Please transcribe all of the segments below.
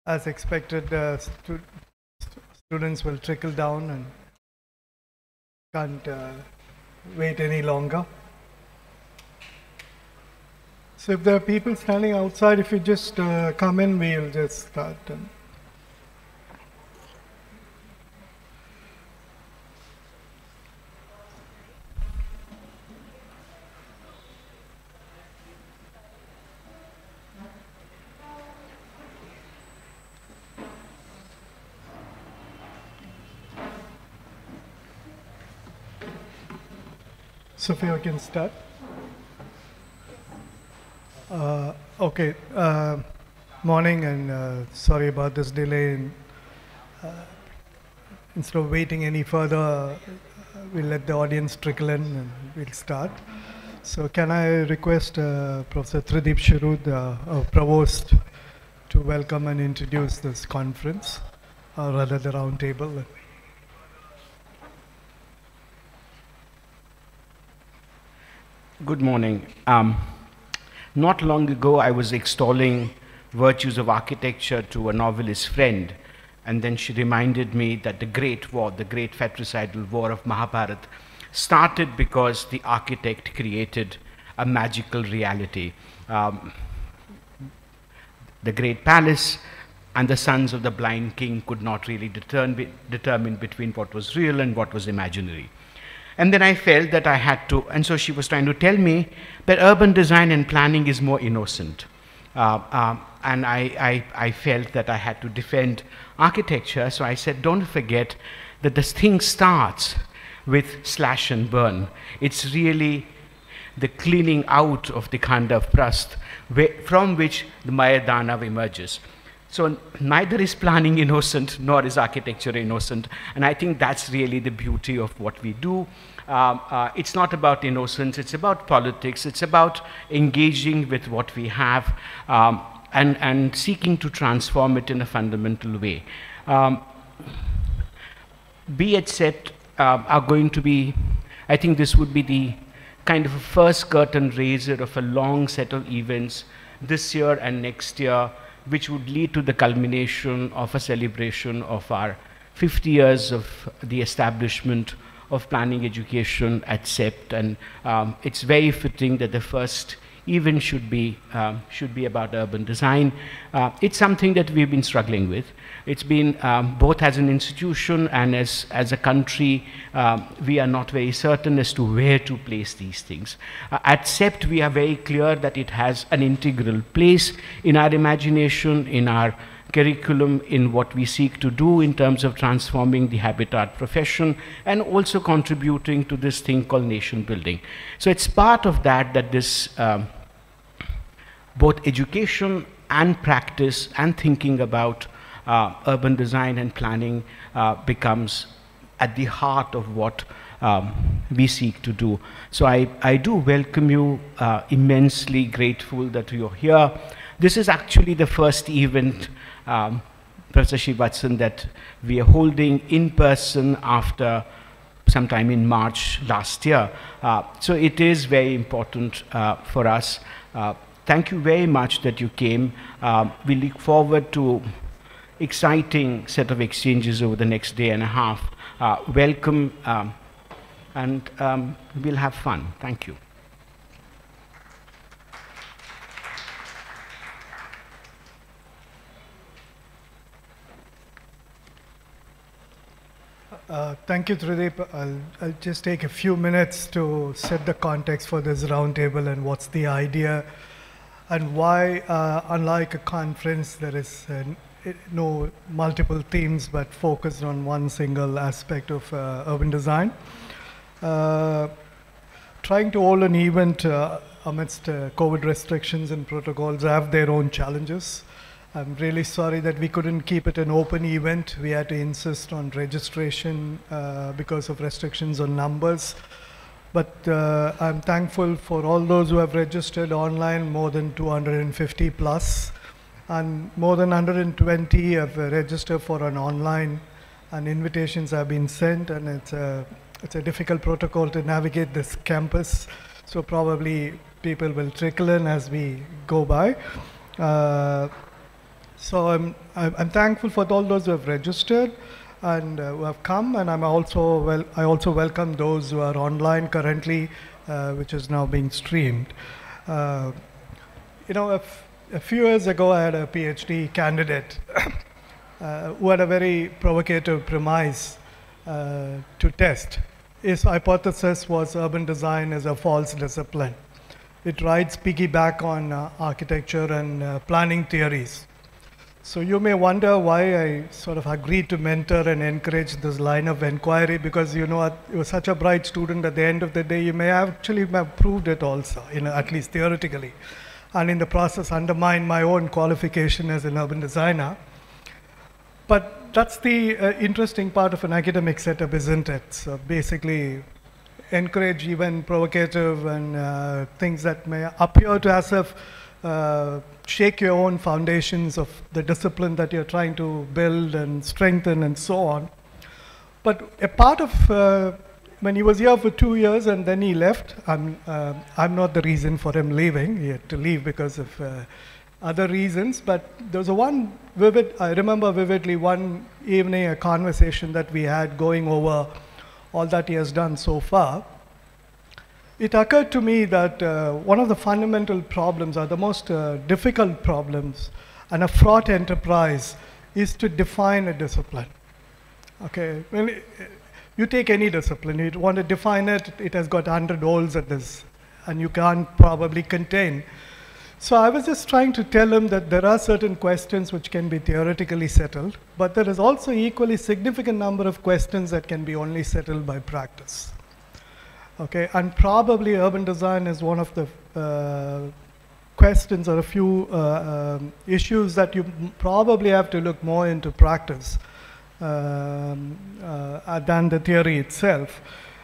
As expected, students will trickle down and can't wait any longer. So if there are people standing outside, if you just come in, we'll just start. Sophia, we can start. Okay. Morning, and sorry about this delay. Instead of waiting any further, we'll let the audience trickle in and we'll start. So can I request Professor Tridip Sharud, our Provost, to welcome and introduce this conference, or rather the round table. Good morning. Not long ago, I was extolling virtues of architecture to a novelist friend, and then she reminded me that the great war, the great fratricidal war of Mahabharata, started because the architect created a magical reality. The great palace and the sons of the blind king could not really determine between what was real and what was imaginary. And then I felt that I had to, and so she was trying to tell me that urban design and planning is more innocent. And I felt that I had to defend architecture, so I said, don't forget that this thing starts with slash and burn. It's really the cleaning out of the khanda of Prast, from which the Maya Danav emerges. So neither is planning innocent, nor is architecture innocent. And I think that's really the beauty of what we do. It's not about innocence, it's about politics, it's about engaging with what we have and seeking to transform it in a fundamental way. BHCET are going to be, I think this would be the kind of a first curtain raiser of a long set of events this year and next year, which would lead to the culmination of a celebration of our 50 years of the establishment of planning education at CEPT. And it's very fitting that the first event should be about urban design. It's something that we've been struggling with. It's been both as an institution and as a country, we are not very certain as to where to place these things. At CEPT, we are very clear that it has an integral place in our imagination, in our curriculum, in what we seek to do in terms of transforming the habitat profession and also contributing to this thing called nation building. So it's part of that this both education and practice and thinking about urban design and planning becomes at the heart of what we seek to do. So I do welcome you, immensely grateful that you're here. This is actually the first event, Professor Srivatsan, that we are holding in person after sometime in March last year. So it is very important for us. Thank you very much that you came. We look forward to exciting set of exchanges over the next day and a half. Welcome, and we'll have fun. Thank you. Thank you, Tridip. I'll just take a few minutes to set the context for this roundtable and what's the idea and why, unlike a conference, there is no multiple themes but focused on one single aspect of urban design. Trying to hold an event amidst COVID restrictions and protocols have their own challenges. I'm really sorry that we couldn't keep it an open event. We had to insist on registration because of restrictions on numbers. But I'm thankful for all those who have registered online, more than 250 plus. And more than 120 have registered for an online, and invitations have been sent, and it's a difficult protocol to navigate this campus. So probably people will trickle in as we go by. So I'm thankful for all those who have registered and who have come, and I also welcome those who are online currently, which is now being streamed. Uh, a few years ago, I had a PhD candidate who had a very provocative premise to test. His hypothesis was urban design is a false discipline. It rides piggyback on architecture and planning theories. So you may wonder why I sort of agreed to mentor and encourage this line of inquiry, because you were such a bright student. At the end of the day, you may actually have proved it also, at least theoretically, and in the process undermine my own qualification as an urban designer. But that's the interesting part of an academic setup, isn't it? So basically, encourage even provocative and things that may appear to as if shake your own foundations of the discipline that you're trying to build and strengthen and so on. But a part of when he was here for 2 years and then he left, I'm not the reason for him leaving. He had to leave because of other reasons. But there was I remember vividly one evening, a conversation that we had going over all that he has done so far. It occurred to me that one of the fundamental problems, or the most difficult problems, in a fraught enterprise is to define a discipline. Okay, well, you take any discipline, you want to define it, it has got 100 holes at this, and you can't probably contain. So I was just trying to tell him that there are certain questions which can be theoretically settled, but there is also equally significant number of questions that can be only settled by practice. Okay, and probably urban design is one of the questions or a few issues that you probably have to look more into practice than the theory itself.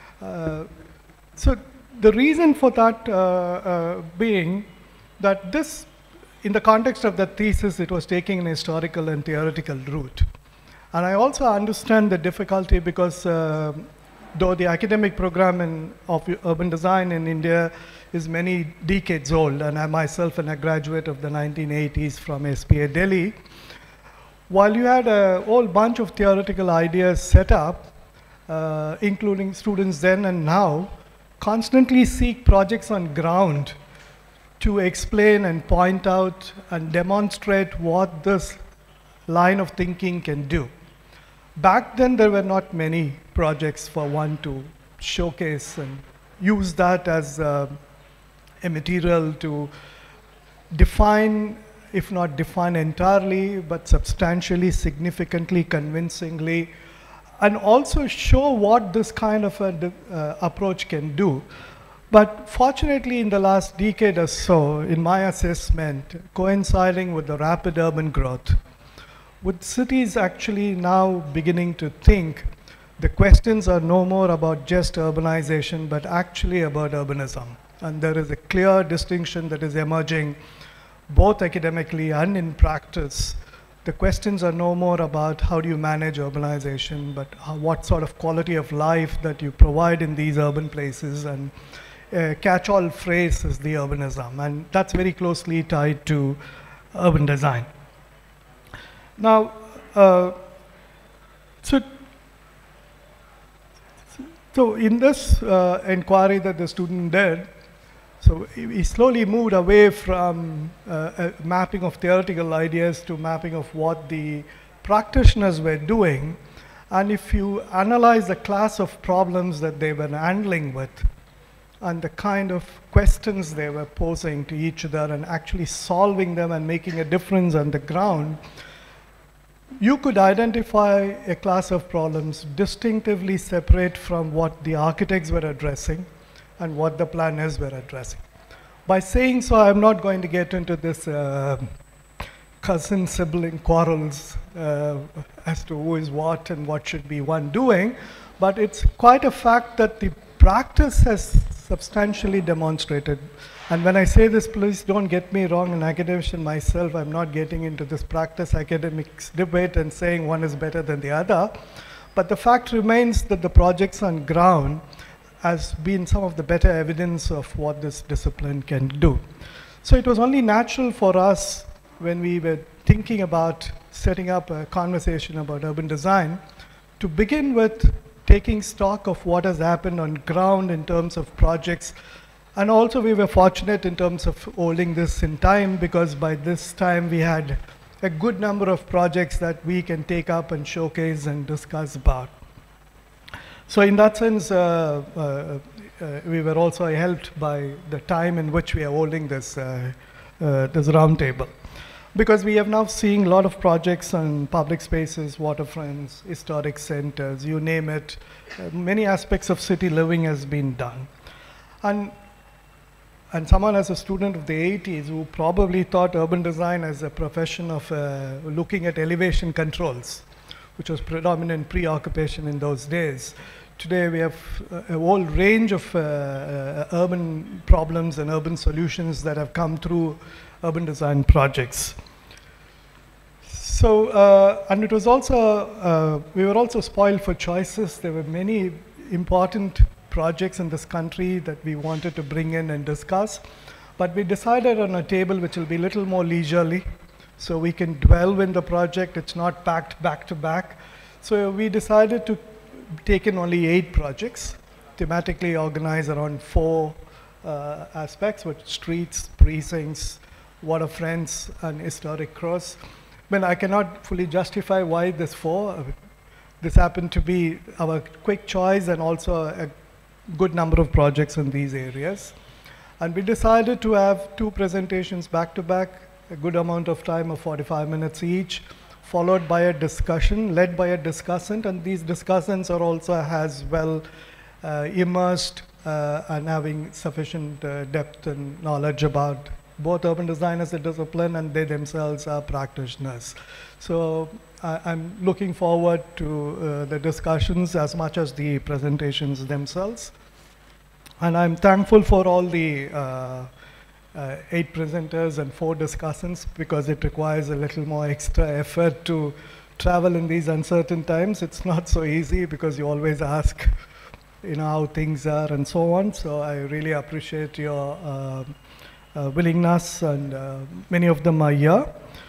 So the reason for that being that this, in the context of the thesis, it was taking an historical and theoretical route. And I also understand the difficulty because though the academic program of urban design in India is many decades old, and I myself am a graduate of the 1980s from SPA Delhi, while you had a whole bunch of theoretical ideas set up, including students then and now, constantly seek projects on ground to explain and point out and demonstrate what this line of thinking can do. Back then, there were not many projects for one to showcase and use that as a material to define, if not define entirely, but substantially, significantly, convincingly, and also show what this kind of approach can do. But fortunately, in the last decade or so, in my assessment, coinciding with the rapid urban growth, with cities actually now beginning to think the questions are no more about just urbanization, but actually about urbanism. And there is a clear distinction that is emerging both academically and in practice. The questions are no more about how do you manage urbanization, but what sort of quality of life that you provide in these urban places. And a catch-all phrase is the urbanism, and that's very closely tied to urban design. Now, so in this inquiry that the student did, so he slowly moved away from a mapping of theoretical ideas to mapping of what the practitioners were doing. And if you analyze the class of problems that they were handling with, and the kind of questions they were posing to each other and actually solving them and making a difference on the ground, you could identify a class of problems distinctively separate from what the architects were addressing and what the planners were addressing. By saying so, I'm not going to get into this cousin-sibling quarrels as to who is what and what should be one doing, but it's quite a fact that the practice has substantially demonstrated. And when I say this, please don't get me wrong, an academician myself, I'm not getting into this practice academics debate and saying one is better than the other. But the fact remains that the projects on ground has been some of the better evidence of what this discipline can do. So it was only natural for us when we were thinking about setting up a conversation about urban design, to begin with taking stock of what has happened on ground in terms of projects. And also we were fortunate in terms of holding this in time, because by this time we had a good number of projects that we can take up and showcase and discuss about. So in that sense, we were also helped by the time in which we are holding this, this roundtable. Because we have now seen a lot of projects on public spaces, waterfronts, historic centers, you name it. Many aspects of city living has been done. And someone as a student of the 80s who probably thought urban design as a profession of looking at elevation controls, which was predominant preoccupation in those days. Today we have a whole range of urban problems and urban solutions that have come through urban design projects. So, and it was also, we were also spoiled for choices. There were many important projects in this country that we wanted to bring in and discuss, but we decided on a table which will be a little more leisurely, so we can dwell in the project. It's not packed back to back. So we decided to take in only 8 projects, thematically organized around 4 aspects, with streets, precincts, waterfronts, and historic cross. Well, I cannot fully justify why this 4. This happened to be our quick choice, and also a good number of projects in these areas. And we decided to have 2 presentations back to back, a good amount of time of 45 minutes each, followed by a discussion led by a discussant, and these discussants are also as well immersed and having sufficient depth and knowledge about both urban design as a discipline, and they themselves are practitioners. So I'm looking forward to the discussions as much as the presentations themselves. And I'm thankful for all the 8 presenters and 4 discussants, because it requires a little more extra effort to travel in these uncertain times. It's not so easy, because you always ask, you know, how things are and so on. So I really appreciate your willingness, and many of them are here.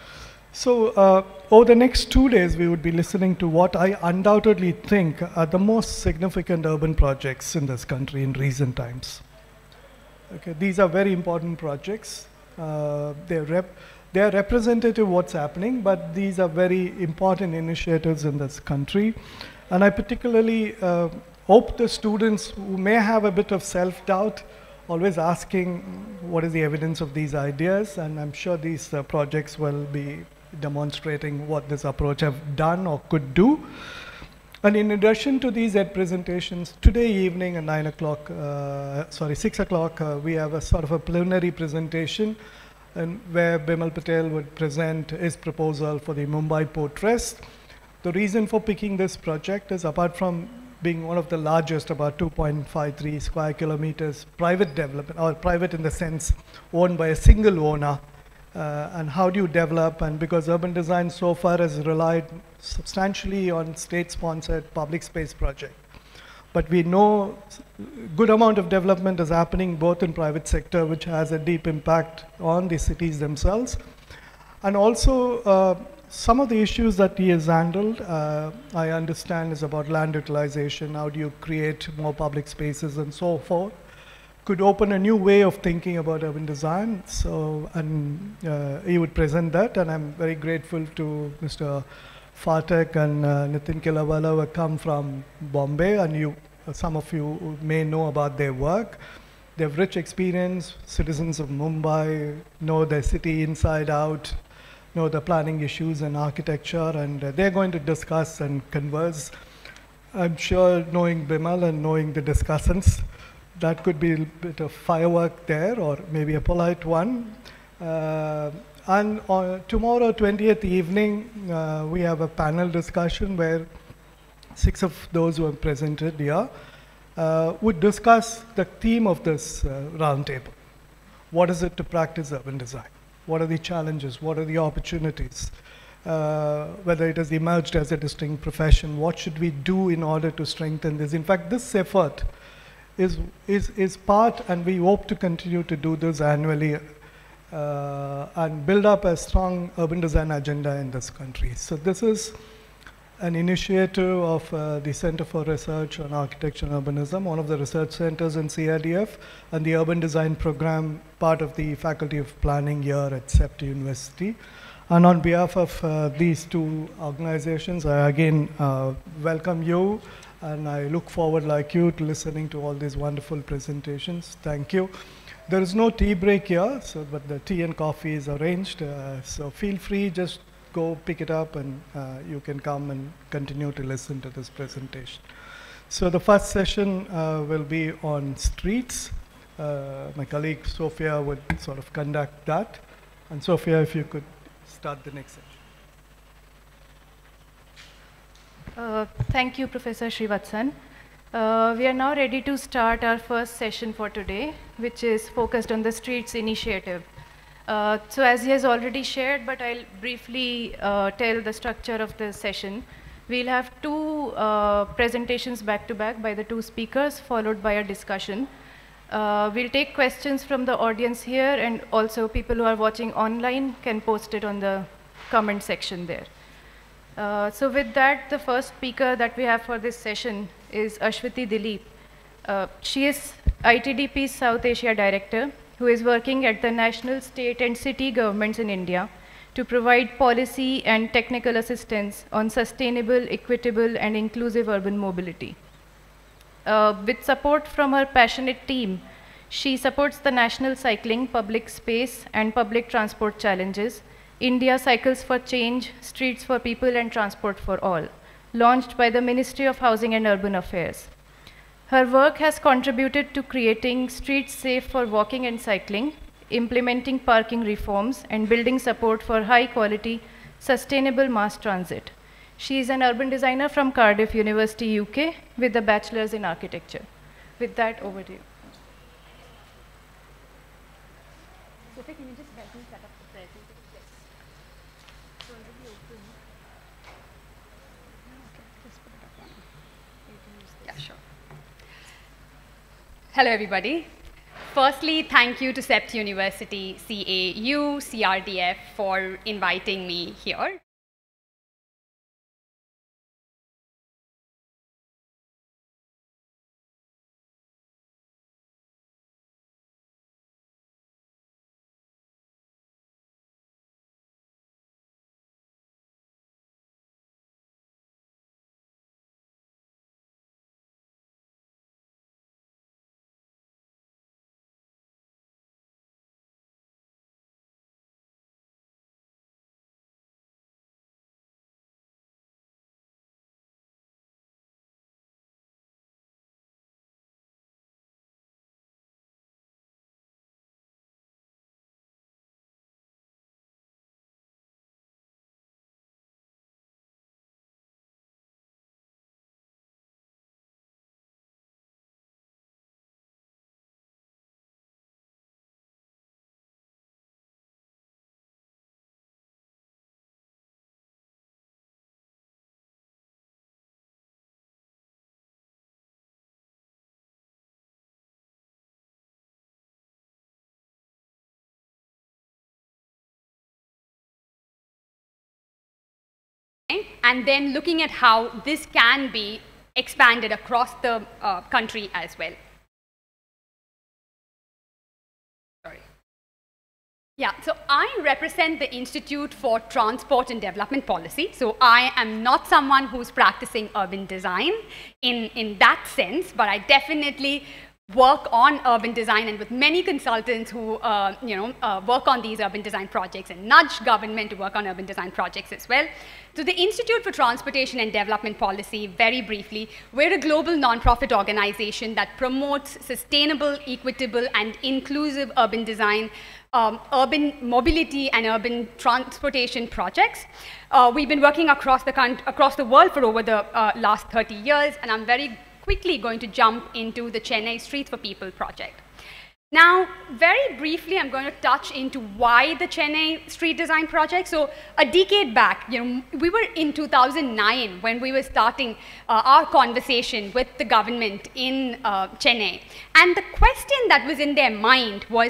So over the next 2 days, we would be listening to what I undoubtedly think are the most significant urban projects in this country in recent times. Okay, these are very important projects. They are representative of what's happening, but these are very important initiatives in this country. And I particularly hope the students who may have a bit of self-doubt, always asking what is the evidence of these ideas, and I'm sure these projects will be demonstrating what this approach have done or could do. And in addition to these presentations, today evening at 6 o'clock, we have a sort of a preliminary presentation, and where Bimal Patel would present his proposal for the Mumbai Port Trust. The reason for picking this project is, apart from being one of the largest, about 2.53 square kilometers, private development, or private in the sense owned by a single owner, and how do you develop, and because urban design so far has relied substantially on state-sponsored public space project. But we know good amount of development is happening both in private sector, which has a deep impact on the cities themselves. And also some of the issues that he has handled, I understand, is about land utilization, how do you create more public spaces and so forth. Could open a new way of thinking about urban design. So, and he would present that, and I'm very grateful to Mr. Phatak and Nitin Kilawala, who come from Bombay, and some of you may know about their work. They have rich experience, citizens of Mumbai, know the city inside out, know the planning issues and architecture, and they're going to discuss and converse. I'm sure, knowing Bimal and knowing the discussants, that could be a bit of firework there, or maybe a polite one. And tomorrow, 20th evening, we have a panel discussion where 6 of those who have presented here would discuss the theme of this roundtable. What is it to practice urban design? What are the challenges? What are the opportunities? Whether it has emerged as a distinct profession, what should we do in order to strengthen this? In fact, this effort is part, and we hope to continue to do this annually, and build up a strong urban design agenda in this country. So this is an initiative of the Center for Research on Architecture and Urbanism, one of the research centers in CRDF, and the Urban Design Program, part of the Faculty of Planning here at CEPT University. And on behalf of these two organizations, I again welcome you, and I look forward, like you, to listening to all these wonderful presentations. Thank you. There is no tea break here, but the tea and coffee is arranged, so feel free, just go pick it up, and you can come and continue to listen to this presentation. So the first session will be on streets. My colleague Sophia would sort of conduct that. And Sophia, if you could start the next session. Thank you, Professor Srivatsan. We are now ready to start our first session for today, which is focused on the Streets Initiative. So as he has already shared, but I'll briefly tell the structure of the session. We'll have two presentations back-to-back by the two speakers, followed by a discussion. We'll take questions from the audience here, and also people who are watching online can post it on the comment section there. So with that, the first speaker that we have for this session is Ashwati Dilip. She is ITDP's South Asia Director, who is working at the national, state, and city governments in India to provide policy and technical assistance on sustainable, equitable, and inclusive urban mobility. With support from her passionate team, she supports the National Cycling, Public Space, and Public Transport Challenges, India Cycles for Change, Streets for People and Transport for All, launched by the Ministry of Housing and Urban Affairs. Her work has contributed to creating streets safe for walking and cycling, implementing parking reforms, and building support for high-quality, sustainable mass transit. She is an urban designer from Cardiff University, UK, with a bachelor's in architecture. With that, over to you. Sophia, can you just help me set up the presentation? Yes. It's already open. Okay, just put it up on. Yeah, sure. Hello, everybody. Firstly, thank you to CEPT University, CAU, CRDF for inviting me here. And then looking at how this can be expanded across the country as well. Sorry. Yeah, so I represent the Institute for Transport and Development Policy. So I am not someone who's practicing urban design in that sense, but I definitely work on urban design and with many consultants who work on these urban design projects and nudge government to work on urban design projects as well. So the Institute for Transportation and Development Policy, very briefly, we're a global nonprofit organization that promotes sustainable, equitable, and inclusive urban design, urban mobility, and urban transportation projects. We've been working across the world for over the last 30 years, and I'm very quickly going to jump into the Chennai Streets for People project. Now, very briefly, I'm going to touch into why the Chennai Street Design Project. So a decade back, we were in 2009 when we were starting our conversation with the government in Chennai. And the question that was in their mind was,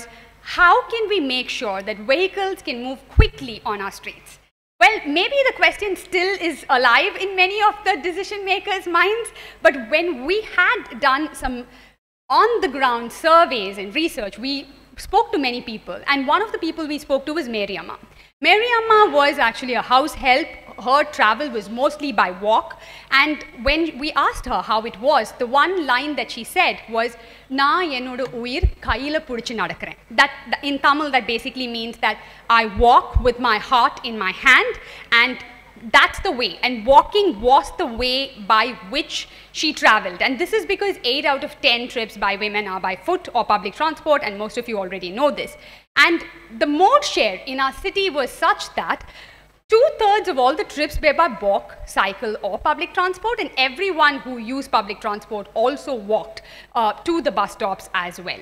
how can we make sure that vehicles can move quickly on our streets? Well, maybe the question still is alive in many of the decision makers' minds, but when we had done some on-the-ground surveys and research, we spoke to many people, and one of the people we spoke to was Mary Amma. Mary Amma was actually a house help. Her travel was mostly by walk, and when we asked her how it was, the one line that she said was, "Na enoda uyir kaiyila pudichu nadakren." That in Tamil, that basically means that I walk with my heart in my hand, and that's the way. And walking was the way by which she traveled. And this is because 8 out of 10 trips by women are by foot or public transport, and most of you already know this. And the mode share in our city was such that 2/3 of all the trips were by walk, cycle, or public transport, and everyone who used public transport also walked to the bus stops as well.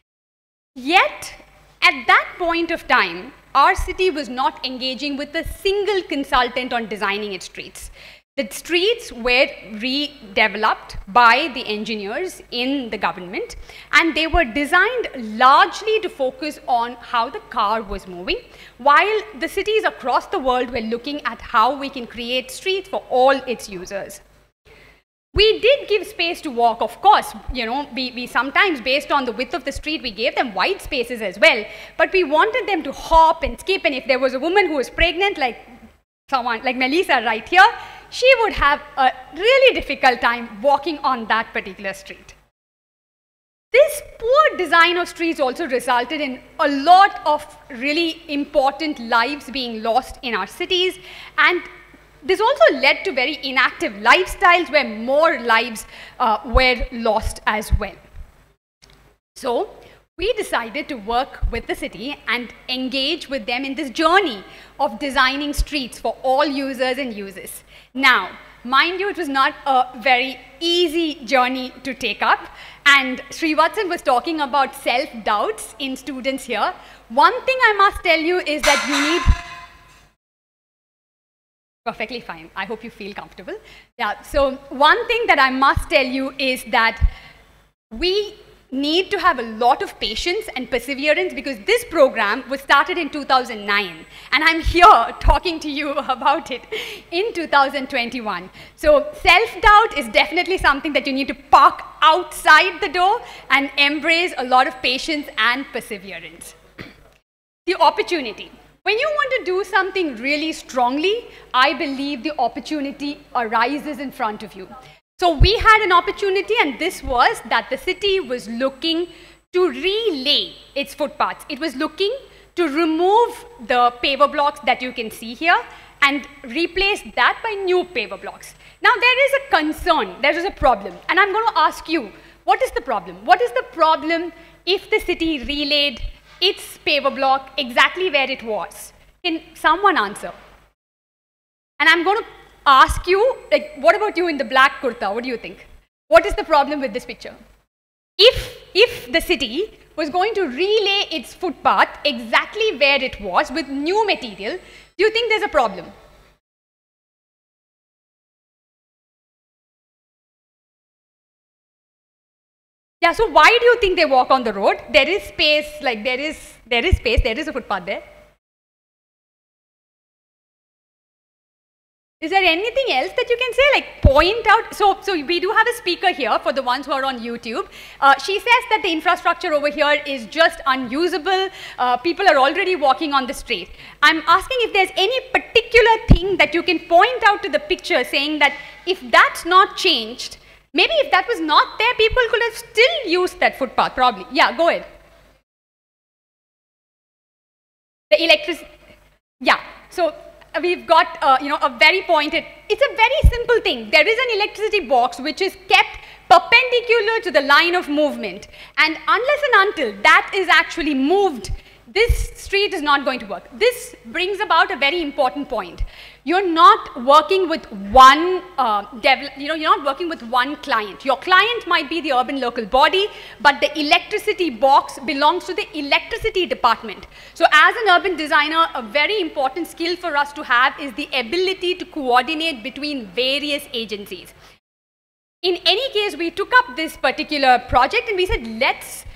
Yet, at that point of time, our city was not engaging with a single consultant on designing its streets. The streets were redeveloped by the engineers in the government, and they were designed largely to focus on how the car was moving, while the cities across the world were looking at how we can create streets for all its users. We did give space to walk, of course. You know, we sometimes, based on the width of the street, we gave them wide spaces as well, but we wanted them to hop and skip, and if there was a woman who was pregnant, like someone like Melissa right here, she would have a really difficult time walking on that particular street. This poor design of streets also resulted in a lot of really important lives being lost in our cities, and this also led to very inactive lifestyles where more lives were lost as well. So we decided to work with the city and engage with them in this journey of designing streets for all users and uses. Now, mind you, it was not a very easy journey to take up, and Srivatsan was talking about self-doubts in students here. One thing I must tell you is that you need... Perfectly fine. I hope you feel comfortable. Yeah, so one thing that I must tell you is that we need to have a lot of patience and perseverance, because this program was started in 2009, and I'm here talking to you about it in 2021. So self-doubt is definitely something that you need to park outside the door and embrace a lot of patience and perseverance. The opportunity. When you want to do something really strongly, I believe the opportunity arises in front of you. So we had an opportunity, and this was that the city was looking to relay its footpaths. It was looking to remove the paver blocks that you can see here and replace that by new paver blocks. Now there is a concern, there is a problem, and I'm going to ask you, what is the problem? What is the problem if the city relayed its paver block exactly where it was? Can someone answer? And I'm going to ask you, like, what about you in the black kurta? What do you think? What is the problem with this picture? If the city was going to relay its footpath exactly where it was with new material, do you think there's a problem? Yeah, so why do you think they walk on the road? There is space, like there is space, there is a footpath there. Is there anything else that you can say, like point out? So we do have a speaker here for the ones who are on YouTube. She says that the infrastructure over here is just unusable. People are already walking on the street. I'm asking if there's any particular thing that you can point out to the picture saying that if that's not changed, maybe if that was not there, people could have still used that footpath, probably. Yeah, go ahead. The electricity. Yeah, so we've got, a very pointed, it's a very simple thing. There is an electricity box which is kept perpendicular to the line of movement. And unless and until that is actually moved, this street is not going to work. This brings about a very important point. You're not working with one, you're not working with one client. Your client might be the urban local body, but the electricity box belongs to the electricity department. So as an urban designer, a very important skill for us to have is the ability to coordinate between various agencies. In any case, we took up this particular project and we said, let's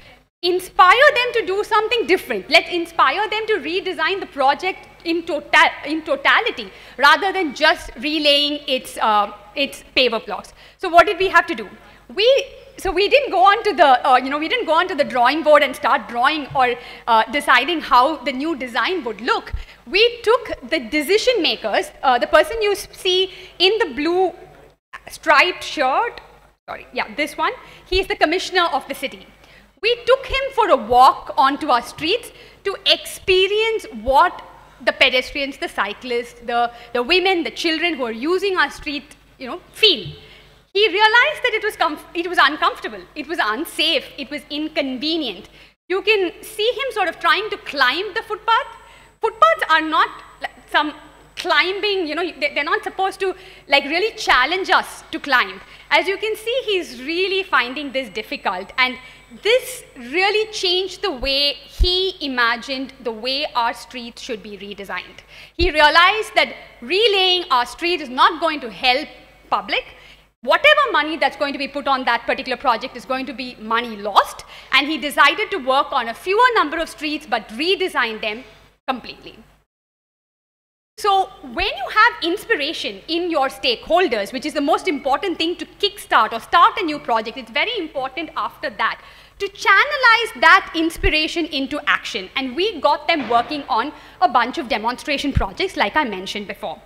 inspire them to do something different. Let's inspire them to redesign the project in totality, rather than just relaying its paver blocks. So what did we have to do? So we didn't go onto the, we didn't go onto the drawing board and start drawing or deciding how the new design would look. We took the decision makers, the person you see in the blue striped shirt, sorry, yeah, this one, he's the commissioner of the city. We took him for a walk onto our streets to experience what the pedestrians, the cyclists, the women, the children who are using our street, feel. He realized that it was uncomfortable, it was unsafe, it was inconvenient. You can see him sort of trying to climb the footpath. Footpaths are not some climbing, they're not supposed to really challenge us to climb. As you can see, he's really finding this difficult, and this really changed the way he imagined the way our streets should be redesigned. He realized that relaying our street is not going to help public. Whatever money that's going to be put on that particular project is going to be money lost, and he decided to work on a fewer number of streets but redesign them completely. So when you have inspiration in your stakeholders, which is the most important thing to kickstart or start a new project, it's very important after that to channelize that inspiration into action. And we got them working on a bunch of demonstration projects like I mentioned before.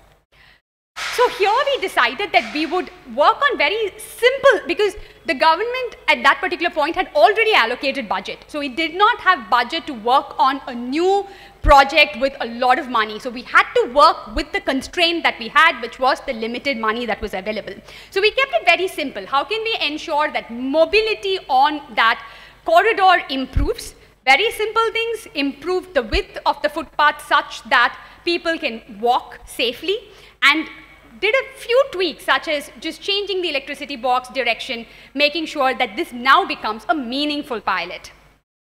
So here we decided that we would work on very simple, because the government at that particular point had already allocated budget. So it did not have budget to work on a new project with a lot of money. So we had to work with the constraint that we had, which was the limited money that was available. So we kept it very simple. How can we ensure that mobility on that corridor improves? Very simple things: improve the width of the footpath such that people can walk safely, and did a few tweaks, such as just changing the electricity box direction, making sure that this now becomes a meaningful pilot.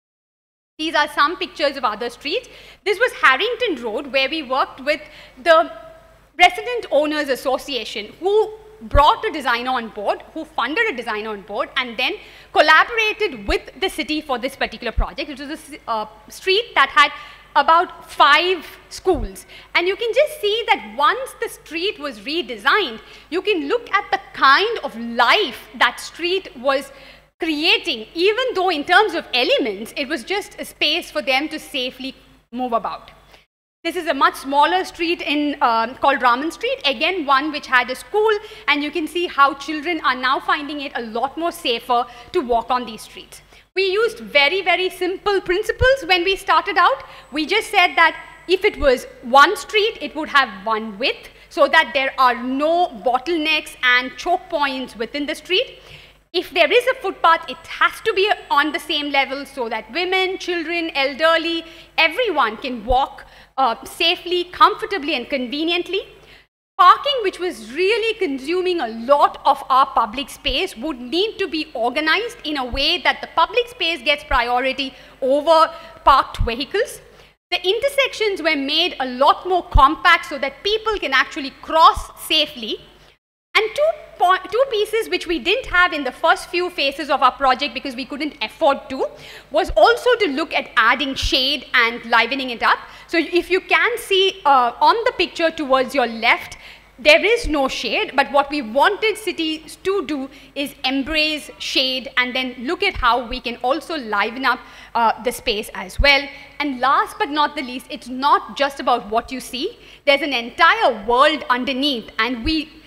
These are some pictures of other streets. This was Harrington Road, where we worked with the Resident Owners Association, who brought a designer on board, who funded a designer on board, and then collaborated with the city for this particular project, which was a street that had about 5 schools. And you can just see that once the street was redesigned, you can look at the kind of life that street was creating, even though in terms of elements, it was just a space for them to safely move about. This is a much smaller street called Raman Street, again one which had a school, and you can see how children are now finding it a lot more safer to walk on these streets. We used very, very simple principles when we started out. We just said that if it was one street, it would have one width, so that there are no bottlenecks and choke points within the street. If there is a footpath, it has to be on the same level so that women, children, elderly, everyone can walk safely, comfortably, and conveniently. Parking, which was really consuming a lot of our public space, would need to be organized in a way that the public space gets priority over parked vehicles. The intersections were made a lot more compact so that people can actually cross safely. And two pieces which we didn't have in the first few phases of our project because we couldn't afford to, was also to look at adding shade and livening it up. So if you can see on the picture towards your left, there is no shade, but what we wanted cities to do is embrace shade and then look at how we can also liven up the space as well. And last but not the least, it's not just about what you see. There's an entire world underneath, and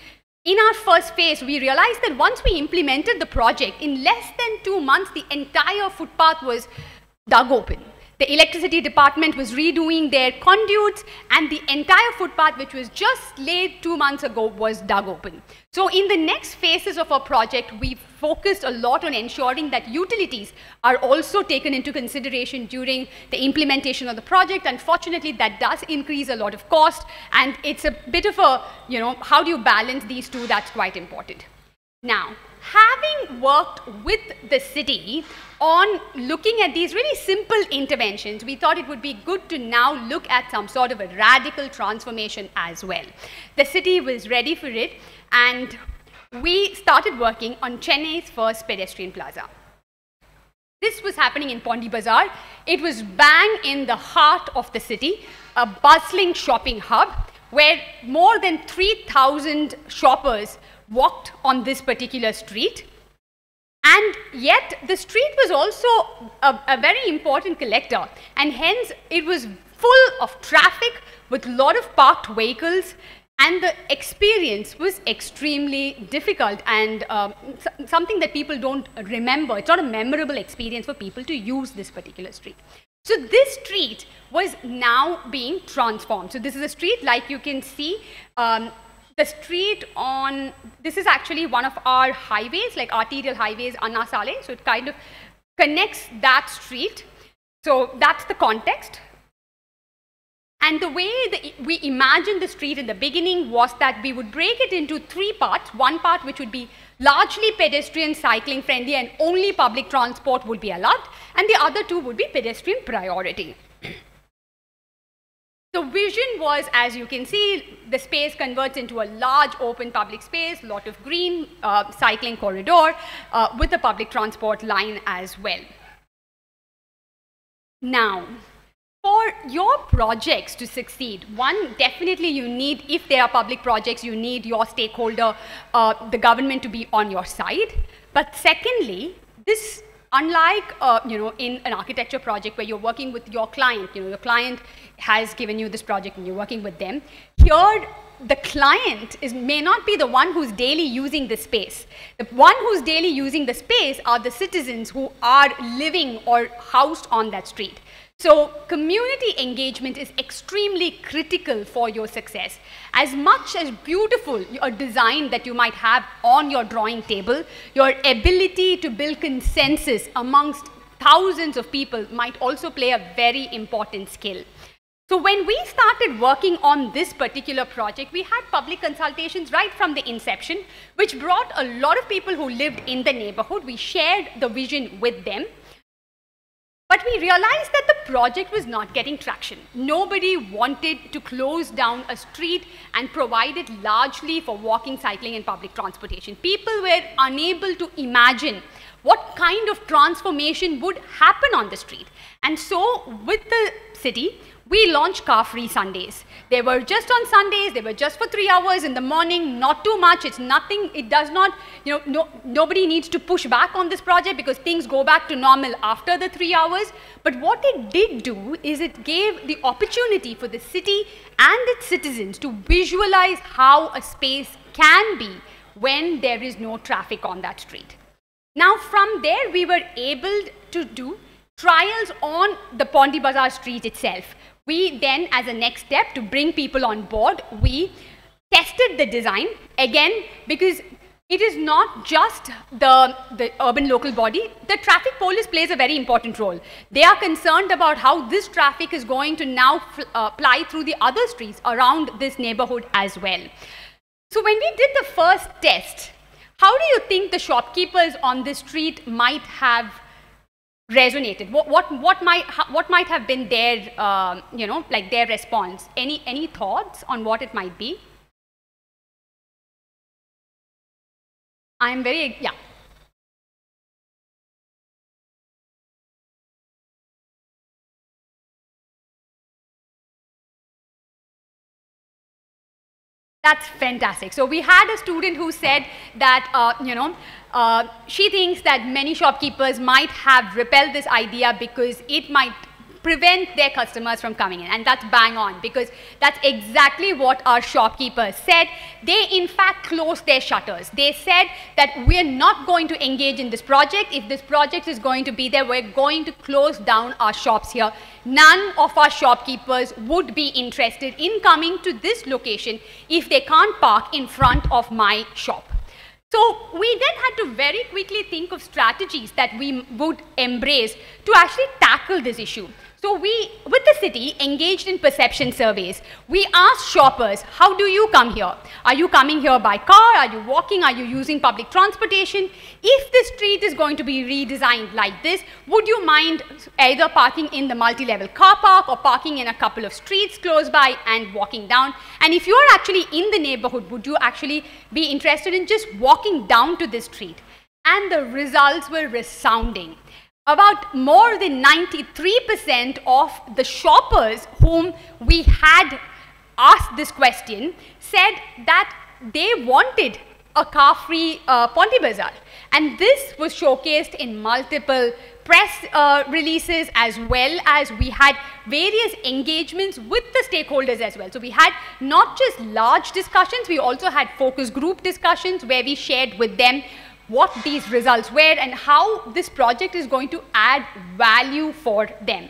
in our first phase, we realized that once we implemented the project, in less than 2 months, the entire footpath was dug open. The electricity department was redoing their conduits, and the entire footpath, which was just laid 2 months ago, was dug open. So in the next phases of our project, we focused a lot on ensuring that utilities are also taken into consideration during the implementation of the project. Unfortunately, that does increase a lot of cost, and it's a bit of a, how do you balance these two? That's quite important. Now, having worked with the city on looking at these really simple interventions, we thought it would be good to now look at some sort of a radical transformation as well. The city was ready for it, and we started working on Chennai's first pedestrian plaza. This was happening in Pondi Bazaar. It was bang in the heart of the city, a bustling shopping hub where more than 3,000 shoppers walked on this particular street. And yet, the street was also a very important collector, and hence it was full of traffic with a lot of parked vehicles, and the experience was extremely difficult and something that people don't remember. It's not a memorable experience for people to use this particular street. So this street was now being transformed. So this is a street, like you can see, the street on, this is actually one of our highways, like arterial highways, Anna Saleh. So it kind of connects that street. So that's the context. And the way we imagined the street in the beginning was that we would break it into 3 parts. One part which would be largely pedestrian, cycling friendly, and only public transport would be allowed. And the other 2 would be pedestrian priority. The vision was, as you can see, the space converts into a large open public space, lot of green, cycling corridor, with a public transport line as well. Now, for your projects to succeed, one, definitely you need, if they are public projects, you need your stakeholder, the government, to be on your side. But secondly, this, unlike in an architecture project where you're working with your client, your client has given you this project and you're working with them, here the client may not be the one who's daily using the space. The one who's daily using the space are the citizens who are living or housed on that street. So community engagement is extremely critical for your success. As much as beautiful a design that you might have on your drawing table, your ability to build consensus amongst thousands of people might also play a very important skill. So when we started working on this particular project, we had public consultations right from the inception, which brought a lot of people who lived in the neighborhood. We shared the vision with them. But we realized that the project was not getting traction. Nobody wanted to close down a street and provide it largely for walking, cycling, and public transportation. People were unable to imagine what kind of transformation would happen on the street. And so with the city, we launched car-free Sundays. They were just on Sundays, they were just for 3 hours in the morning, not too much, it's nothing, it does not, nobody needs to push back on this project because things go back to normal after the 3 hours. But what it did do is it gave the opportunity for the city and its citizens to visualize how a space can be when there is no traffic on that street. Now from there, we were able to do trials on the Pondi Bazaar street itself. We then, as a next step to bring people on board, we tested the design again, because it is not just the urban local body. The traffic police plays a very important role. They are concerned about how this traffic is going to now ply through the other streets around this neighborhood as well. So when we did the first test, how do you think the shopkeepers on this street might have resonated? What might have been their like their response? Any thoughts on what it might be? I'm very That's fantastic. So we had a student who said that, she thinks that many shopkeepers might have repelled this idea because it might prevent their customers from coming in. And that's bang on, because that's exactly what our shopkeepers said. They in fact closed their shutters. They said that we're not going to engage in this project. If this project is going to be there, we're going to close down our shops here. None of our shopkeepers would be interested in coming to this location if they can't park in front of my shop. So we then had to very quickly think of strategies that we would embrace to actually tackle this issue. So we, with the city, engaged in perception surveys. We asked shoppers, how do you come here? Are you coming here by car? Are you walking? Are you using public transportation? If the street is going to be redesigned like this, would you mind either parking in the multi-level car park or parking in a couple of streets close by and walking down? And if you're actually in the neighborhood, would you actually be interested in just walking down to this street? And the results were resounding. about more than 93% of the shoppers whom we had asked this question said that they wanted a car-free Pondy Bazaar. And this was showcased in multiple press releases, as well as we had various engagements with the stakeholders as well. So we had not just large discussions, we also had focus group discussions where we shared with them what these results were and how this project is going to add value for them.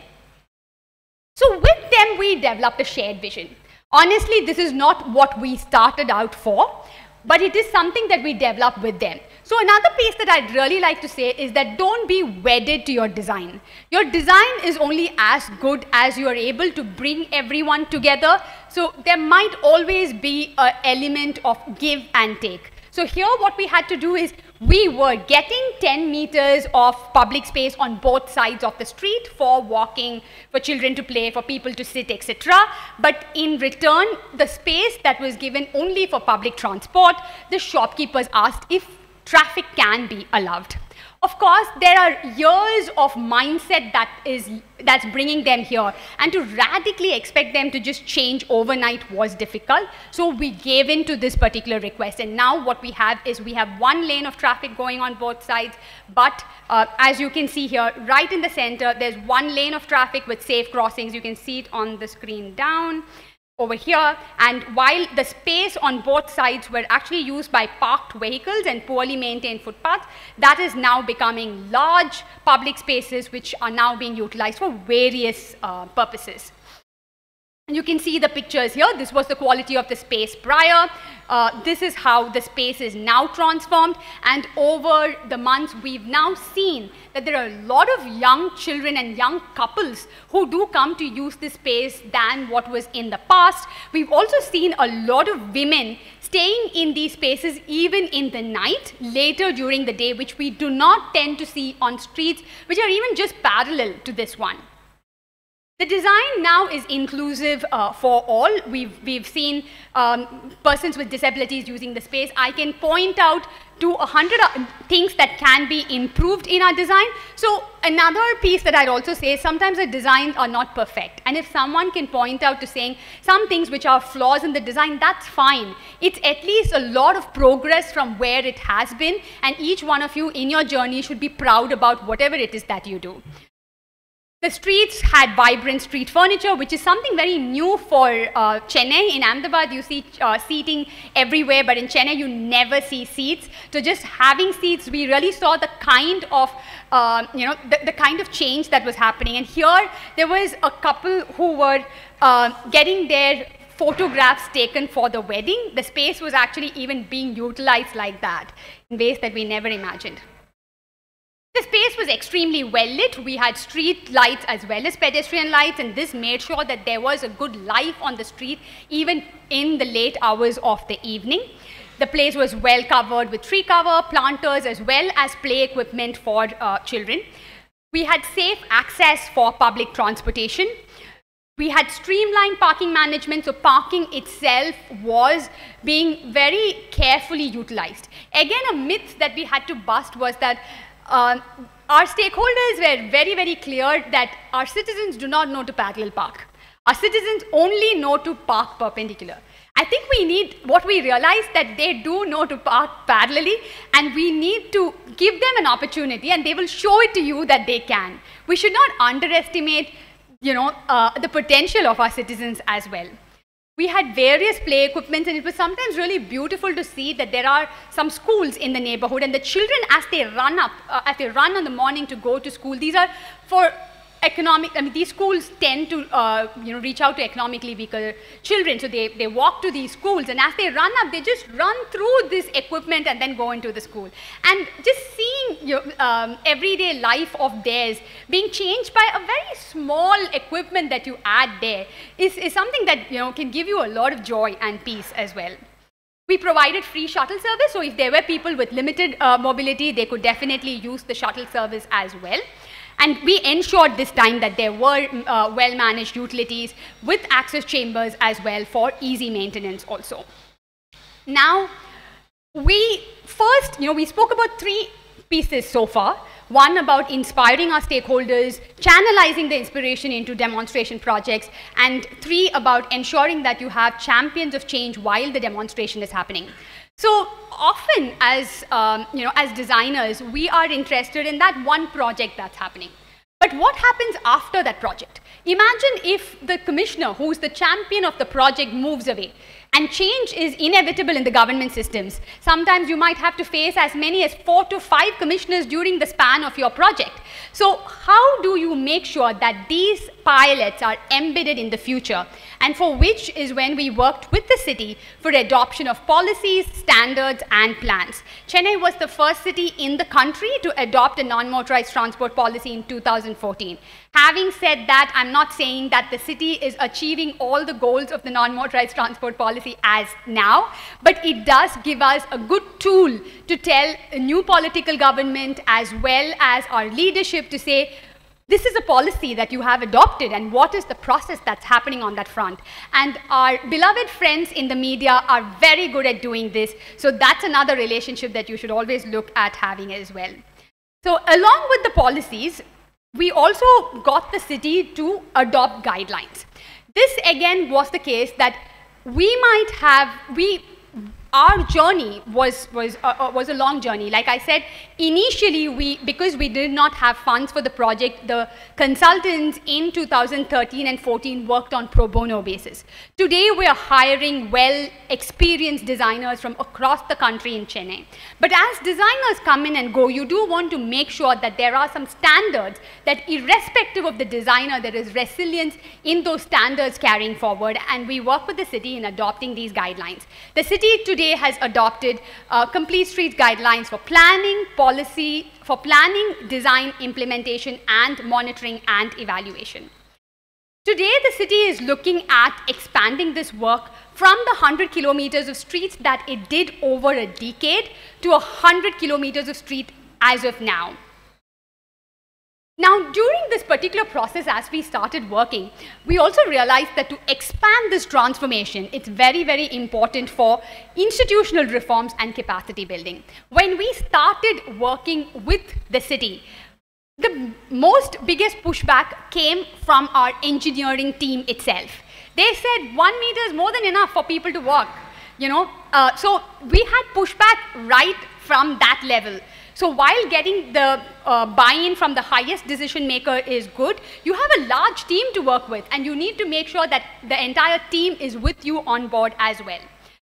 So with them, we developed a shared vision. Honestly, this is not what we started out for, but it is something that we developed with them. So another piece that I'd really like to say is that don't be wedded to your design. Your design is only as good as you are able to bring everyone together. So there might always be an element of give and take. So here what we had to do is we were getting 10 meters of public space on both sides of the street for walking, for children to play, for people to sit, etc. But in return, the space that was given only for public transport, the shopkeepers asked if traffic can be allowed. Of course, there are years of mindset that's bringing them here, and to radically expect them to just change overnight was difficult. So we gave in to this particular request, and now what we have is we have one lane of traffic going on both sides, but as you can see here, right in the center, there's one lane of traffic with safe crossings. You can see it on the screen down over here, and while the space on both sides were actually used by parked vehicles and poorly maintained footpaths, that is now becoming large public spaces which are now being utilized for various purposes. And you can see the pictures here. This was the quality of the space prior. This is how the space is now transformed, and over the months we've now seen that there are a lot of young children and young couples who do come to use this space than what was in the past. We've also seen a lot of women staying in these spaces even in the night, later during the day, which we do not tend to see on streets which are even just parallel to this one. The design now is inclusive for all. We've seen persons with disabilities using the space. I can point out to 100 things that can be improved in our design. So another piece that I'd also say is sometimes the designs are not perfect. And if someone can point out to saying some things which are flaws in the design, that's fine. It's at least a lot of progress from where it has been. And each one of you in your journey should be proud about whatever it is that you do. The streets had vibrant street furniture, which is something very new for Chennai. In Ahmedabad, you see seating everywhere, but in Chennai, you never see seats. So just having seats, we really saw the kind of, the kind of change that was happening. And here, there was a couple who were getting their photographs taken for the wedding. The space was actually even being utilized like that in ways that we never imagined. The space was extremely well lit. We had street lights as well as pedestrian lights, and this made sure that there was a good life on the street even in the late hours of the evening. The place was well covered with tree cover, planters, as well as play equipment for children. We had safe access for public transportation. We had streamlined parking management, so parking itself was being very carefully utilized. Again, a myth that we had to bust was that our stakeholders were very, very clear that our citizens do not know to parallel park. Our citizens only know to park perpendicular. I think what we realized that they do know to park parallelly, and we need to give them an opportunity, and they will show it to you that they can. We should not underestimate, the potential of our citizens as well. We had various play equipment, and it was sometimes really beautiful to see that there are some schools in the neighborhood, and the children, as they run on the morning to go to school, these are for these schools tend to reach out to economically weaker children, so they walk to these schools, and as they run up, they just run through this equipment and then go into the school. And just seeing everyday life of theirs being changed by a very small equipment that you add there is something that can give you a lot of joy and peace as well. We provided free shuttle service, so if there were people with limited mobility, they could definitely use the shuttle service as well. And we ensured this time that there were well-managed utilities with access chambers as well for easy maintenance also. Now, we spoke about 3 pieces so far. One about inspiring our stakeholders, channelizing the inspiration into demonstration projects, and 3 about ensuring that you have champions of change while the demonstration is happening. So often as, as designers, we are interested in that one project that's happening. But what happens after that project? Imagine if the commissioner, who's the champion of the project, moves away. And change is inevitable in the government systems. Sometimes you might have to face as many as 4 to 5 commissioners during the span of your project. So how do you make sure that these pilots are embedded in the future? And for which is when we worked with the city for adoption of policies, standards, and plans. Chennai was the first city in the country to adopt a non-motorized transport policy in 2014. Having said that, I'm not saying that the city is achieving all the goals of the non-motorized transport policy as now, but it does give us a good tool to tell a new political government as well as our leadership to say, this is a policy that you have adopted, and what is the process that's happening on that front? And our beloved friends in the media are very good at doing this, so that's another relationship that you should always look at having as well. So along with the policies, we also got the city to adopt guidelines. This again was the case that we might have, our journey was a long journey. Like I said, initially because we did not have funds for the project, the consultants in 2013 and 14 worked on pro bono basis. Today we are hiring well-experienced designers from across the country in Chennai. But as designers come in and go, you do want to make sure that there are some standards that irrespective of the designer, there is resilience in those standards carrying forward, and we work with the city in adopting these guidelines. The city today has adopted complete streets guidelines for planning, policy, for planning, design, implementation, and monitoring and evaluation. Today, the city is looking at expanding this work from the 100 kilometers of streets that it did over a decade to 100 kilometers of street as of now. Now, during this particular process, as we started working, we also realized that to expand this transformation, it's very, very important for institutional reforms and capacity building. When we started working with the city, the biggest pushback came from our engineering team itself. They said 1 meter is more than enough for people to walk, so we had pushback right from that level. So while getting the buy-in from the highest decision maker is good, you have a large team to work with, and you need to make sure that the entire team is with you on board as well.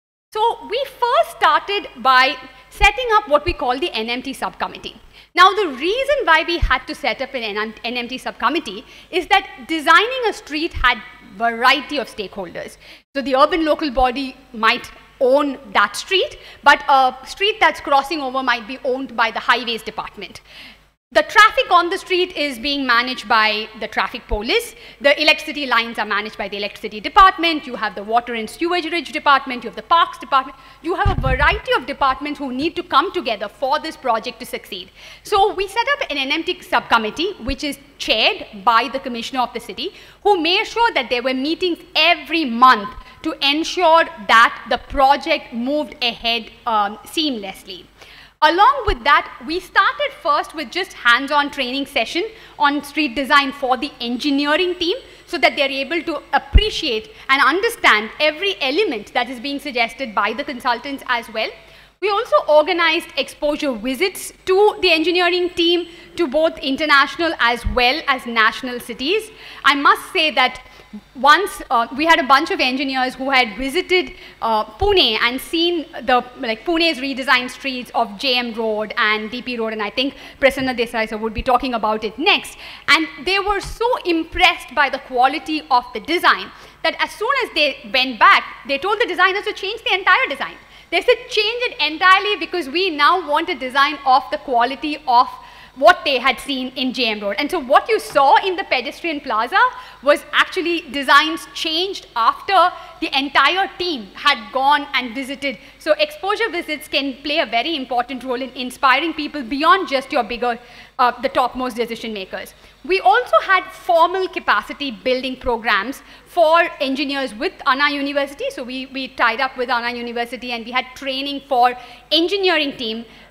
So we first started by setting up what we call the NMT subcommittee. Now the reason why we had to set up an NMT subcommittee is that designing a street had variety of stakeholders. So the urban local body might own that street, but a street that's crossing over might be owned by the highways department. The traffic on the street is being managed by the traffic police. The electricity lines are managed by the electricity department. You have the water and sewerage department. You have the parks department. You have a variety of departments who need to come together for this project to succeed. So we set up an NMT subcommittee, which is chaired by the commissioner of the city, who made sure that there were meetings every month to ensure that the project moved ahead seamlessly. Along with that, we started first with just hands-on training session on street design for the engineering team so that they're able to appreciate and understand every element that is being suggested by the consultants as well. We also organized exposure visits to the engineering team to both international as well as national cities. I must say that once we had a bunch of engineers who had visited Pune and seen Pune's redesigned streets of JM Road and DP Road, and I think Prasanna Desai sir would be talking about it next. And they were so impressed by the quality of the design that as soon as they went back, they told the designers to change the entire design. They said change it entirely because we now want a design of the quality of what they had seen in JM Road. And so what you saw in the pedestrian plaza was actually designs changed after the entire team had gone and visited. So exposure visits can play a very important role in inspiring people beyond just your bigger, the topmost decision makers. We also had formal capacity building programs for engineers with Anna University. So we tied up with Anna University and we had training for engineering team.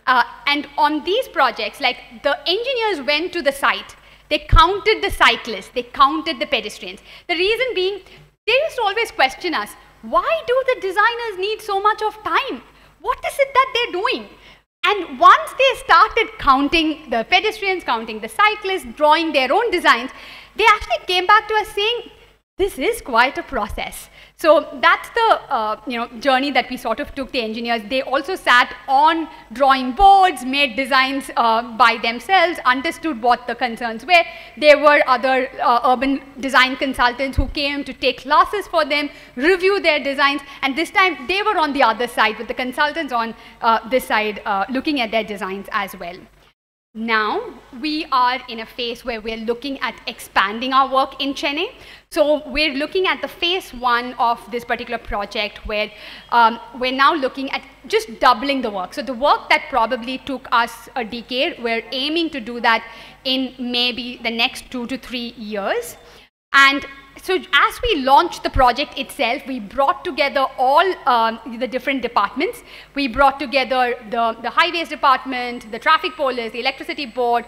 And on these projects, like the engineers went to the site, they counted the cyclists, they counted the pedestrians. The reason being, they used to always question us, why do the designers need so much of time? What is it that they're doing? And once they started counting the pedestrians, counting the cyclists, drawing their own designs, they actually came back to us saying, this is quite a process. So that's the journey that we sort of took the engineers. They also sat on drawing boards, made designs by themselves, understood what the concerns were. There were other urban design consultants who came to take classes for them, review their designs, and this time they were on the other side with the consultants on this side looking at their designs as well. Now, we are in a phase where we're looking at expanding our work in Chennai. So we're looking at the phase 1 of this particular project where we're now looking at just doubling the work. So the work that probably took us a decade, we're aiming to do that in maybe the next 2 to 3 years. And so as we launched the project itself, we brought together all the different departments. We brought together the highways department, the traffic police, the electricity board,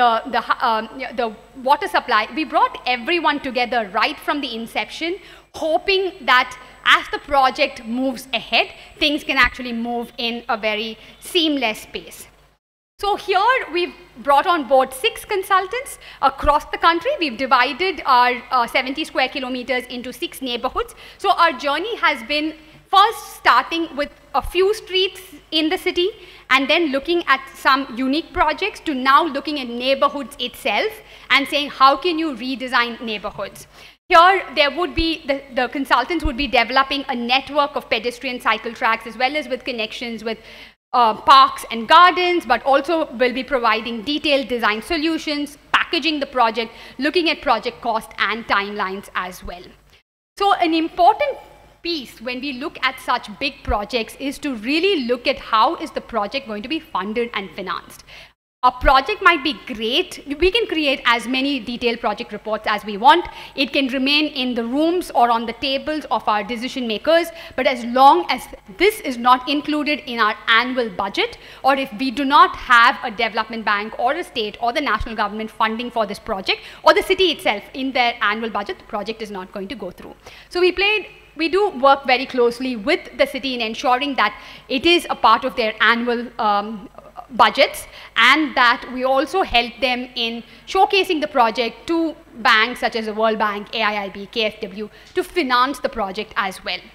the water supply. We brought everyone together right from the inception, hoping that as the project moves ahead, things can actually move in a very seamless pace. So here we've brought on board 6 consultants across the country. We've divided our 70 square kilometers into 6 neighborhoods. So our journey has been first starting with a few streets in the city and then looking at some unique projects to now looking at neighborhoods itself and saying how can you redesign neighborhoods. Here, there would be, the consultants would be developing a network of pedestrian cycle tracks as well as with connections with parks and gardens, but also will be providing detailed design solutions, packaging the project, looking at project cost and timelines as well. So an important piece when we look at such big projects is to really look at how is the project going to be funded and financed. A project might be great. We can create as many detailed project reports as we want. It can remain in the rooms or on the tables of our decision makers, but as long as this is not included in our annual budget, or if we do not have a development bank or a state or the national government funding for this project, or the city itself in their annual budget, the project is not going to go through. So we do work very closely with the city in ensuring that it is a part of their annual budgets, and that we also help them in showcasing the project to banks such as the World Bank, AIIB, KfW to finance the project as well.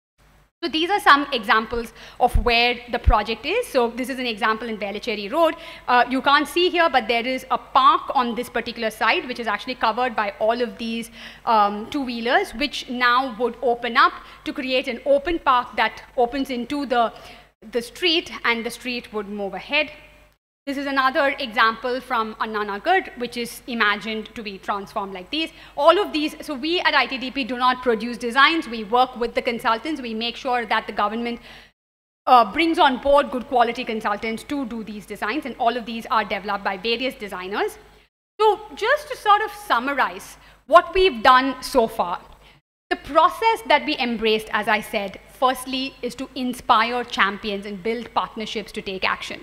So these are some examples of where the project is. So this is an example in Velachery Road. You can't see here, but there is a park on this particular site which is actually covered by all of these two-wheelers, which now would open up to create an open park that opens into the street, and the street would move ahead. This is another example from Anna Nagar, which is imagined to be transformed like these. All of these, so we at ITDP do not produce designs. We work with the consultants. We make sure that the government brings on board good quality consultants to do these designs, and all of these are developed by various designers. So just to sort of summarize what we've done so far, the process that we embraced, as I said, firstly is to inspire champions and build partnerships to take action.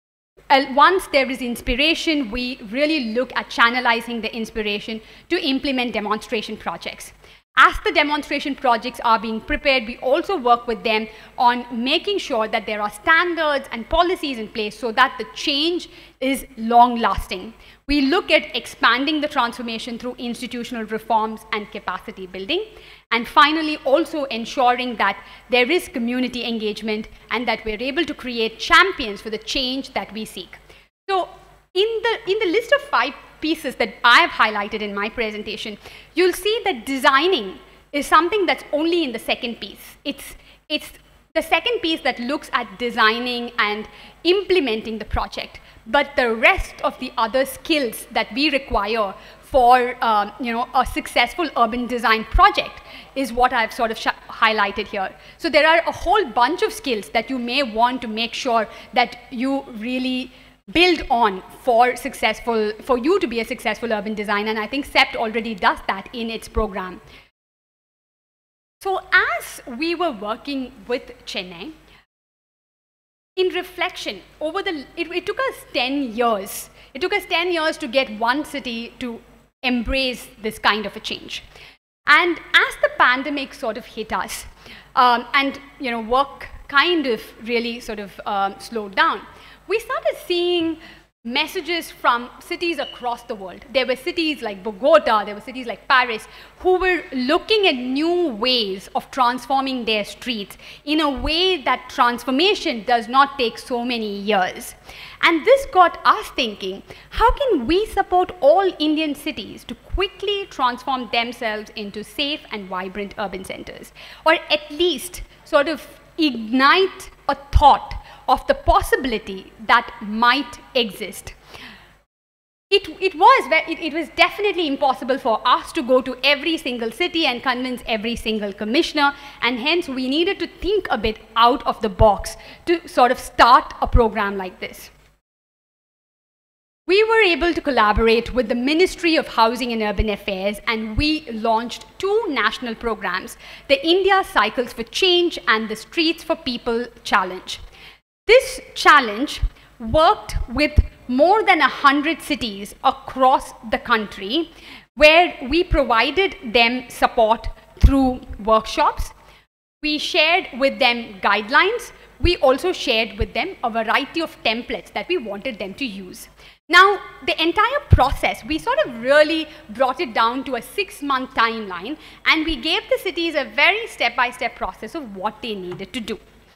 Once there is inspiration, we really look at channelizing the inspiration to implement demonstration projects. As the demonstration projects are being prepared, we also work with them on making sure that there are standards and policies in place so that the change is long-lasting. We look at expanding the transformation through institutional reforms and capacity building. And finally, also ensuring that there is community engagement and that we're able to create champions for the change that we seek. So in the list of 5 pieces that I have highlighted in my presentation, you'll see that designing is something that's only in the second piece. It's the second piece that looks at designing and implementing the project. But the rest of the other skills that we require for a successful urban design project is what I've sort of highlighted here. So there are a whole bunch of skills that you may want to make sure that you really build on for you to be a successful urban designer, and I think CEPT already does that in its program. So as we were working with Chennai, in reflection, it took us 10 years. It took us 10 years to get one city to embrace this kind of a change. And as the pandemic sort of hit us, and work kind of really sort of slowed down, we started seeing messages from cities across the world. There were cities like Bogota, there were cities like Paris, who were looking at new ways of transforming their streets in a way that transformation does not take so many years. And this got us thinking, how can we support all Indian cities to quickly transform themselves into safe and vibrant urban centers? Or at least sort of ignite a thought of the possibility that might exist. It was definitely impossible for us to go to every single city and convince every single commissioner, and hence we needed to think a bit out of the box to sort of start a program like this. We were able to collaborate with the Ministry of Housing and Urban Affairs, and we launched 2 national programs, the India Cycles for Change and the Streets for People Challenge. This challenge worked with more than 100 cities across the country, where we provided them support through workshops. We shared with them guidelines. We also shared with them a variety of templates that we wanted them to use. Now, the entire process, we sort of really brought it down to a 6-month timeline, and we gave the cities a very step-by-step process of what they needed to do.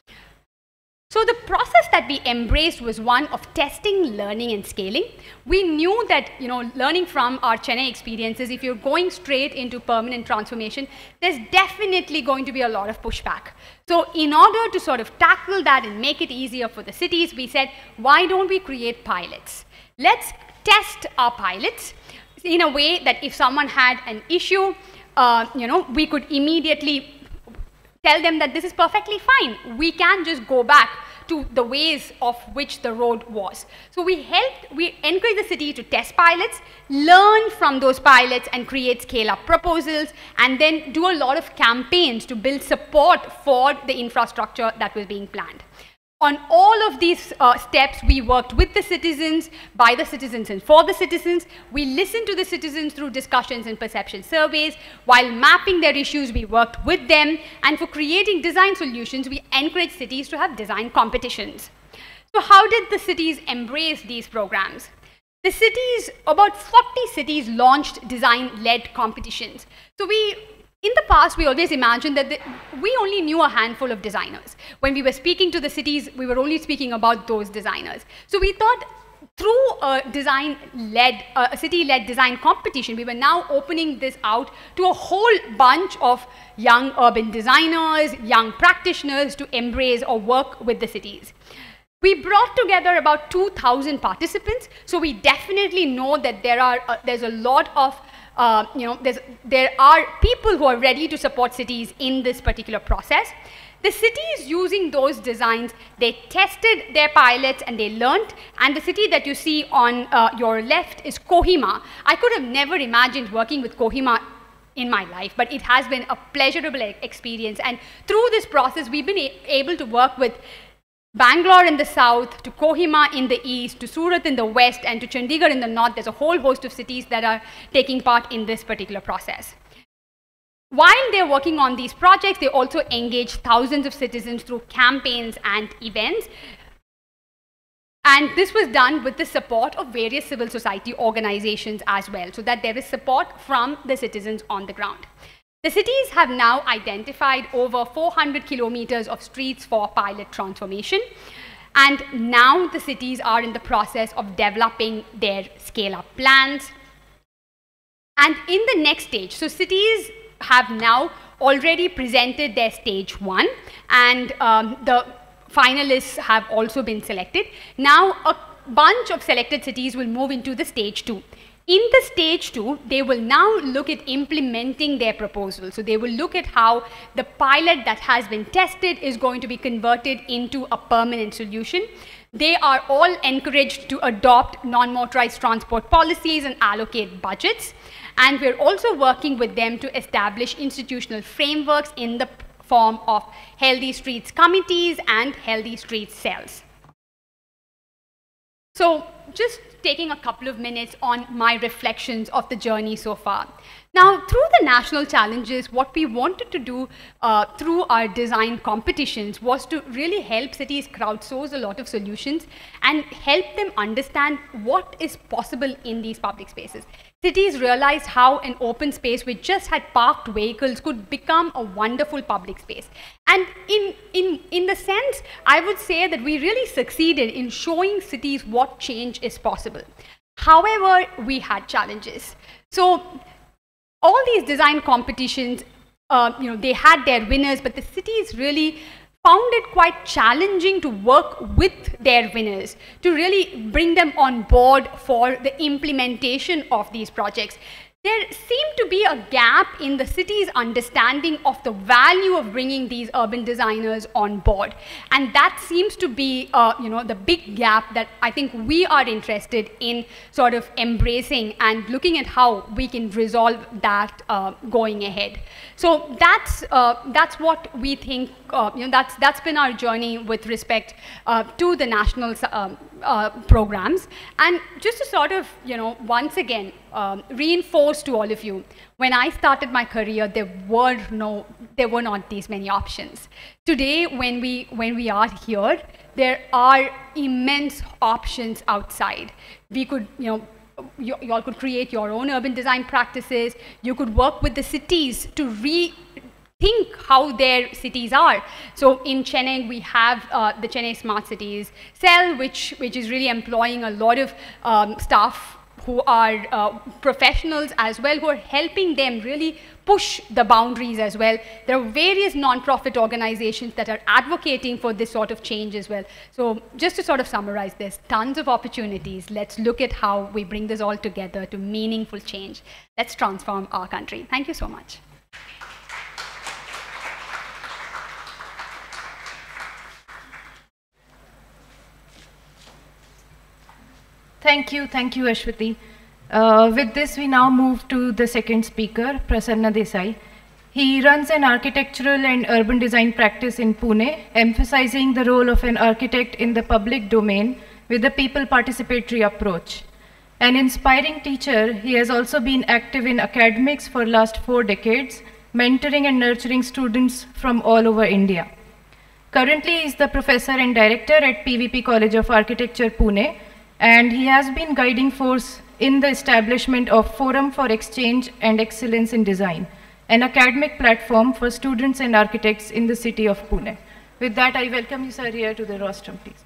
So the process that we embraced was one of testing, learning, and scaling. We knew that, learning from our Chennai experiences, if you're going straight into permanent transformation, there's definitely going to be a lot of pushback. So in order to sort of tackle that and make it easier for the cities, we said, why don't we create pilots? Let's test our pilots in a way that if someone had an issue, we could immediately tell them that this is perfectly fine. We can just go back to the ways of which the road was. So we encourage the city to test pilots, learn from those pilots and create scale-up proposals, and then do a lot of campaigns to build support for the infrastructure that was being planned. On all of these steps, we worked with the citizens, by the citizens, and for the citizens. We listened to the citizens through discussions and perception surveys. While mapping their issues, we worked with them. And for creating design solutions, we encouraged cities to have design competitions. So how did the cities embrace these programs? The cities, about 40 cities launched design-led competitions. So in the past, we always imagined that we only knew a handful of designers. When we were speaking to the cities, we were only speaking about those designers. So we thought through a city-led design competition, we were now opening this out to a whole bunch of young urban designers, young practitioners to embrace or work with the cities. We brought together about 2,000 participants, so we definitely know that there's a lot of there are people who are ready to support cities in this particular process. The cities using those designs, they tested their pilots and they learned. And the city that you see on your left is Kohima. I could have never imagined working with Kohima in my life, but it has been a pleasurable experience. And through this process, we've been able to work with Bangalore in the south, to Kohima in the east, to Surat in the west, and to Chandigarh in the north. There's a whole host of cities that are taking part in this particular process. While they're working on these projects, they also engage thousands of citizens through campaigns and events. And this was done with the support of various civil society organizations as well, so that there is support from the citizens on the ground. The cities have now identified over 400 kilometers of streets for pilot transformation. And now the cities are in the process of developing their scale-up plans. And in the next stage, so cities have now already presented their stage 1, and the finalists have also been selected. Now a bunch of selected cities will move into the stage 2. In the stage 2, they will now look at implementing their proposal. So they will look at how the pilot that has been tested is going to be converted into a permanent solution. They are all encouraged to adopt non-motorized transport policies and allocate budgets. And we're also working with them to establish institutional frameworks in the form of healthy streets committees and healthy streets cells. So just taking a couple of minutes on my reflections of the journey so far. Now, through the national challenges, what we wanted to do through our design competitions was to really help cities crowdsource a lot of solutions and help them understand what is possible in these public spaces. Cities realized how an open space which just had parked vehicles could become a wonderful public space. And in the sense, I would say that we really succeeded in showing cities what change is possible. However, we had challenges. So all these design competitions, they had their winners, but the cities really found it quite challenging to work with their winners, to really bring them on board for the implementation of these projects. There seemed to be a gap in the city's understanding of the value of bringing these urban designers on board. And that seems to be the big gap that I think we are interested in sort of embracing and looking at how we can resolve that going ahead. So that's what we think, that's been our journey with respect to the national programs. And just to sort of, once again, reinforce to all of you, when I started my career, there were not these many options. Today, when we are here, there are immense options outside. We could, you all could create your own urban design practices. You could work with the cities to rethink how their cities are. So in Chennai, we have the Chennai Smart Cities Cell, which is really employing a lot of staff who are professionals as well, who are helping them really push the boundaries as well. There are various non-profit organizations that are advocating for this sort of change as well. So just to sort of summarize this, tons of opportunities. Let's look at how we bring this all together to meaningful change. Let's transform our country. Thank you so much. Thank you, Ashwati. With this, we now move to the second speaker, Prasanna Desai. He runs an architectural and urban design practice in Pune, emphasizing the role of an architect in the public domain with a people participatory approach. An inspiring teacher, he has also been active in academics for last 4 decades, mentoring and nurturing students from all over India. Currently, he is the professor and director at PVP College of Architecture, Pune, and he has been guiding force in the establishment of Forum for Exchange and Excellence in Design, an academic platform for students and architects in the city of Pune. With that, I welcome you, sir, here to the rostrum, please.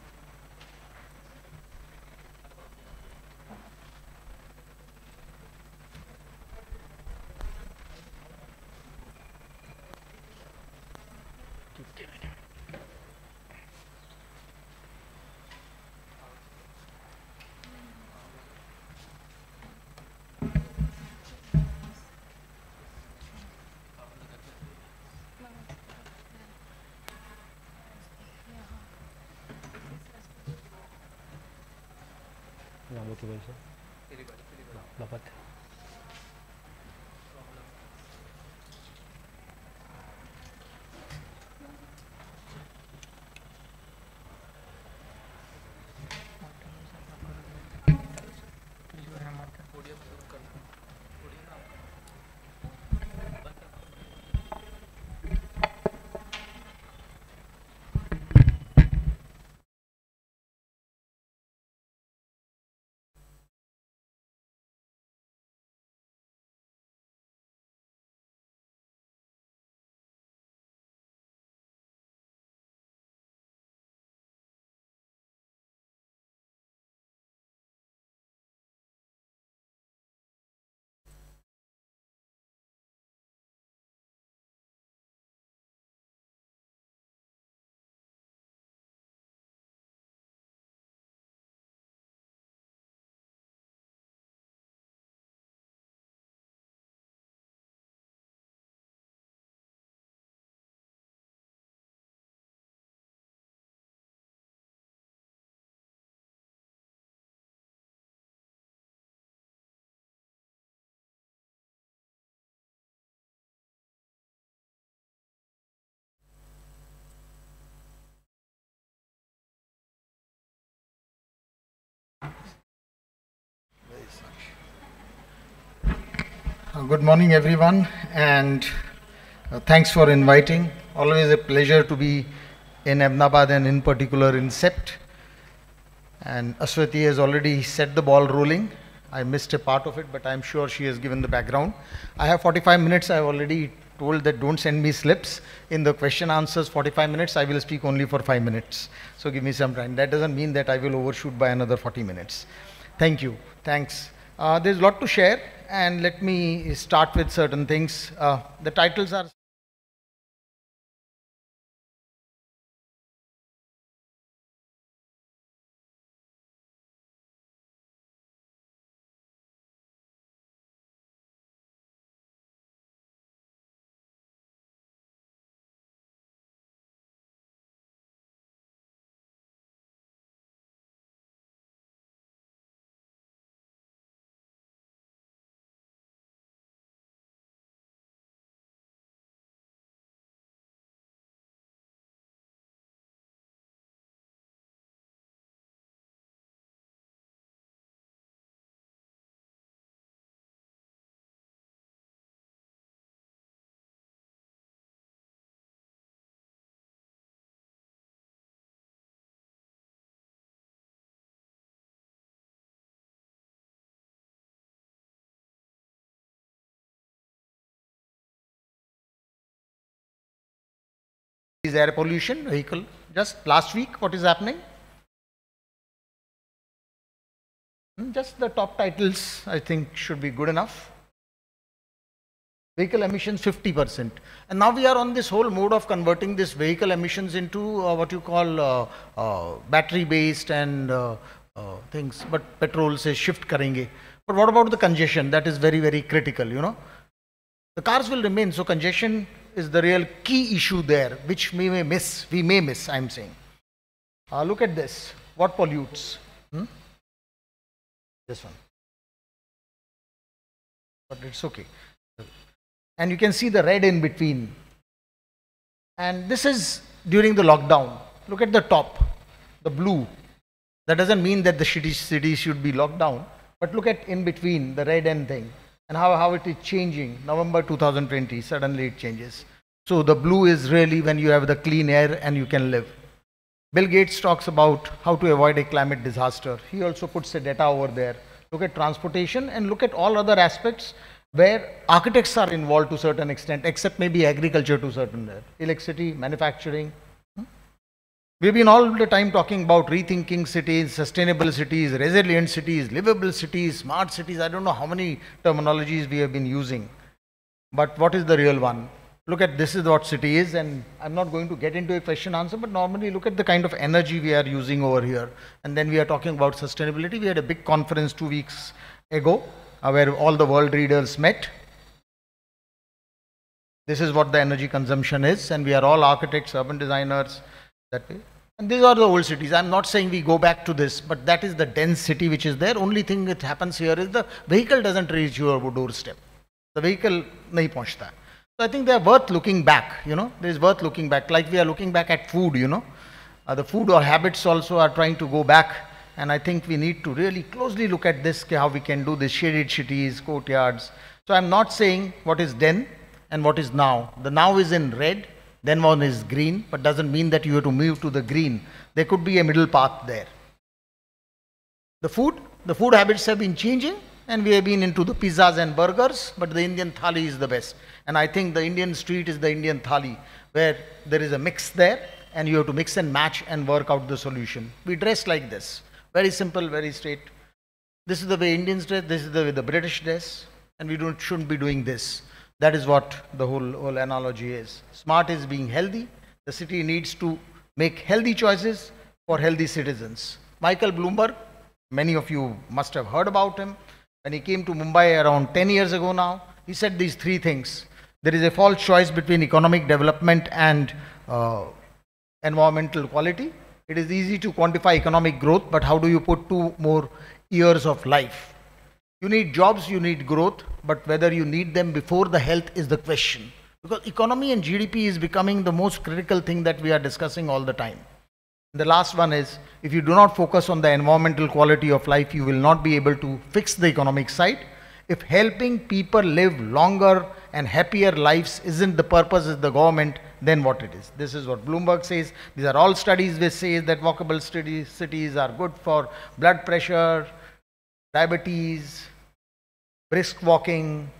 Babat. Good morning, everyone, and thanks for inviting. Always a pleasure to be in Ahmedabad and in particular in CEPT. And Ashwati has already set the ball rolling. I missed a part of it, but I'm sure she has given the background. I have 45 minutes. I've already told that don't send me slips. In the question answers 45 minutes, I will speak only for 5 minutes. So give me some time. That doesn't mean that I will overshoot by another 40 minutes. Thank you. Thanks. There's a lot to share, and let me start with certain things. The titles are air pollution, vehicle. Just last week, what is happening? Just the top titles, I think, should be good enough. Vehicle emissions 50%. And now we are on this whole mode of converting this vehicle emissions into what you call battery based and things. But petrol says shift karenge. But what about the congestion? That is very, very critical, you know. The cars will remain, so congestion is the real key issue there, which we may miss, I'm saying. Look at this. What pollutes? This one. But it's okay. And you can see the red in between. And this is during the lockdown. Look at the top, the blue. That doesn't mean that the city should be locked down, but look at in between, the red end thing, and how it is changing. November 2020, suddenly it changes. So the blue is really when you have the clean air and you can live. Bill Gates talks about how to avoid a climate disaster. He also puts the data over there. Look at transportation and look at all other aspects where architects are involved to a certain extent, except maybe agriculture to a certain level. Electricity, manufacturing. We've been all the time talking about rethinking cities, sustainable cities, resilient cities, livable cities, smart cities. I don't know how many terminologies we have been using. But what is the real one? Look at this is what city is, and I'm not going to get into a question answer, but normally look at the kind of energy we are using over here. And then we are talking about sustainability. We had a big conference 2 weeks ago where all the world leaders met. This is what the energy consumption is, and we are all architects, urban designers, that way. And these are the old cities. I'm not saying we go back to this, but that is the dense city which is there. Only thing that happens here is the vehicle doesn't reach your doorstep. The vehicle nahi pahunchta. So I think they are worth looking back, you know. There is worth looking back, like we are looking back at food, you know. The food or habits also are trying to go back, and I think we need to really closely look at this, how we can do this, shaded cities, courtyards. So I'm not saying what is then and what is now. The now is in red, then one is green, but doesn't mean that you have to move to the green. There could be a middle path there. The food habits have been changing, and we have been into the pizzas and burgers, but the Indian thali is the best. And I think the Indian street is the Indian thali, where there is a mix there, and you have to mix and match and work out the solution. We dress like this. Very simple, very straight. This is the way Indians dress, this is the way the British dress, and we shouldn't be doing this. That is what the whole analogy is. Smart is being healthy. The city needs to make healthy choices for healthy citizens. Michael Bloomberg, many of you must have heard about him. When he came to Mumbai around 10 years ago now, he said these three things. There is a false choice between economic development and environmental quality. It is easy to quantify economic growth, but how do you put 2 more years of life? You need jobs, you need growth, but whether you need them before the health is the question. Because economy and GDP is becoming the most critical thing that we are discussing all the time. The last one is, if you do not focus on the environmental quality of life, you will not be able to fix the economic side. If helping people live longer and happier lives isn't the purpose of the government, then what it is? This is what Bloomberg says. These are all studies which say that walkable cities are good for blood pressure, diabetes, brisk walking,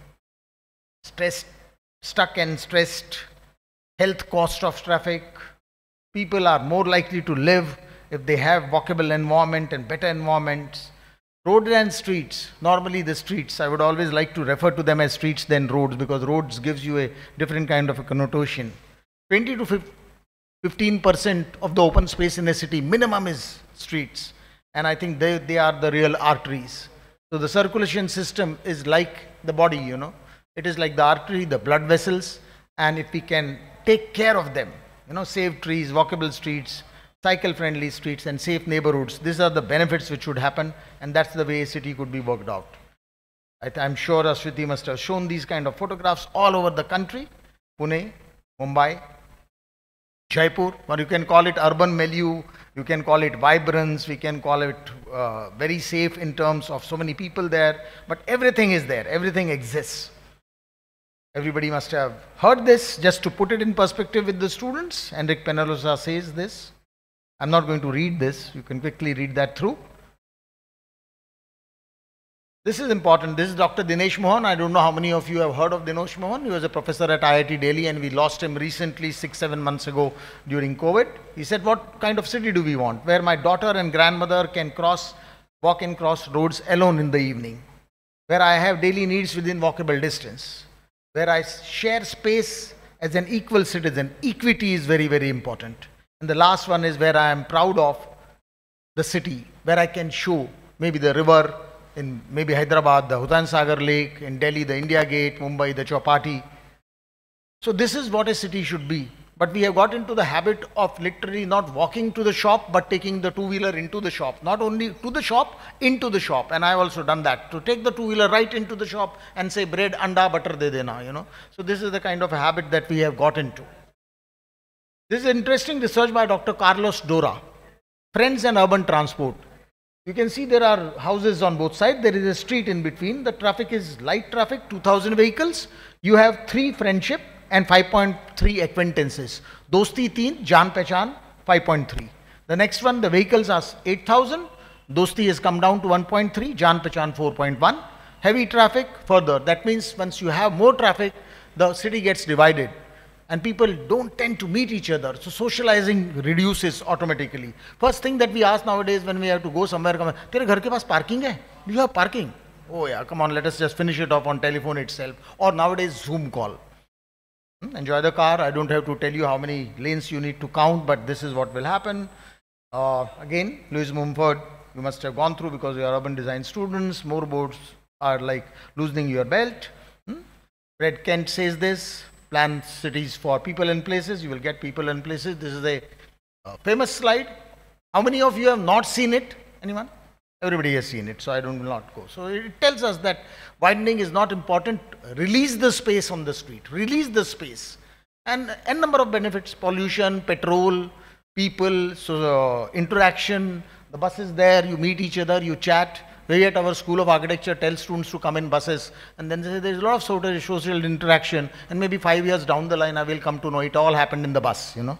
stuck and stressed, health cost of traffic. People are more likely to live if they have walkable environment and better environments. Roads and streets, normally the streets, I would always like to refer to them as streets than roads, because roads gives you a different kind of a connotation. 20 to 15% of the open space in a city minimum is streets, and I think they are the real arteries. So the circulation system is like the body, you know. It is like the artery, the blood vessels, and if we can take care of them, you know, save trees, walkable streets, cycle-friendly streets and safe neighborhoods, these are the benefits which would happen, and that's the way a city could be worked out. I'm sure Ashwati must have shown these kind of photographs all over the country. Pune, Mumbai, Jaipur, or you can call it urban milieu, you can call it vibrance, we can call it very safe in terms of so many people there, but everything is there, everything exists. Everybody must have heard this. Just to put it in perspective with the students, Enrique Penalosa says this. I'm not going to read this, you can quickly read that through. This is important. This is Dr. Dinesh Mohan. I don't know how many of you have heard of Dinesh Mohan. He was a professor at IIT Delhi and we lost him recently 6-7 months ago during COVID. He said, what kind of city do we want? Where my daughter and grandmother can walk and cross roads alone in the evening. Where I have daily needs within walkable distance. Where I share space as an equal citizen. Equity is very, very important. And the last one is where I am proud of the city, where I can show maybe the river, in maybe Hyderabad, the Hutan Sagar Lake, in Delhi, the India Gate, Mumbai, the Chowpatty. So this is what a city should be. But we have got into the habit of literally not walking to the shop, but taking the two-wheeler into the shop. Not only to the shop, into the shop. And I have also done that. To take the two-wheeler right into the shop and say, bread, anda, butter de dena, you know. So this is the kind of a habit that we have got into. This is interesting research by Dr. Carlos Dora. Friends and urban transport. You can see there are houses on both sides. There is a street in between. The traffic is light traffic, 2000 vehicles. You have 3 friendship and 5.3 acquaintances. Dosti 3, Jaan Pehchan 5.3. The next one, the vehicles are 8000. Dosti has come down to 1.3, Jaan Pehchan 4.1. Heavy traffic further. That means once you have more traffic, the city gets divided. And people don't tend to meet each other. So socializing reduces automatically. First thing that we ask nowadays when we have to go somewhere, tere ghar ke paas parking hai? Do you have parking? Oh yeah, come on, let us just finish it off on telephone itself. Or nowadays Zoom call. Enjoy the car. I don't have to tell you how many lanes you need to count, but this is what will happen. Again, Lewis Mumford, you must have gone through because you are urban design students. More boards are like loosening your belt. Fred Kent says this. Plan cities for people and places. You will get people and places. This is a famous slide. How many of you have not seen it? Anyone? Everybody has seen it, so I will not go. So it tells us that widening is not important. Release the space on the street. Release the space. And n number of benefits. Pollution, petrol, people, so interaction. The bus is there. You meet each other. You chat. We at our School of Architecture tell students to come in buses, and then they say there is a lot of social interaction, and maybe 5 years down the line I will come to know it all happened in the bus, you know.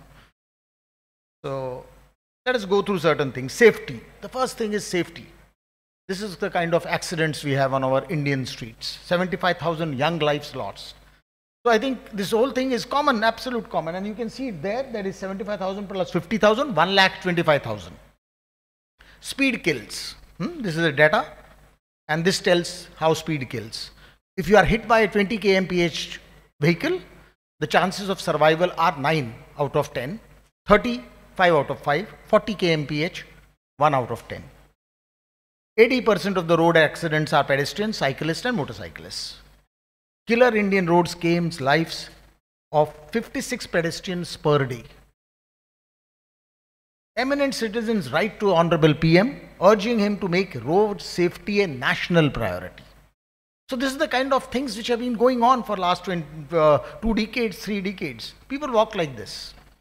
So let us go through certain things. Safety. The first thing is safety. This is the kind of accidents we have on our Indian streets. 75,000 young lives lost. So I think this whole thing is common, absolute common, and you can see it there. That is 75,000 plus 50,000, 1,25,000. Speed kills. This is the data, and this tells how speed kills. If you are hit by a 20 kmph vehicle, the chances of survival are 9 out of 10, 30, 5 out of 5, 40 kmph, 1 out of 10. 80% of the road accidents are pedestrians, cyclists and motorcyclists. Killer Indian roads claims lives of 56 pedestrians per day. Eminent citizens write to Honorable PM urging him to make road safety a national priority. So this is the kind of things which have been going on for last 2 decades, 3 decades. People walk like this.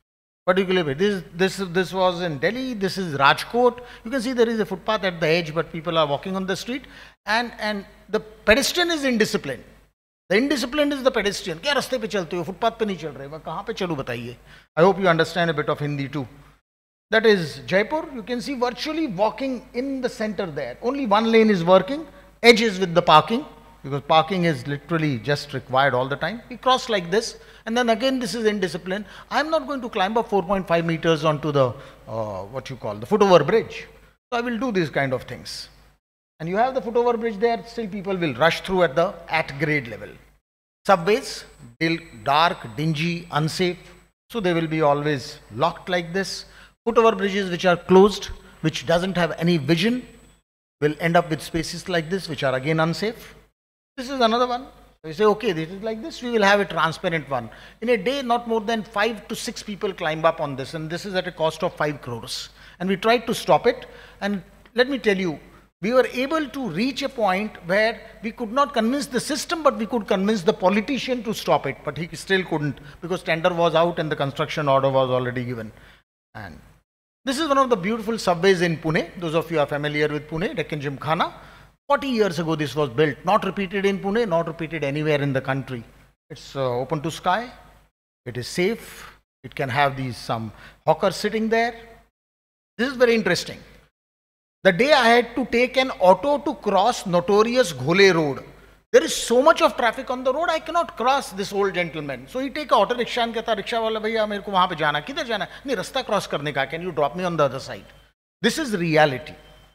particularly. This was in Delhi. This is Rajkot. You can see there is a footpath at the edge, but people are walking on the street, and the pedestrian is indisciplined. The indisciplined is the pedestrian. क्या रास्ते पे चलते हो? Footpath पे नहीं चल रहे, मैं कहाँ पे चलूँ बताइए? I hope you understand a bit of Hindi too. That is Jaipur. You can see virtually walking in the center there. Only one lane is working. Edge is with the parking, because parking is literally just required all the time. We cross like this, and then again this is indiscipline. I am not going to climb up 4.5 meters onto the what you call the footover bridge. So I will do these kind of things. And you have the footover bridge there, still people will rush through at grade level. Subways, dark, dingy, unsafe, so they will be always locked like this. Footover bridges which are closed, which doesn't have any vision, will end up with spaces like this, which are again unsafe. This is another one. So you say, okay, this is like this, we will have a transparent one. In a day, not more than 5 to 6 people climb up on this, and this is at a cost of 5 crores. And we tried to stop it, and let me tell you, we were able to reach a point where we could not convince the system, but we could convince the politician to stop it, but he still couldn't, because tender was out and the construction order was already given. And this is one of the beautiful subways in Pune. Those of you are familiar with Pune, Deccan Gymkhana. 40 years ago this was built, not repeated in Pune, not repeated anywhere in the country. It's open to sky, it is safe, it can have some hawkers sitting there. This is very interesting. The day I had to take an auto to cross notorious Ghole Road, there is so much of traffic on the road, I cannot cross this old gentleman. So he take an auto rickshaw and कहता rickshaw वाला भैया मेरे को वहाँ पे जाना, किधर जाना? नहीं रास्ता cross करने का, can you drop me on the other side? This is reality.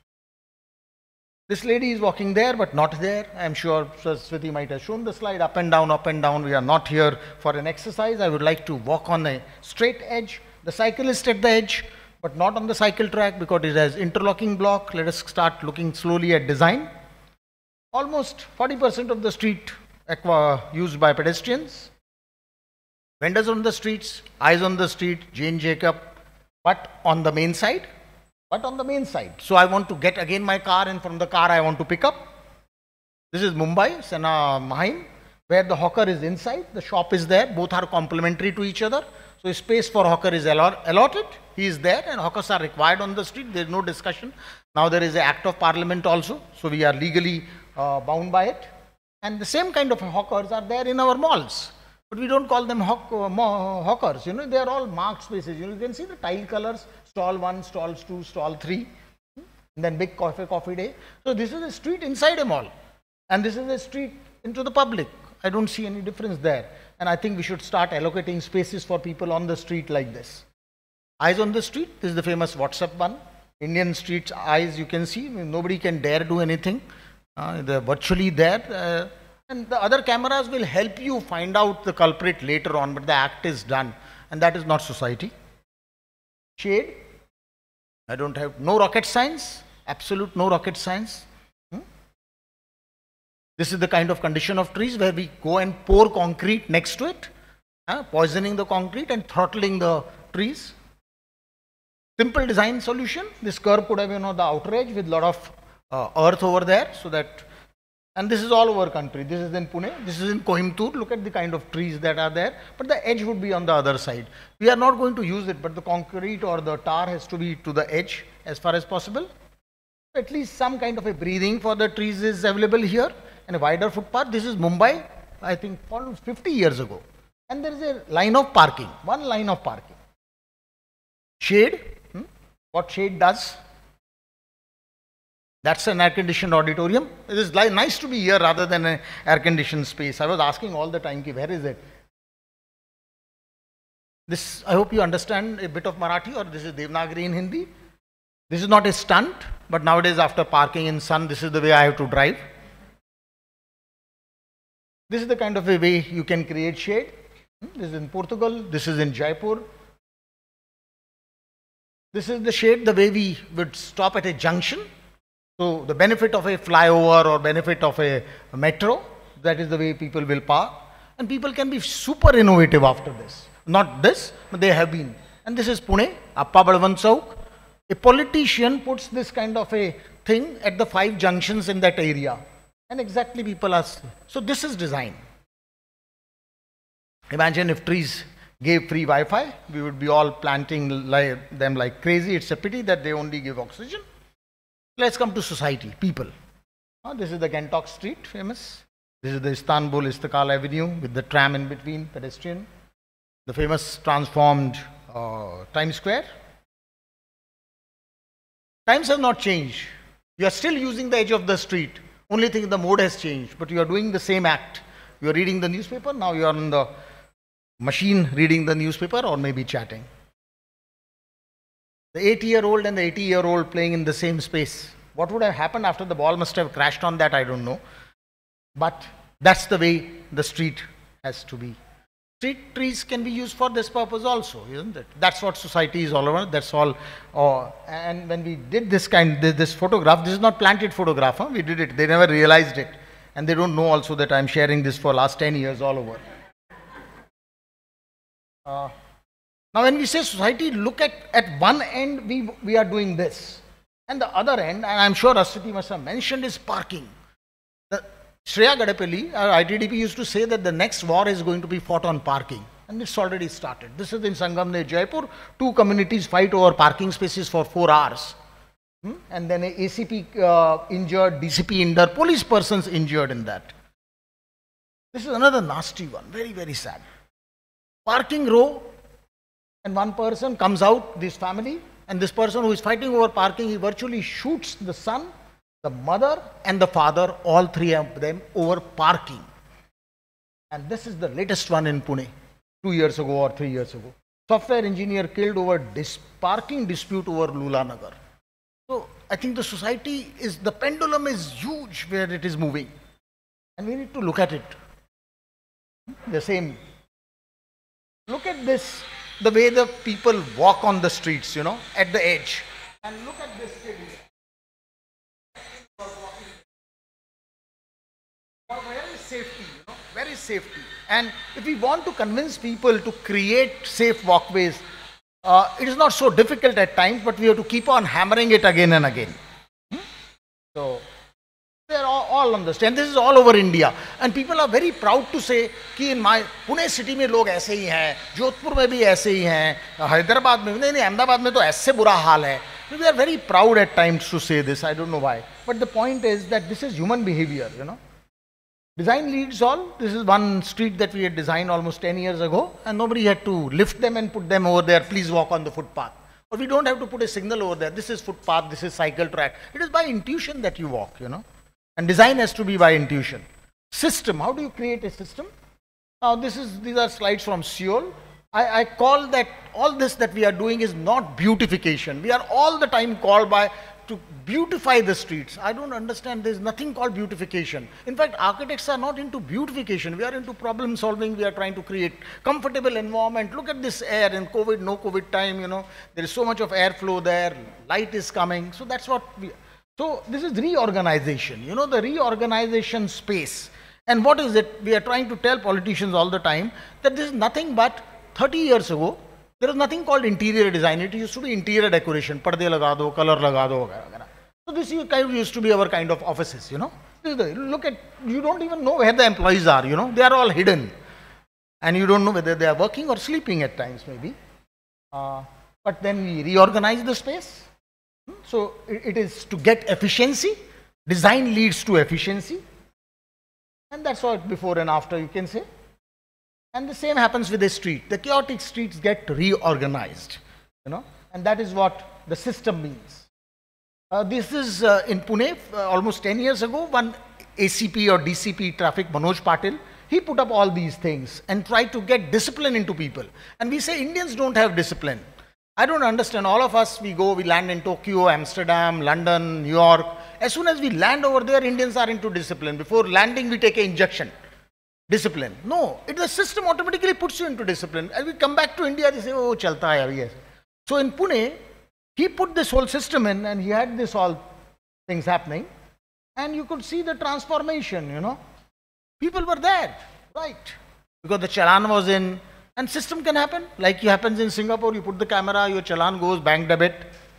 This lady is walking there, but not there. I am sure Swati might have shown the slide, up and down, up and down. We are not here for an exercise. I would like to walk on a straight edge. The cyclist at the edge, but not on the cycle track because it has interlocking block. Let us start looking slowly at design. Almost 40% of the street used by pedestrians. Vendors on the streets, eyes on the street, Jane Jacob, but on the main side. So I want to get again my car, and from the car I want to pick up. This is Mumbai, Sena Mahim, where the hawker is inside, the shop is there, both are complementary to each other. So space for hawker is allotted, he is there, and hawkers are required on the street, there is no discussion. Now there is an act of parliament also, so we are legally bound by it. And the same kind of hawkers are there in our malls. But we don't call them hawkers, you know, they are all marked spaces. You can see the tile colors, stall 1, stall 2, stall 3, and then big coffee day. So this is a street inside a mall, and this is a street into the public. I don't see any difference there. And I think we should start allocating spaces for people on the street like this. Eyes on the street, this is the famous WhatsApp one. Indian streets eyes, you can see, nobody can dare do anything. They're virtually there. And the other cameras will help you find out the culprit later on, but the act is done, and that is not society. Shade, I don't have, no rocket science, absolute no rocket science. This is the kind of condition of trees where we go and pour concrete next to it, poisoning the concrete and throttling the trees. Simple design solution, this curb could have been on the outer edge with lot of earth over there, so that. And this is all over country. This is in Pune, this is in Coimbatore. Look at the kind of trees that are there, but the edge would be on the other side. We are not going to use it, but the concrete or the tar has to be to the edge as far as possible. At least some kind of a breathing for the trees is available here, and a wider footpath. This is Mumbai, I think 50 years ago. And there is a line of parking, one line of parking. Shade, what shade does? That's an air-conditioned auditorium. It is nice to be here rather than an air-conditioned space. I was asking all the time, where is it? This, I hope you understand a bit of Marathi, or this is Devanagari in Hindi. This is not a stunt, but nowadays after parking in sun, this is the way I have to drive. This is the kind of a way you can create shade. This is in Portugal, this is in Jaipur. This is the shade, the way we would stop at a junction. So the benefit of a flyover or benefit of a metro, that is the way people will park. And people can be super innovative after this. Not this, but they have been. And this is Pune, Appa Balwant Chowk. A politician puts this kind of a thing at the 5 junctions in that area. And exactly people are. So this is design. Imagine if trees gave free Wi-Fi, we would be all planting them like crazy. It's a pity that they only give oxygen. Let's come to society, people. This is the Gantok street, famous. This is the Istanbul Istiklal Avenue with the tram in between, pedestrian. The famous transformed Times Square. Times have not changed. You are still using the edge of the street. Only thing, the mode has changed, but you are doing the same act. You are reading the newspaper, now you are on the machine reading the newspaper or maybe chatting. The 80-year-old and the 80-year-old playing in the same space. What would have happened after the ball must have crashed on that, I don't know. But that's the way the street has to be. Street trees can be used for this purpose also, isn't it? That's what society is all about. That's all. And when we did this photograph, this is not planted photograph. We did it. They never realized it. And they don't know also that I'm sharing this for last 10 years all over. Now when we say society, look at one end, we are doing this. And the other end, and I'm sure Ashwati must have mentioned, is parking. Shreya Gadapalli, our ITDP, used to say that the next war is going to be fought on parking. And it's already started. This is in Sangamne, Jaipur. 2 communities fight over parking spaces for 4 hours. And then a ACP injured, DCP injured, police persons injured in that. This is another nasty one, very, very sad. Parking row, and one person comes out, this family, and this person who is fighting over parking, he virtually shoots the son, the mother and the father, all 3 of them, over parking. And this is the latest one in Pune, 2 years ago or 3 years ago. Software engineer killed over parking dispute over Lula Nagar. So I think the society is, the pendulum is huge where it is moving. And we need to look at it. The same. Look at this, the way the people walk on the streets, you know, at the edge. And look at this kid here. Where is safety, you know? Where is safety? And if we want to convince people to create safe walkways, it is not so difficult at times, but we have to keep on hammering it again and again. So, they are all understand. This is all over India. And people are very proud to say कि in my Pune city में लोग ऐसे ही हैं, जोधपुर में भी ऐसे ही हैं, हैदराबाद में नहीं, अहमदाबाद में तो ऐसे बुरा हाल है. We are very proud at times to say this. I don't know why. But the point is that this is human behavior, you know. Design leads all. This is one street that we had designed almost 10 years ago, and nobody had to lift them and put them over there. Please walk on the footpath. Or we don't have to put a signal over there. This is footpath, this is cycle track. It is by intuition that you walk, you know. And design has to be by intuition. System. How do you create a system? Now these are slides from Seoul. I call that all this that we are doing is not beautification. We are all the time called to beautify the streets. I don't understand. There is nothing called beautification. In fact, architects are not into beautification. We are into problem solving. We are trying to create comfortable environment. Look at this air in COVID, no COVID time, you know. There is so much of airflow there. Light is coming. So that's what so this is reorganization. You know, the reorganization space. And what is it? We are trying to tell politicians all the time that this is nothing but 30 years ago, there was nothing called interior design. It used to be interior decoration. Parde laga do, color laga do, वगैरह. So this kind of used to be our kind of offices, you know. Look at, you don't even know where the employees are, you know. They are all hidden. And you don't know whether they are working or sleeping at times maybe. But then we reorganize the space. So it is to get efficiency. Design leads to efficiency. And that's what before and after you can say. And the same happens with the street. The chaotic streets get reorganized, you know, and that is what the system means. This is in Pune, almost 10 years ago, one ACP or DCP traffic, Manoj Patil, he put up all these things and tried to get discipline into people. And we say Indians don't have discipline. I don't understand. All of us, we land in Tokyo, Amsterdam, London, New York. As soon as we land over there, Indians are into discipline. Before landing, we take an injection. Discipline. No, the system automatically puts you into discipline. As we come back to India, they say, oh, chalta hai, yes. So in Pune, he put this whole system in and he had this all things happening. And you could see the transformation, you know. People were there, right? Because the challan was in, and system can happen. Like it happens in Singapore, you put the camera, your challan goes, bank debit.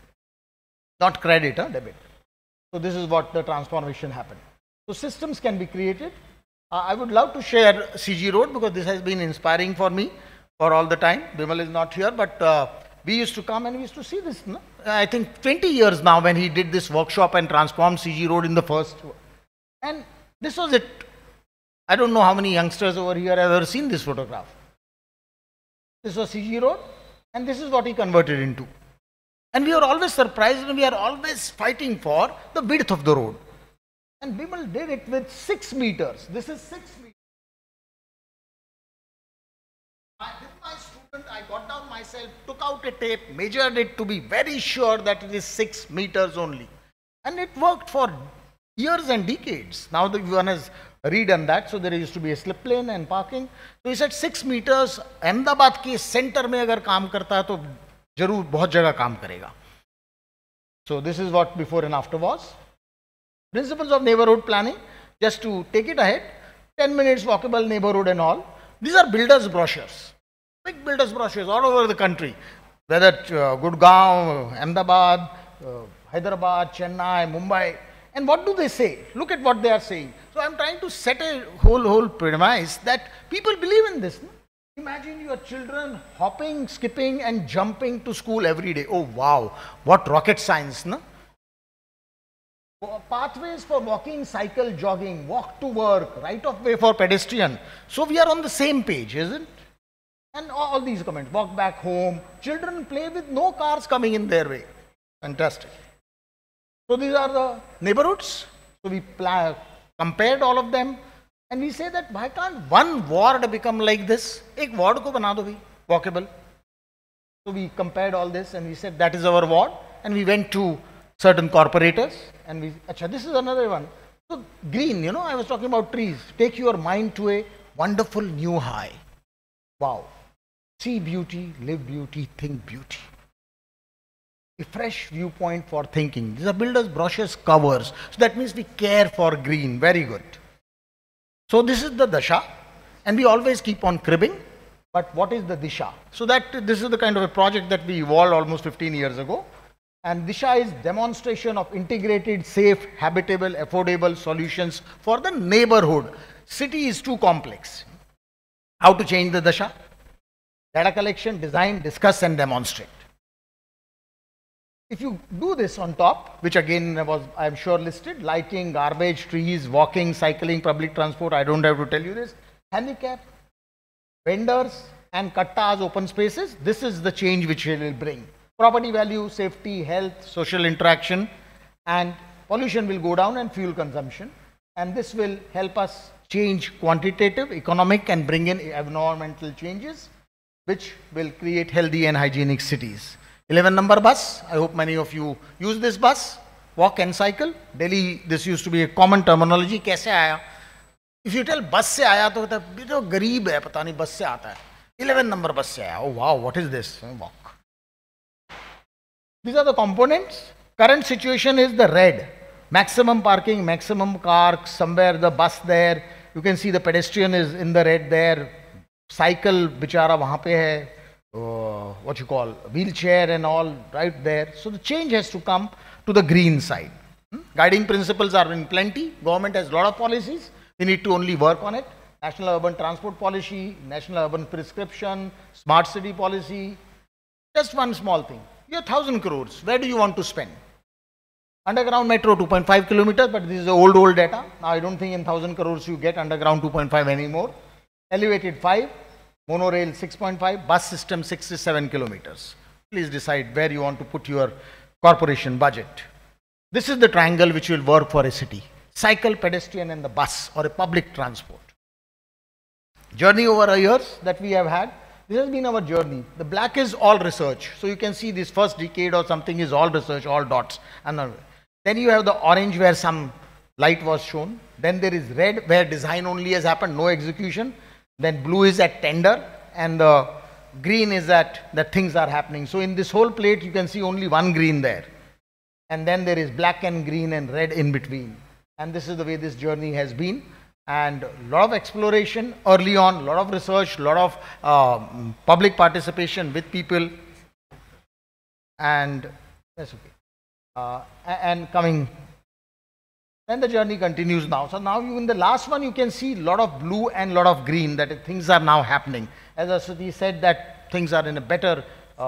Not credit, debit. So this is what the transformation happened. So systems can be created. I would love to share CG Road because this has been inspiring for me for all the time. Bimal is not here, but we used to come and we used to see this. No? I think 20 years now when he did this workshop and transformed CG Road in the first. And this was it. I don't know how many youngsters over here have ever seen this photograph. This was CG Road, and this is what he converted into. And we were always surprised, and we are always fighting for the width of the road. And Bimal did it with 6 meters. This is 6 meters. With my student, I got down myself, took out a tape, measured it to be very sure that it is 6 meters only. And it worked for years and decades. Now the one has redone that, so there used to be a slip lane and parking. So he said 6 meters, Ahmedabad के center में अगर काम करता है तो जरूर बहुत जगह काम करेगा. So this is what before and after was. Principles of neighborhood planning, just to take it ahead, 10 minutes walkable neighborhood and all. These are builders brochures, big builders brochures all over the country, whether Gurgaon, Ahmedabad, Hyderabad, Chennai, Mumbai. And what do they say? Look at what they are saying. So I am trying to set a whole premise that people believe in this. No? Imagine your children hopping, skipping and jumping to school every day. Oh wow, what rocket science, no? Pathways for walking, cycle, jogging, walk to work, right of way for pedestrian. So we are on the same page, isn't it? And all these comments, walk back home, children play with no cars coming in their way. Fantastic. So these are the neighborhoods. So we compared all of them and we say that why can't one ward become like this? Ek ward ko bana do bhi, walkable. So we compared all this and we said that is our ward, and we went to certain corporators and we, acha, this is another one. So green, you know, I was talking about trees. Take your mind to a wonderful new high. Wow. See beauty, live beauty, think beauty. A fresh viewpoint for thinking. These are builders brochures covers. So that means we care for green. Very good. So this is the dasha, and we always keep on cribbing. But what is the disha? So that this is the kind of a project that we evolved almost 15 years ago. And disha is demonstration of integrated, safe, habitable, affordable solutions for the neighborhood. City is too complex. How to change the dasha? Data collection, design, discuss and demonstrate. If you do this on top, which again was, I am sure, listed, lighting, garbage, trees, walking, cycling, public transport, I don't have to tell you this, handicap, vendors and kattas, open spaces, this is the change which it will bring. Property value, safety, health, social interaction, and pollution will go down and fuel consumption. And this will help us change quantitative, economic and bring in environmental changes, which will create healthy and hygienic cities. 11 number bus, I hope many of you use this bus, walk and cycle. Delhi, this used to be a common terminology. कैसे आया? If you tell bus से आया तो होता है तो गरीब है, पता नहीं बस से आता है. 11 number bus से आया. Oh wow, what is this? Walk. These are the components. Current situation is the red. Maximum parking, maximum car, somewhere the bus there. You can see the pedestrian is in the red there. Cycle, bichara wahan pe hai. What you call wheelchair and all right there. So the change has to come to the green side. Guiding principles are in plenty. Government has a lot of policies. We need to only work on it. National Urban Transport Policy, National Urban Prescription, Smart City Policy. Just one small thing. You have 1,000 crores. Where do you want to spend? Underground metro 2.5 kilometers, but this is old data. Now I don't think in 1,000 crores you get underground 2.5 anymore. Elevated 5. Monorail 6.5, bus system 67 kilometers. Please decide where you want to put your corporation budget. This is the triangle which will work for a city. Cycle, pedestrian and the bus or a public transport. Journey over years that we have had. This has been our journey. The black is all research. So you can see this first decade or something is all research, all dots. And then you have the orange where some light was shown. Then there is red where design only has happened, no execution. Then blue is at tender and the green is that things are happening. So in this whole plate you can see only one green there. And then there is black and green and red in between. And this is the way this journey has been. And a lot of exploration early on, a lot of research, a lot of public participation with people. And that's okay. And coming Then the journey continues now. So now you in the last one you can see a lot of blue and a lot of green, that things are now happening. As Ashwati said, that things are in a better.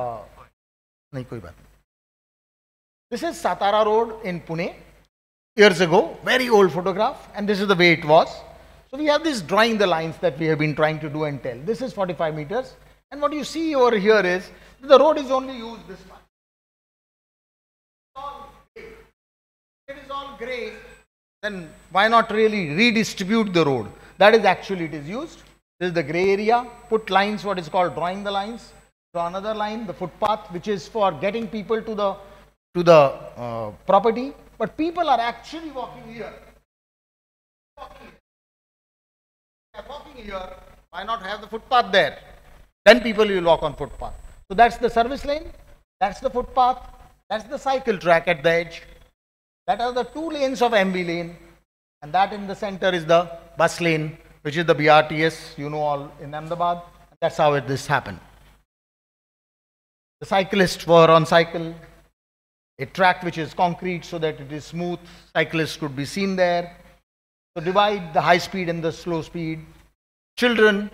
This is Satara Road in Pune. Years ago, very old photograph, and this is the way it was. So we have this drawing the lines that we have been trying to do and tell. This is 45 meters, and what you see over here is the road is only used this much. It is all grey. Then why not really redistribute the road? That is actually it is used. This is the grey area. Put lines, what is called drawing the lines. Draw another line, the footpath, which is for getting people to the property. But people are actually walking here. They are walking here. Why not have the footpath there? Then people will walk on footpath. So that's the service lane. That's the footpath. That's the cycle track at the edge. That are the 2 lanes of MV lane. And that in the center is the bus lane, which is the BRTS, you know, all in Ahmedabad. That's how this happened. The cyclists were on cycle. A track which is concrete so that it is smooth, cyclists could be seen there. So divide the high speed and the slow speed. Children,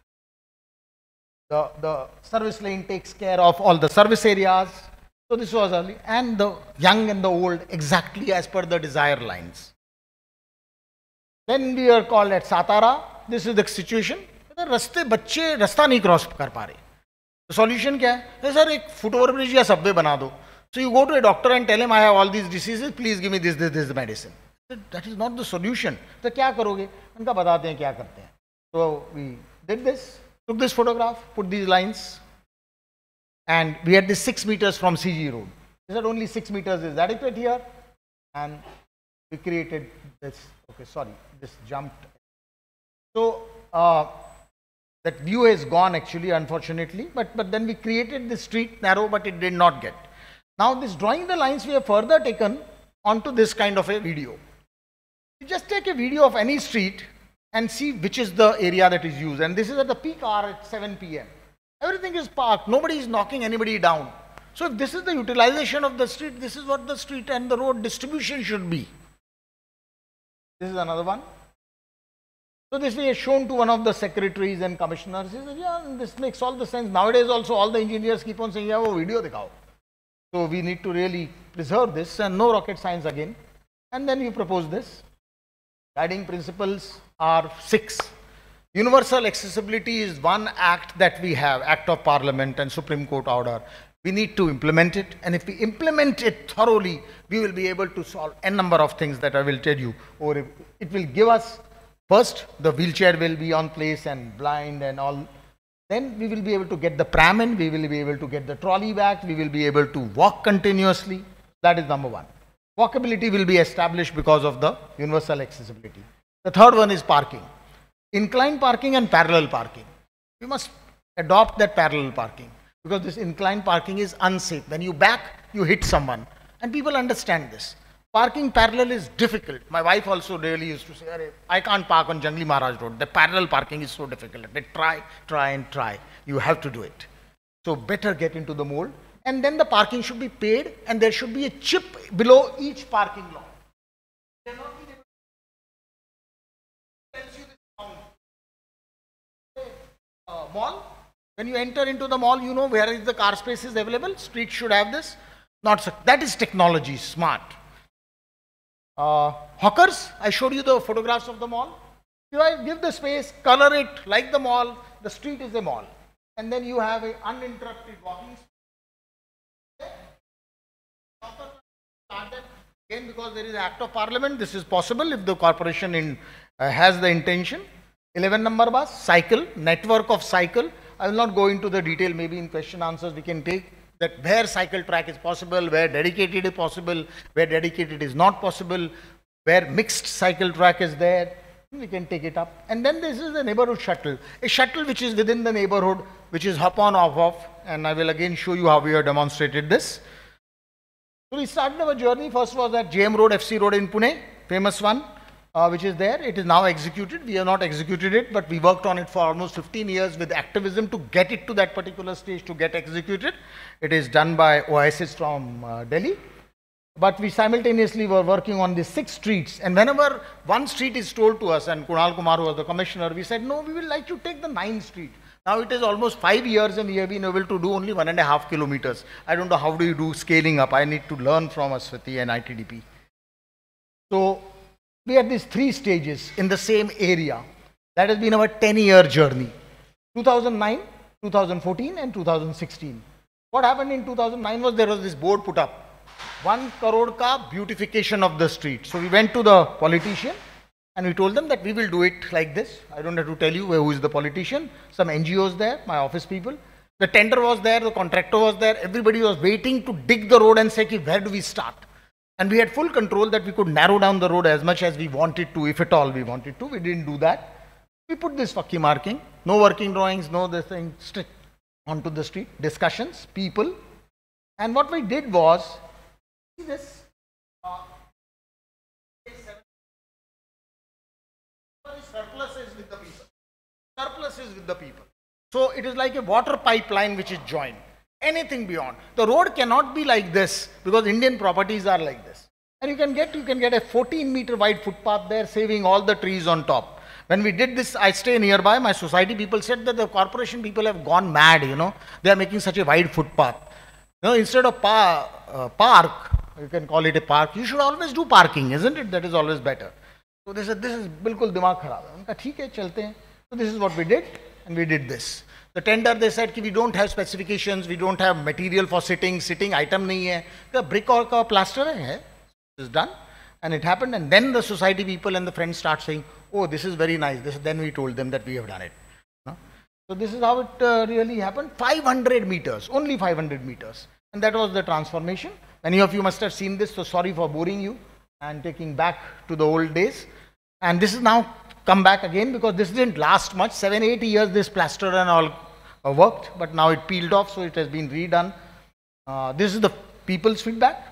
the service lane takes care of all the service areas. So this was early, and the young and the old exactly as per the desire lines. Then we are called at Satara. This is the situation. रास्ते बच्चे रास्ता नहीं cross कर पा रहे. The solution क्या है? Sir एक फुटओवर ब्रिज या सबवे बना दो. So you go to a doctor and tell him, I have all these diseases, please give me this medicine. That is not the solution. So क्या करोगे? उनका बताते हैं क्या करते हैं. So we did this, took this photograph, put these lines, and we had this 6 meters from CG Road. We said only 6 meters is adequate here, and we created this. Okay, sorry, this jumped. So that view has gone actually, unfortunately, but then we created the street narrow, but it did not get. Now this drawing the lines we have further taken onto this kind of a video. You just take a video of any street and see which is the area that is used, and this is at the peak hour at 7 p.m. Everything is parked, nobody is knocking anybody down. So if this is the utilization of the street, this is what the street and the road distribution should be. This is another one. So this we have shown to one of the secretaries and commissioners. He said, yeah, this makes all the sense. Nowadays also all the engineers keep on saying, yeah, wo video dikhao. So we need to really preserve this, and no rocket science again. And then we propose this. Guiding principles are 6. Universal accessibility is one act that we have, Act of Parliament and Supreme Court order. We need to implement it, and if we implement it thoroughly, we will be able to solve n number of things that I will tell you. Or it will give us, first, the wheelchair will be on place and blind and all. Then we will be able to get the pram in, we will be able to get the trolley back, we will be able to walk continuously. That is number 1. Walkability will be established because of the universal accessibility. The third one is parking. Inclined parking and parallel parking. We must adopt that parallel parking, because this inclined parking is unsafe. When you back, you hit someone, and people understand this. Parking parallel is difficult. My wife also really used to say, I can't park on Jangli Maharaj Road. The parallel parking is so difficult. They try. You have to do it. So better get into the mold. And then the parking should be paid, and there should be a chip below each parking lot. Mall. When you enter into the mall, you know where is the car space is available. Street should have this. Not so. That is technology, smart. Hawkers, I showed you the photographs of the mall. If I give the space, color it like the mall, the street is a mall. And then you have an uninterrupted walking space. Again, because there is an Act of Parliament, this is possible if the corporation has the intention. 11 number bus, cycle, network of cycle. I will not go into the detail, maybe in question answers we can take that where cycle track is possible, where dedicated is possible, where dedicated is not possible, where mixed cycle track is there, we can take it up. And then this is the neighborhood shuttle, a shuttle which is within the neighborhood, which is hop on, off, and I will again show you how we have demonstrated this. So we started our journey. First was at JM Road, FC Road in Pune, famous one. Which is there. It is now executed. We have not executed it, but we worked on it for almost 15 years with activism to get it to that particular stage to get executed. It is done by Oasis from Delhi. but we simultaneously were working on the 6 streets. And whenever one street is told to us, and Kunal Kumar was the commissioner, we said, no, we will like to take the 9th street. Now it is almost 5 years and we have been able to do only 1.5 kilometers. I don't know how do you do scaling up. I need to learn from Aswati and ITDP. So we had these 3 stages in the same area. That has been our 10-year journey. 2009, 2014 and 2016. What happened in 2009 was there was this board put up. 1 crore ka beautification of the street. So we went to the politician and we told them that we will do it like this. I don't have to tell you who is the politician. Some NGOs there, my office people. The tender was there, the contractor was there. Everybody was waiting to dig the road and say, where do we start? And we had full control that we could narrow down the road as much as we wanted to, if at all we wanted to. We didn't do that. We put this Fakki marking, no working drawings, no this thing, straight onto the street, discussions, people. And what we did was, see this? Surpluses with the people. Surpluses with the people. So it is like a water pipeline which is joined. Anything beyond. The road cannot be like this because Indian properties are like this. And you can get a 14-meter wide footpath there, saving all the trees on top. When we did this, I stay nearby, my society people said that the corporation people have gone mad, you know. They are making such a wide footpath. You know, instead of park, you can call it a park, you should always do parking, isn't it? That is always better. So they said, this is bilkul dimag kharab hai. Unka, theek hai, chalte hain. So this is what we did, and we did this. The tender, they said, we don't have specifications, we don't have material for sitting item nahi hai. The brick or ka plaster hai, it is done. And it happened, and then the society people and the friends start saying, oh, this is very nice. Then we told them that we have done it. No? So this is how it really happened. 500 meters, only 500 meters. And that was the transformation. Many of you must have seen this, so sorry for boring you and taking back to the old days. And this is now come back again because this didn't last much. 7-8 years this plaster and all worked, but now it peeled off, so it has been redone. This is the people's feedback.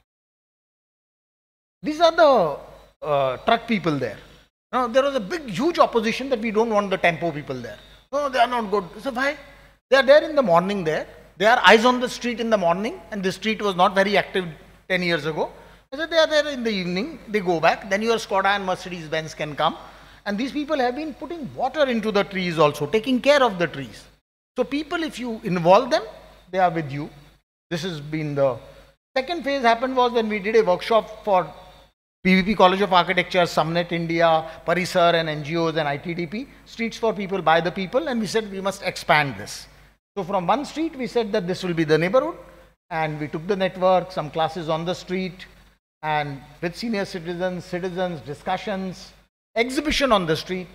These are the truck people there. Now, there was a big, huge opposition that we don't want the tempo people there. No, they are not good. So why? They are there in the morning there. They are eyes on the street in the morning, and the street was not very active 10 years ago. So they are there in the evening, they go back, then your Skoda and Mercedes Benz can come. And these people have been putting water into the trees also, taking care of the trees. So people, if you involve them, they are with you. This has been the second phase happened was when we did a workshop for PVP College of Architecture, Samnet India, Parisar and NGOs and ITDP, streets for people, by the people, and we said we must expand this. So from one street we said that this will be the neighborhood, and we took the network, some classes on the street, and with senior citizens, discussions, exhibition on the street,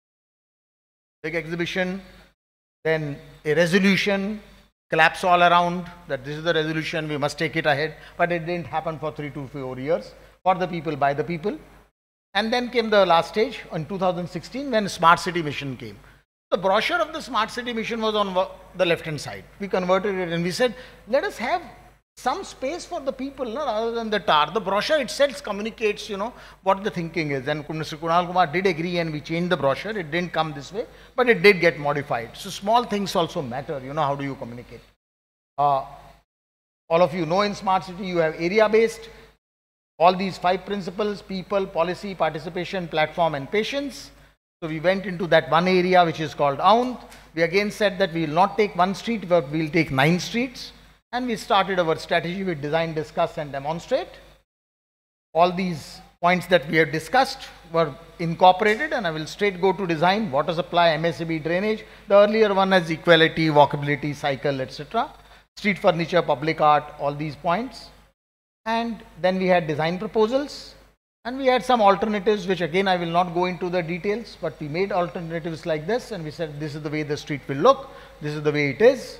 big exhibition, then a resolution, collapse all around that this is the resolution, we must take it ahead, but it didn't happen for 3 to 4 years. For the people, by the people. And then came the last stage in 2016 when Smart City Mission came. The brochure of the Smart City Mission was on the left hand side. We converted it and we said, let us have some space for the people, no, rather than the tar. The brochure itself communicates, you know, what the thinking is. And Mr. Kunal Kumar did agree and we changed the brochure. It didn't come this way, but it did get modified. So small things also matter, you know, how do you communicate. All of you know in Smart City you have area based. All these 5 principles, people, policy, participation, platform and patience. So we went into that one area which is called Aund. We again said that we will not take 1 street, but we will take 9 streets. And we started our strategy with design, discuss and demonstrate. All these points that we have discussed were incorporated, and I will straight go to design, water supply, MSAB, drainage. The earlier one has equality, walkability, cycle, etc. Street furniture, public art, all these points. And then we had design proposals, and we had some alternatives, which again I will not go into the details, but we made alternatives like this, and we said this is the way the street will look, this is the way it is.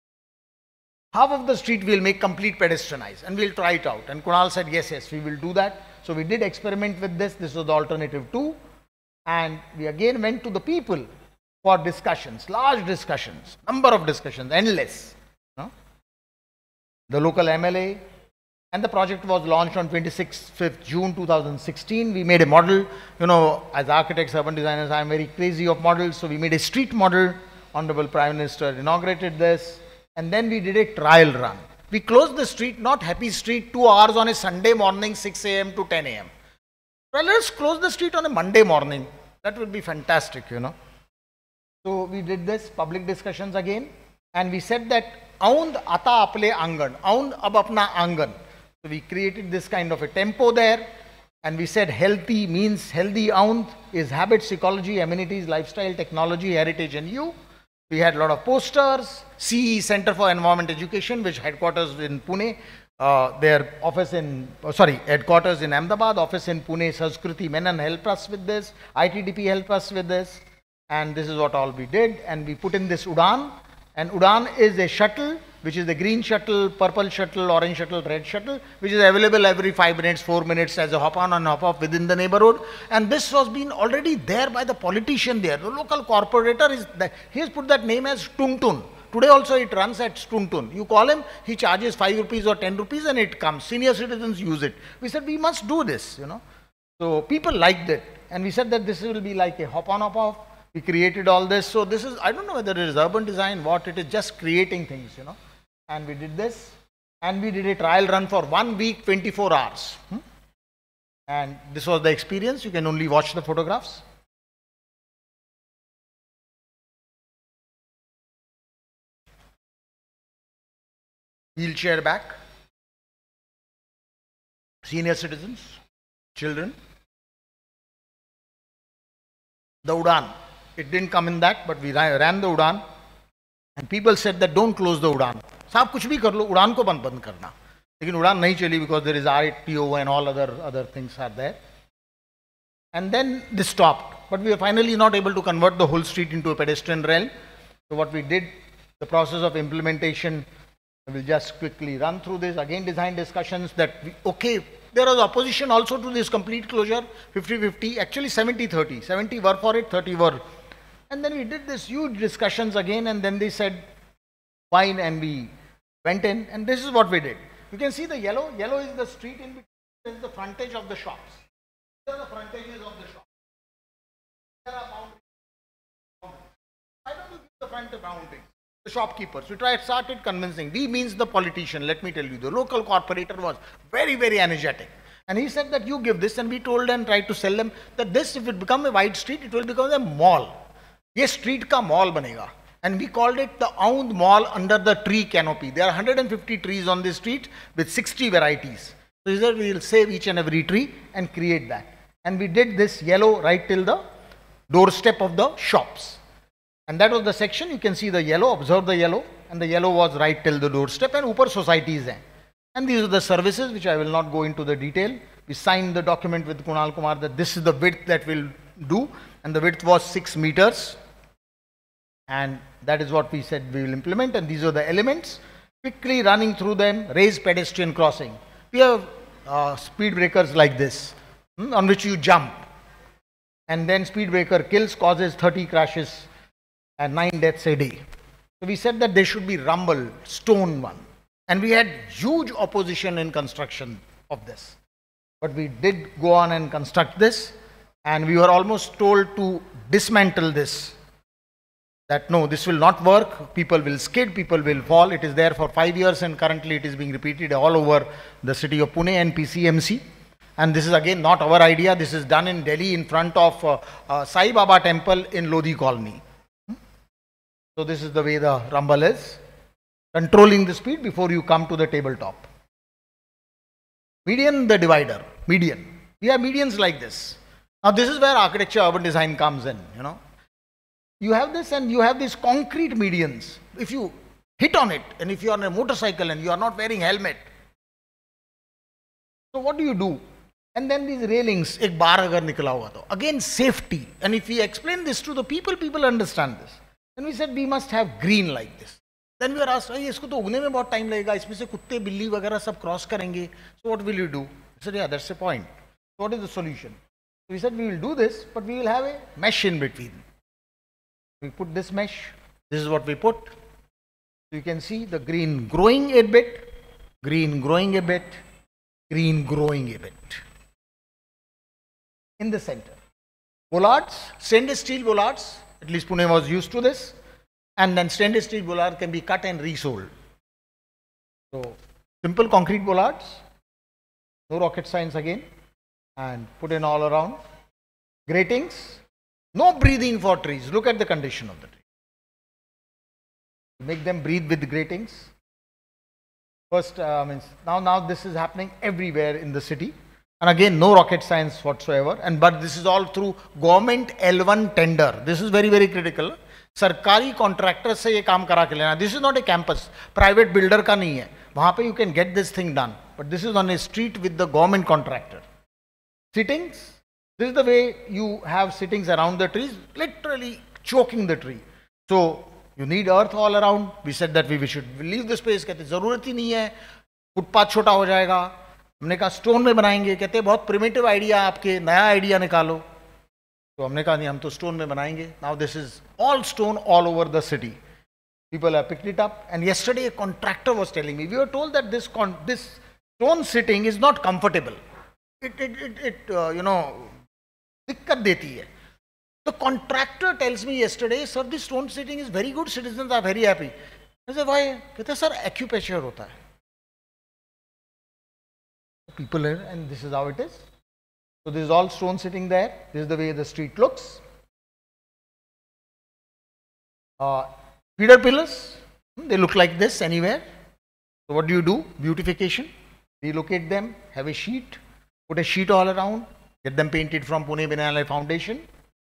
Half of the street we will make complete pedestrianized, and we will try it out. And Kunal said, yes, we will do that. So we did experiment with this. This was the alternative 2. And we again went to the people for discussions, large discussions, number of discussions, endless. No? The local MLA. And the project was launched on 26th June 2016. We made a model, you know, as architects, urban designers, I am very crazy of models. So we made a street model. Honorable Prime Minister inaugurated this. And then we did a trial run. We closed the street, not Happy Street, 2 hours on a Sunday morning, 6 a.m. to 10 a.m. Well, let's close the street on a Monday morning. That would be fantastic, you know. So we did this, public discussions again, and we said that Aund ata aple angan, Aund ab apna angan. So we created this kind of a tempo there, and we said healthy means healthy Aund is habits, ecology, amenities, lifestyle, technology, heritage, and you. We had a lot of posters, CE, Center for Environment Education, which headquarters in Pune, their office in, headquarters in Ahmedabad, office in Pune, Sanskriti Menon helped us with this, ITDP helped us with this, and this is what all we did, and we put in this Udaan, and Udaan is a shuttle, which is the green shuttle, purple shuttle, orange shuttle, red shuttle, which is available every 5 minutes, 4 minutes as a hop on and hop off within the neighborhood. And this was been already there by the politician there. The local corporator is there. He has put that name as Tuntun. Today also it runs at Tuntun. You call him, he charges 5 rupees or 10 rupees and it comes. Senior citizens use it. We said we must do this, you know. So people liked it. And we said that this will be like a hop on, hop off. We created all this. So this is, I don't know whether it is urban design, what it is, just creating things, you know. And we did this, and we did a trial run for 1 week, 24 hours. And this was the experience. You can only watch the photographs. Wheelchair back, senior citizens, children. The Udaan, it didn't come in that, but we ran the Udaan. And people said that don't close the Udaan. साहब कुछ भी कर लो, उड़ान को बंद करना. लेकिन उड़ान नहीं चली because there is RTO and all other things are there. And then this stopped. But we were finally not able to convert the whole street into a pedestrian realm. So what we did, the process of implementation, we will just quickly run through this. Again, design discussions that, there was opposition also to this complete closure, 50-50, actually 70-30. 70 were for it, 30 were. And then we did this huge discussions again, and then they said, fine, and we went in, and this is what we did. You can see the yellow. Yellow is the street in between. This is the frontage of the shops. These are the frontages of the shops. There are boundaries. I don't know the front boundaries. The shopkeepers. We started convincing. We means the politician. Let me tell you, the local corporator was very, very energetic. And he said that you give this, and we told and tried to sell them that this, if it become a wide street, it will become a mall. Yes, street ka mall banega. And we called it the Aund Mall under the tree canopy. There are 150 trees on this street with 60 varieties. So we will save each and every tree and create that. And we did this yellow right till the doorstep of the shops. And that was the section. You can see the yellow, observe the yellow. And the yellow was right till the doorstep, and upar societies hai. And these are the services, which I will not go into the detail. We signed the document with Kunal Kumar that this is the width that we'll do. And the width was 6 meters. And that is what we said we will implement, and these are the elements. Quickly running through them, raise pedestrian crossing. We have speed breakers like this, on which you jump. And then speed breaker kills, causes 30 crashes and 9 deaths a day. So we said that there should be rumble, stone one. And we had huge opposition in construction of this. But we did go on and construct this, and we were almost told to dismantle this. That no, this will not work, people will skid, people will fall. It is there for 5 years, and currently it is being repeated all over the city of Pune and PCMC. And this is again not our idea, this is done in Delhi in front of Sai Baba temple in Lodi colony. So this is the way the rumble is, controlling the speed before you come to the tabletop. Median, the divider, median. We have medians like this. Now this is where architecture, urban design comes in, you know. You have this, and you have these concrete medians. If you hit on it, and if you are on a motorcycle and you are not wearing helmet, so what do? And then these railings, ek bar agar nikla hua to. Again, safety. And if we explain this to the people, people understand this. And we said we must have green like this. Then we were asked, isko to ugne mein bahut time lagega, isme se kutte, billi vagara sab cross karenge. So what will you do? I said, yeah, that's the point. So what is the solution? So we said we will do this, but we will have a mesh in between. We put this mesh, this is what we put. So you can see the green growing a bit, green growing a bit, green growing a bit. In the center. Bollards, stainless steel bollards, at least Pune was used to this. And then stainless steel bollard can be cut and resold. So simple concrete bollards, no rocket science again, and put in all around. Gratings, no breathing for trees. Look at the condition of the tree. Make them breathe with gratings. First, now this is happening everywhere in the city. And again, no rocket science whatsoever. But this is all through government L1 tender. This is very, very critical. सरकारी contractor से ये काम करा के लेना. This is not a campus, private builder का नहीं है. वहां पे you can get this thing done, but this is on a street with the government contractor. Sittings, this is the way you have sittings around the trees, literally choking the tree. So you need earth all around. We said that we should leave the space. कहते जरूरत ही नहीं है, footpath छोटा हो जाएगा. हमने कहा stone में बनाएंगे. कहते बहुत प्रिमिटिव आइडिया, आपके नया आइडिया निकालो. तो हमने कहा नहीं, हम तो स्टोन में बनाएंगे. Now this is all stone all over the city. People have picked it up. And yesterday a contractor was telling me, we were told that this stone sitting is not comfortable. It दिक्कत देती है. The contractor tells me yesterday, sir, this stone sitting is very good, citizens are very happy. I said, why? कहते sir, acupressure होता है. People here, and this is how it is. So this is all stone sitting there. This is the way the street looks. Feeder pillars, they look like this anywhere. So what do? Beautification. Relocate them, have a sheet, put a sheet all around, get them painted from Pune Biennale Foundation.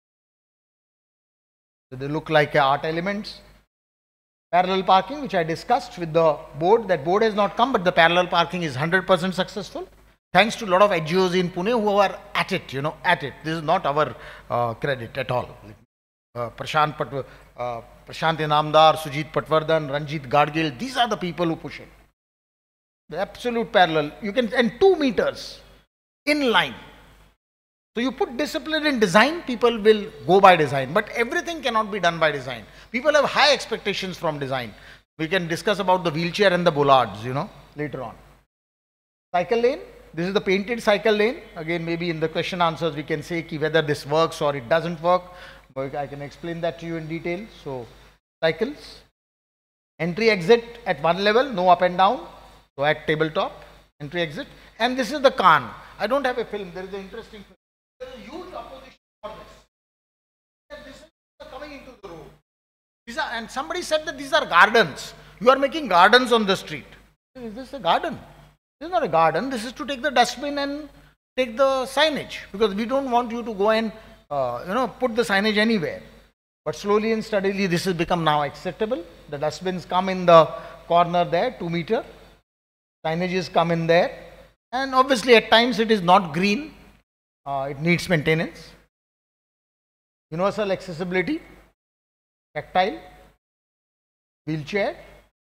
So they look like art elements. Parallel parking, which I discussed with the board. That board has not come, but the parallel parking is 100% successful. Thanks to a lot of NGOs in Pune who are at it, at it. This is not our credit at all. Prashant Inamdar, Sujit Patwardhan, Ranjit Gadgil, these are the people who push it. The absolute parallel. You can, and 2 meters in line. So you put discipline in design, people will go by design. But everything cannot be done by design. People have high expectations from design. We can discuss about the wheelchair and the bollards, later on. Cycle lane. This is the painted cycle lane. Again, maybe in the question answers we can say whether this works or it doesn't work. But I can explain that to you in detail. So, cycles. Entry exit at one level, no up and down. So at tabletop, entry exit. And this is the Khan. I don't have a film. There is an interesting film. There is a huge opposition for this. This is coming into the road. And somebody said that these are gardens. You are making gardens on the street. Is this a garden? This is not a garden. This is to take the dustbin and take the signage, because we don't want you to go and put the signage anywhere. But slowly and steadily this has become now acceptable. The dustbins come in the corner there, 2 meter. Signages come in there. And obviously at times it is not green. It needs maintenance. Universal accessibility, tactile, wheelchair.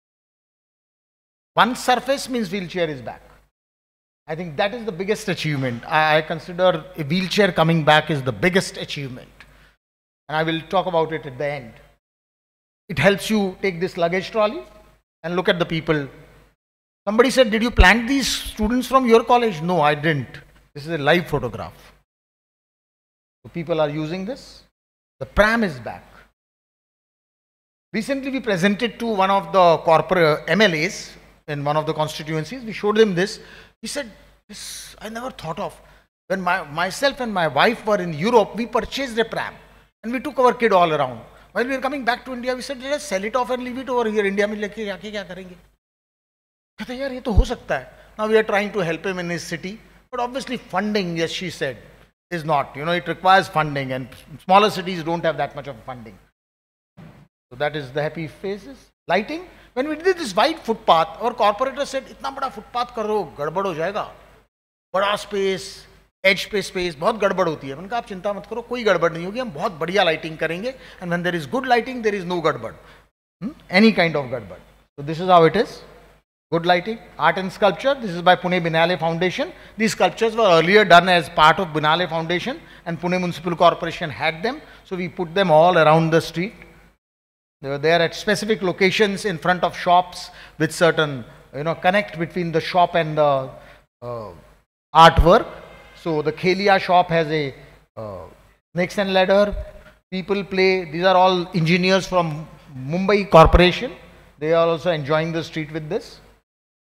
One surface means wheelchair is back. I think that is the biggest achievement. I consider a wheelchair coming back is the biggest achievement. And I will talk about it at the end. It helps you take this luggage trolley and look at the people. Somebody said, did you plant these students from your college? No, I didn't. This is a live photograph. So people are using this. The pram is back. Recently we presented to one of the corporate MLAs in one of the constituencies. We showed him this. He said, this I never thought of. When myself and my wife were in Europe, we purchased a pram and we took our kid all around. While we were coming back to India, we said, let us sell it off and leave it over here. India में लेके जाके क्या करेंगे? कहते यार ये तो हो सकता है. Now we are trying to help him in his city, but obviously funding, yes, she said, is not. It requires funding, and smaller cities don't have that much of funding. So that is the happy phases. Lighting. When we did this wide footpath, our corporator said, इतना बड़ा footpath करो, गड़बड़ हो जाएगा. बड़ा space, edge पे space, बहुत गड़बड़ होती है. मैंने कहा आप चिंता मत करो, कोई गड़बड़ नहीं होगी, हम बहुत बढ़िया lighting करेंगे. And when there is good lighting, there is no गड़बड़. Any kind of गड़बड़. So this is how it is. Good lighting. Art and sculpture. This is by Pune Biennale Foundation. These sculptures were earlier done as part of Biennale Foundation, and Pune Municipal Corporation had them. So we put them all around the street. They were there at specific locations in front of shops with certain, connect between the shop and the artwork. So the Khelia shop has a snakes and ladder. People play. These are all engineers from Mumbai Corporation. They are also enjoying the street with this.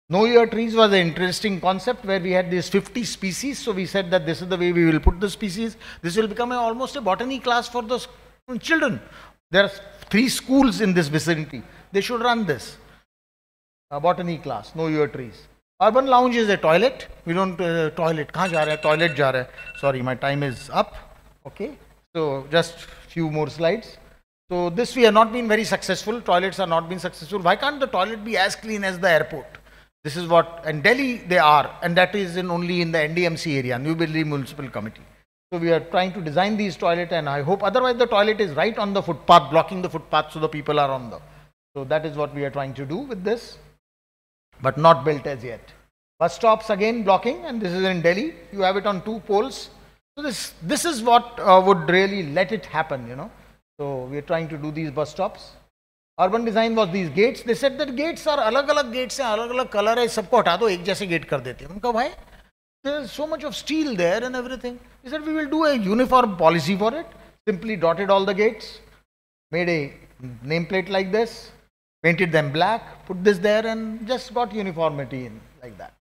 Know Your Trees was an interesting concept where we had these 50 species. So we said that this is the way we will put the species. This will become almost a botany class for the children. There are 3 schools in this vicinity. They should run this. A botany class, Know Your Trees. Urban Lounge is a toilet. We don't toilet. Kahan ja raha hai? Toilet ja raha hai. Sorry, my time is up. Okay. So just few more slides. So this we have not been very successful. Toilets are not been successful. Why can't the toilet be as clean as the airport? This is what, in Delhi they are, and that is only in the NDMC area, New Delhi Municipal Committee. So we are trying to design these toilets, and I hope, otherwise the toilet is right on the footpath, blocking the footpath, so the people are on the. So that is what we are trying to do with this, but not built as yet. Bus stops again blocking, and this is in Delhi. You have it on 2 poles. So this is what would really let it happen, you know. So we are trying to do these bus stops. Urban design was these gates. They said that gates are alag gates हैं, अलग-अलग color है, सबको हटा दो, एक जैसे gate कर देते हैं. उनका भाई, there is so much of steel there and everything. He said we will do a uniform policy for it. Simply dotted all the gates, made a nameplate like this, painted them black, put this there, and just got uniformity in like that.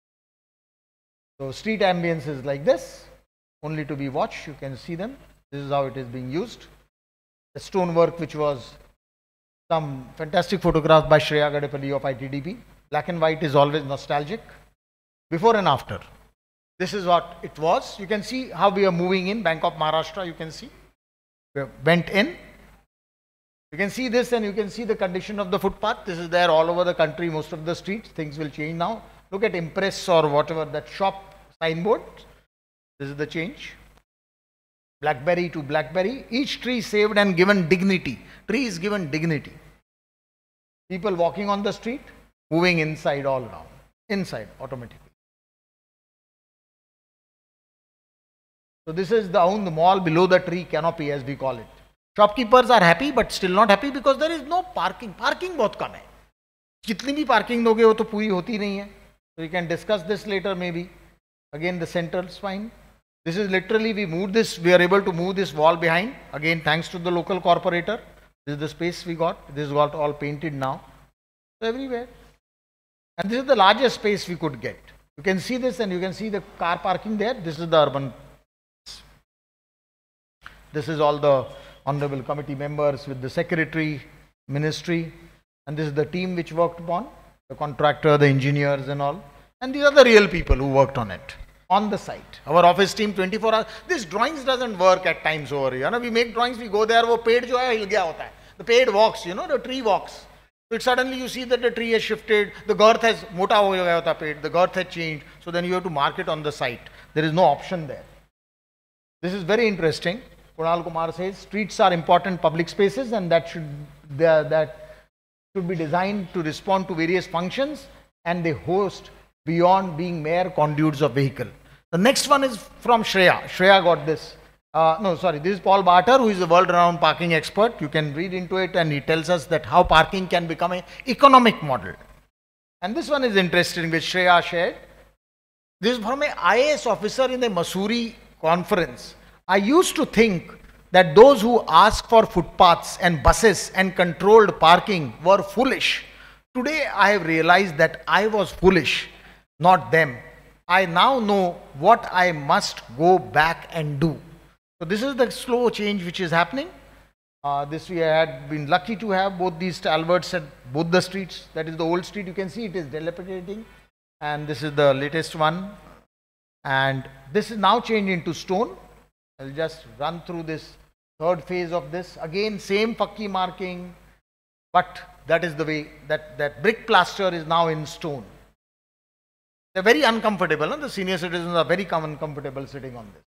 So street ambience is like this, only to be watched. You can see them. This is how it is being used. The stonework, which was some fantastic photograph by Shreya Gadepalli of ITDP. Black and white is always nostalgic. Before and after. This is what it was. You can see how we are moving in. Bank of Maharashtra, you can see. We went in. You can see this, and you can see the condition of the footpath. This is there all over the country, most of the streets. Things will change now. Look at Impress or whatever, that shop signboard. This is the change. Blackberry to Blackberry. Each tree saved and given dignity. Tree is given dignity. People walking on the street, moving inside all around. Inside automatically. So this is the mall below the tree canopy, as we call it. Shopkeepers are happy, but still not happy because there is no parking. Parking बहुत कम है. जितनी भी parking दोगे वो तो पूरी होती नहीं है. So we can discuss this later maybe. Again the central spine. This is literally, we moved this, we are able to move this wall behind. Again, thanks to the local corporator. This is the space we got. This got all painted now. So everywhere. And this is the largest space we could get. You can see this, and you can see the car parking there. This is the urban. This is all the honorable committee members with the secretary, ministry. And this is the team which worked upon. The contractor, the engineers and all. And these are the real people who worked on it. On the site. Our office team 24 hours. This drawings doesn't work at times over here. We make drawings, we go there, वो पेड़ जो है हिल गया होता है. The पेड़ walks, you know, the tree walks. So it suddenly you see that the tree has shifted, the girth has, मोटा हो गया होता पेड़, the girth has changed. So then you have to mark it on the site. There is no option there. This is very interesting. Kunal Kumar says, streets are important public spaces, and that should be designed to respond to various functions, and they host beyond being mere conduits of vehicle. The next one is from Shreya. Shreya got this. This is Paul Barter, who is a world-renowned parking expert. You can read into it, and he tells us that how parking can become an economic model. And this one is interesting, which Shreya shared. This is from an IAS officer in the Mussoorie conference. I used to think that those who ask for footpaths and buses and controlled parking were foolish. Today I have realized that I was foolish, not them. I now know what I must go back and do. So this is the slow change which is happening. This we had been lucky to have both these stalwarts at both the streets. That is the old street, you can see it is dilapidating. And this is the latest one. And this is now changed into stone. I'll just run through this third phase of this. Again, same fakki marking, but that is the way that brick plaster is now in stone. They're very uncomfortable, and the senior citizens are very uncomfortable sitting on this.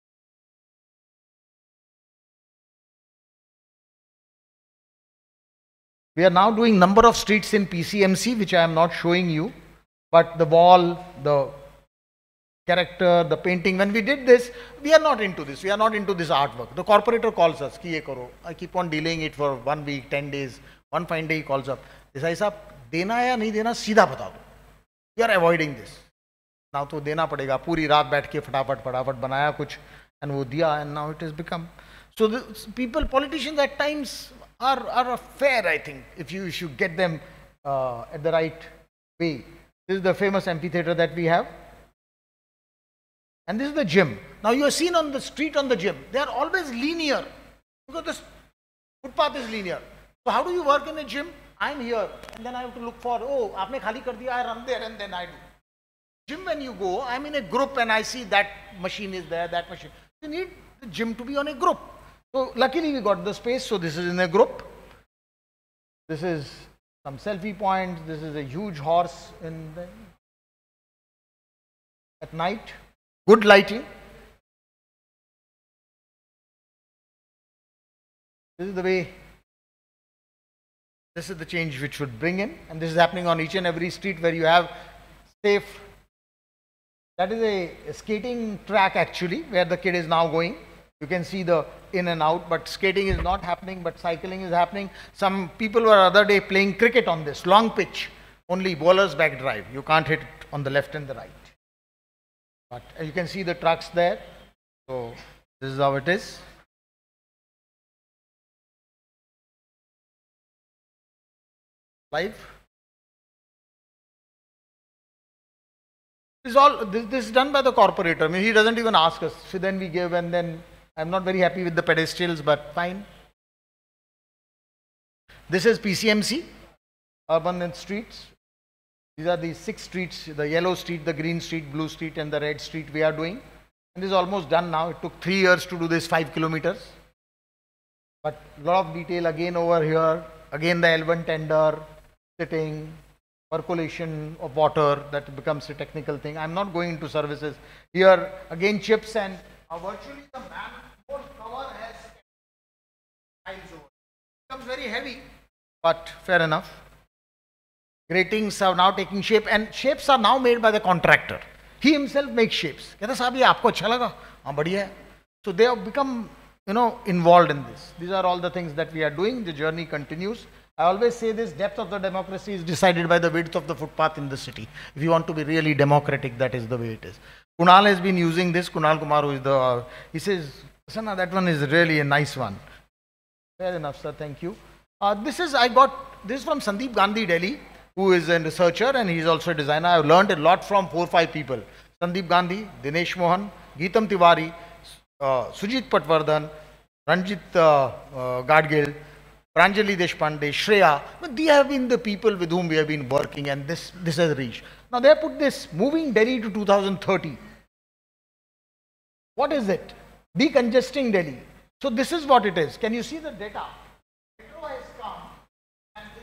We are now doing number of streets in PCMC, which I am not showing you, but the wall, the character, the painting, when we did this, we are not into this. We are not into this artwork. The corporator calls us, ki ye karo. I keep on delaying it for 1 week, 10 days. One fine day he calls up. Desai sahab, dena hai ya nahi dena, seedha bata do. We are avoiding this. Now to dena padega. Puri raat baith ke fatafat banaya kuch, and wo diya, and now it has become. So the people, politicians at times are fair, I think, if you get them at the right way. This is the famous amphitheater that we have. And this is the gym. Now you are seen on the street on the gym. They are always linear because the footpath is linear. So how do you work in a gym? I'm here and then I have to look for, oh, aapne khali kar diya, I run there and then I do. Gym, when you go, I'm in a group and I see that machine is there, that machine. You need the gym to be on a group. So luckily we got the space, so this is in a group. This is some selfie points. This is a huge horse in the, at night. Good lighting. This is the way, this is the change which would bring in, and this is happening on each and every street where you have safe. That is a skating track actually, where the kid is now going. You can see the in and out, but skating is not happening, but cycling is happening. Some people were other day playing cricket on this, long pitch, only bowler's back drive. You can't hit it on the left and the right. But you can see the trucks there. So this is how it is. Live. This is all. This is done by the corporator. I mean, he doesn't even ask us. So then we give, and then I'm not very happy with the pedestrians, but fine. This is PCMC, urban and streets. These are the 6 streets: the yellow street, the green street, blue street, and the red street. We are doing, and this is almost done now. It took 3 years to do this 5 kilometers. But a lot of detail again over here. Again, the L1 tender. Sitting, percolation of water, that becomes a technical thing. I'm not going into services. Here, again, chips and virtually the whole cover has tiles over. It becomes very heavy, but fair enough. Gratings are now taking shape, and shapes are now made by the contractor. He himself makes shapes. Kehta saab ye aapko acha laga? Haan, badhiya hai. So they have become, involved in this. These are all the things that we are doing. The journey continues. I always say this: depth of the democracy is decided by the width of the footpath in the city. If you want to be really democratic, that is the way it is. Kunal has been using this. Kunal Kumar, who is the, he says, Sana, that one is really a nice one. Fair enough, sir. Thank you. I got this from Sandeep Gandhi, Delhi, who is a researcher and he is also a designer. I have learned a lot from 4 or 5 people. Sandeep Gandhi, Dinesh Mohan, Geetam Tiwari, Sujit Patwardhan, Ranjit Gadgil, Pranjali Deshpande, Shreya, but they have been the people with whom we have been working, and this has reached. Now they have put this, moving Delhi to 2030. What is it? Decongesting Delhi. So this is what it is. Can you see the data? Metro has come, and this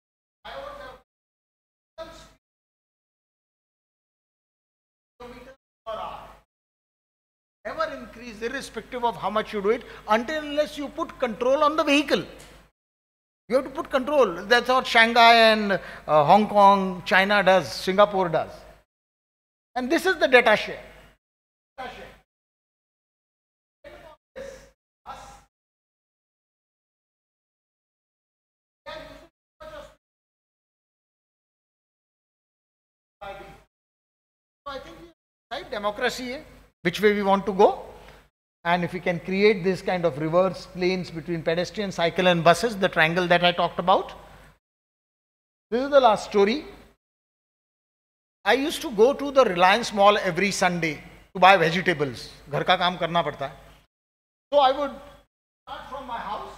kilometers per hour. Ever increase irrespective of how much you do it, until unless you put control on the vehicle. You have to put control. That's what Shanghai and Hong Kong, China does, Singapore does. And this is the data share. So I think right, democracy, which way we want to go. And if we can create this kind of reverse lanes between pedestrian, cycle and buses, the triangle that I talked about. This is the last story. I used to go to the Reliance Mall every Sunday to buy vegetables. Ghar ka kaam karna padta hai. So I would start from my house.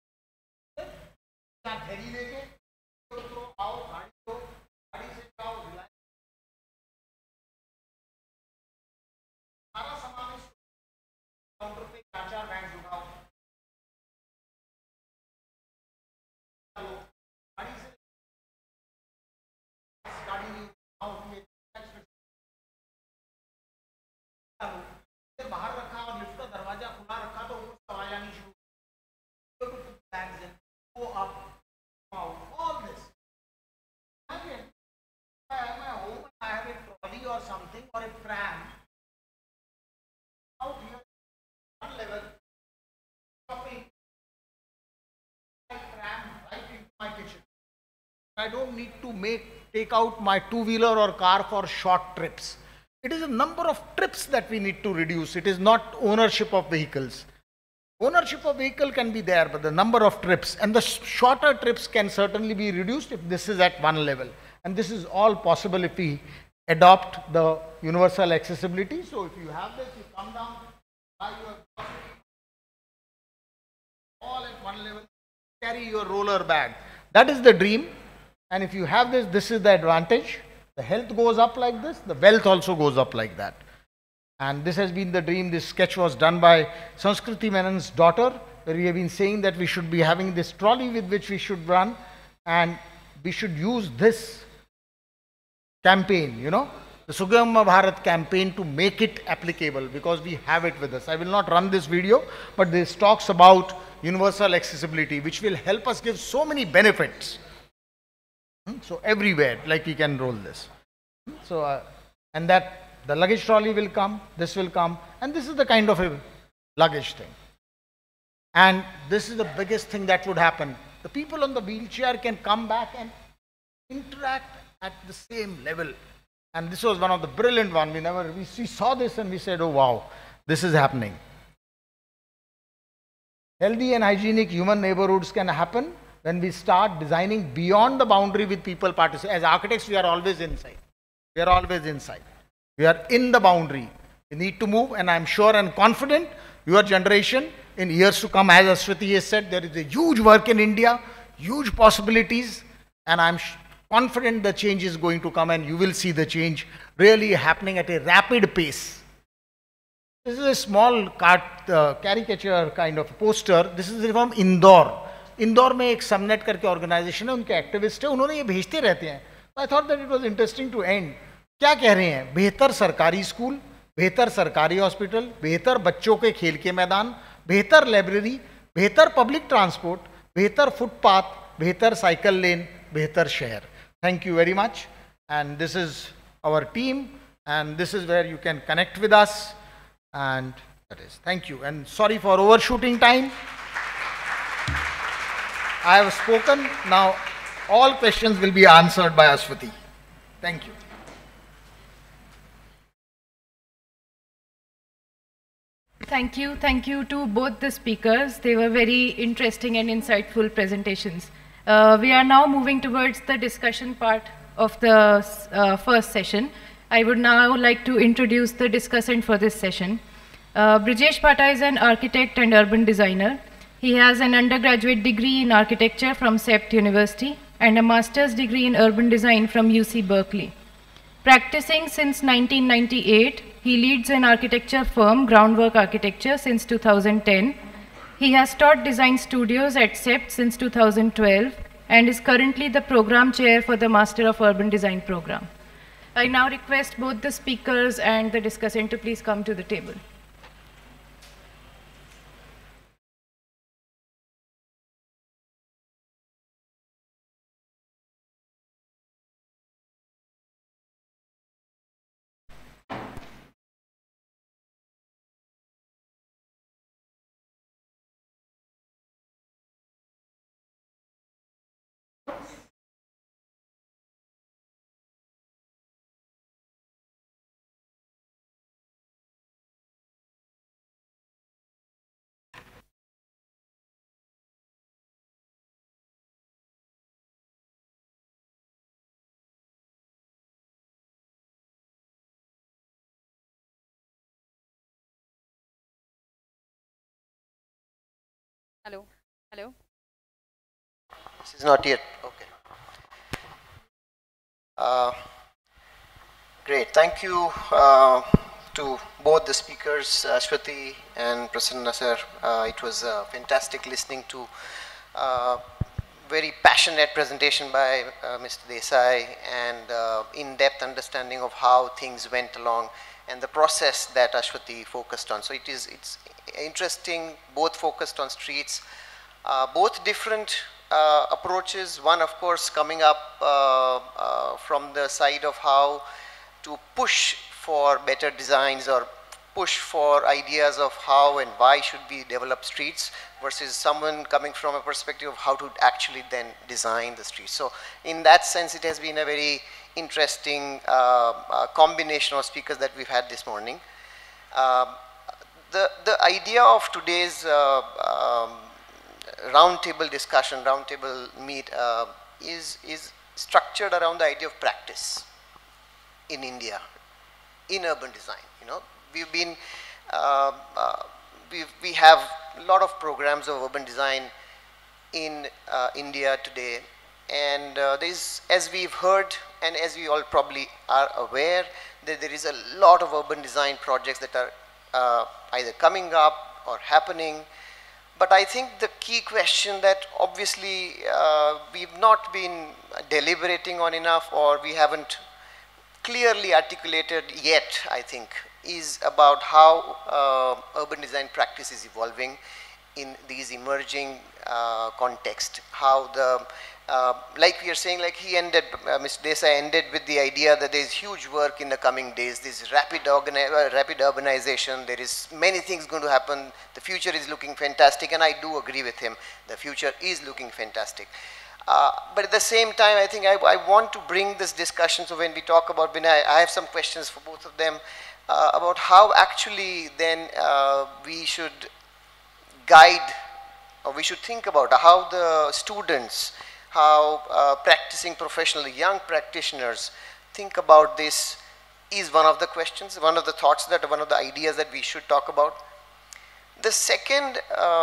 बाहर रखा और lift का दरवाजा खुला रखा तो ऊपर से आवाज आनी शुरू go up, out, all this. Imagine if I have my home and I have a trolley or something or a pram out here, one level, shopping, my pram right into my kitchen. I don't need to take out my two-wheeler or car for short trips. It is a number of trips that we need to reduce. It is not ownership of vehicles. Ownership of vehicle can be there, but the number of trips and the shorter trips can certainly be reduced if this is at one level. And this is all possible if we adopt the universal accessibility. So if you have this, you come down, buy your grocery, all at one level, carry your roller bag. That is the dream. And if you have this, this is the advantage. The health goes up like this, the wealth also goes up like that. And this has been the dream. This sketch was done by Sanskriti Menon's daughter, where we have been saying that we should be having this trolley with which we should run, and we should use this campaign, you know, the Sugama Bharat campaign, to make it applicable, because we have it with us. I will not run this video, but this talks about universal accessibility, which will help us give so many benefits. So everywhere, like we can roll this. So, and that the luggage trolley will come, this will come, and this is the kind of a luggage thing. And this is the biggest thing that would happen. The people on the wheelchair can come back and interact at the same level. And this was one of the brilliant one. We saw this and we said, oh wow, this is happening. Healthy and hygienic human neighborhoods can happen when we start designing beyond the boundary with people participating. As architects, we are always inside. We are always inside. We are in the boundary. We need to move, and I am sure and confident your generation in years to come, as Ashwati has said, there is a huge work in India, huge possibilities, and I am confident the change is going to come, and you will see the change really happening at a rapid pace. This is a small caricature kind of poster. This is from Indore. Indore में एक subnet करके organisation है, उनके activist है, उन्होंने ये भेजते रहते हैं. I thought that it was interesting to end. क्या कह रहे हैं? बेहतर सरकारी स्कूल, बेहतर सरकारी हॉस्पिटल, बेहतर बच्चों के खेल के मैदान, बेहतर लाइब्रेरी, बेहतर पब्लिक ट्रांसपोर्ट, बेहतर फुटपाथ, बेहतर साइकिल लेन, बेहतर शहर. Thank you very much. And this is our team, and this is where you can connect with us, and that is. Thank you, and sorry for overshooting time. I have spoken. Now all questions will be answered by Ashwati. Thank you. Thank you to both the speakers. They were very interesting and insightful presentations. We are now moving towards the discussion part of the first session. I would now like to introduce the discussant for this session. Brijesh Pata is an architect and urban designer. He has an undergraduate degree in architecture from CEPT University and a master's degree in urban design from UC Berkeley. Practicing since 1998, he leads an architecture firm, Groundwork Architecture, since 2010. He has taught design studios at CEPT since 2012 and is currently the program chair for the Master of Urban Design program. I now request both the speakers and the discussant to please come to the table. Hello. Hello. This is not yet. Okay. Great. Thank you to both the speakers, Ashwati and Prasanna sir. It was fantastic listening to very passionate presentation by Mr. Desai and in-depth understanding of how things went along and the process that Ashwati focused on. So it's interesting, both focused on streets, both different approaches. One, of course, coming up from the side of how to push for better designs or push for ideas of how and why should we develop streets, versus someone coming from a perspective of how to actually then design the streets. So in that sense, it has been a very interesting combination of speakers that we've had this morning. The idea of today's roundtable discussion, roundtable meet is structured around the idea of practice in India, in urban design. You know, we've been, we have a lot of programs of urban design in India today, and there's, as we've heard and as we all probably are aware, that there is a lot of urban design projects that are either coming up or happening. But I think the key question that obviously we've not been deliberating on enough, or we haven't clearly articulated yet, I think, is about how urban design practice is evolving in these emerging context. How the, like we are saying, like he ended, Mr. Desai ended with the idea that there is huge work in the coming days, this rapid urbanization, there is many things going to happen, the future is looking fantastic, and I do agree with him, the future is looking fantastic. But at the same time, I think I want to bring this discussion, so when we talk about Vinay, I have some questions for both of them about how actually then we should guide, or we should think about how the students, how practicing professionals, young practitioners think about this is one of the questions, one of the thoughts, that one of the ideas that we should talk about. The second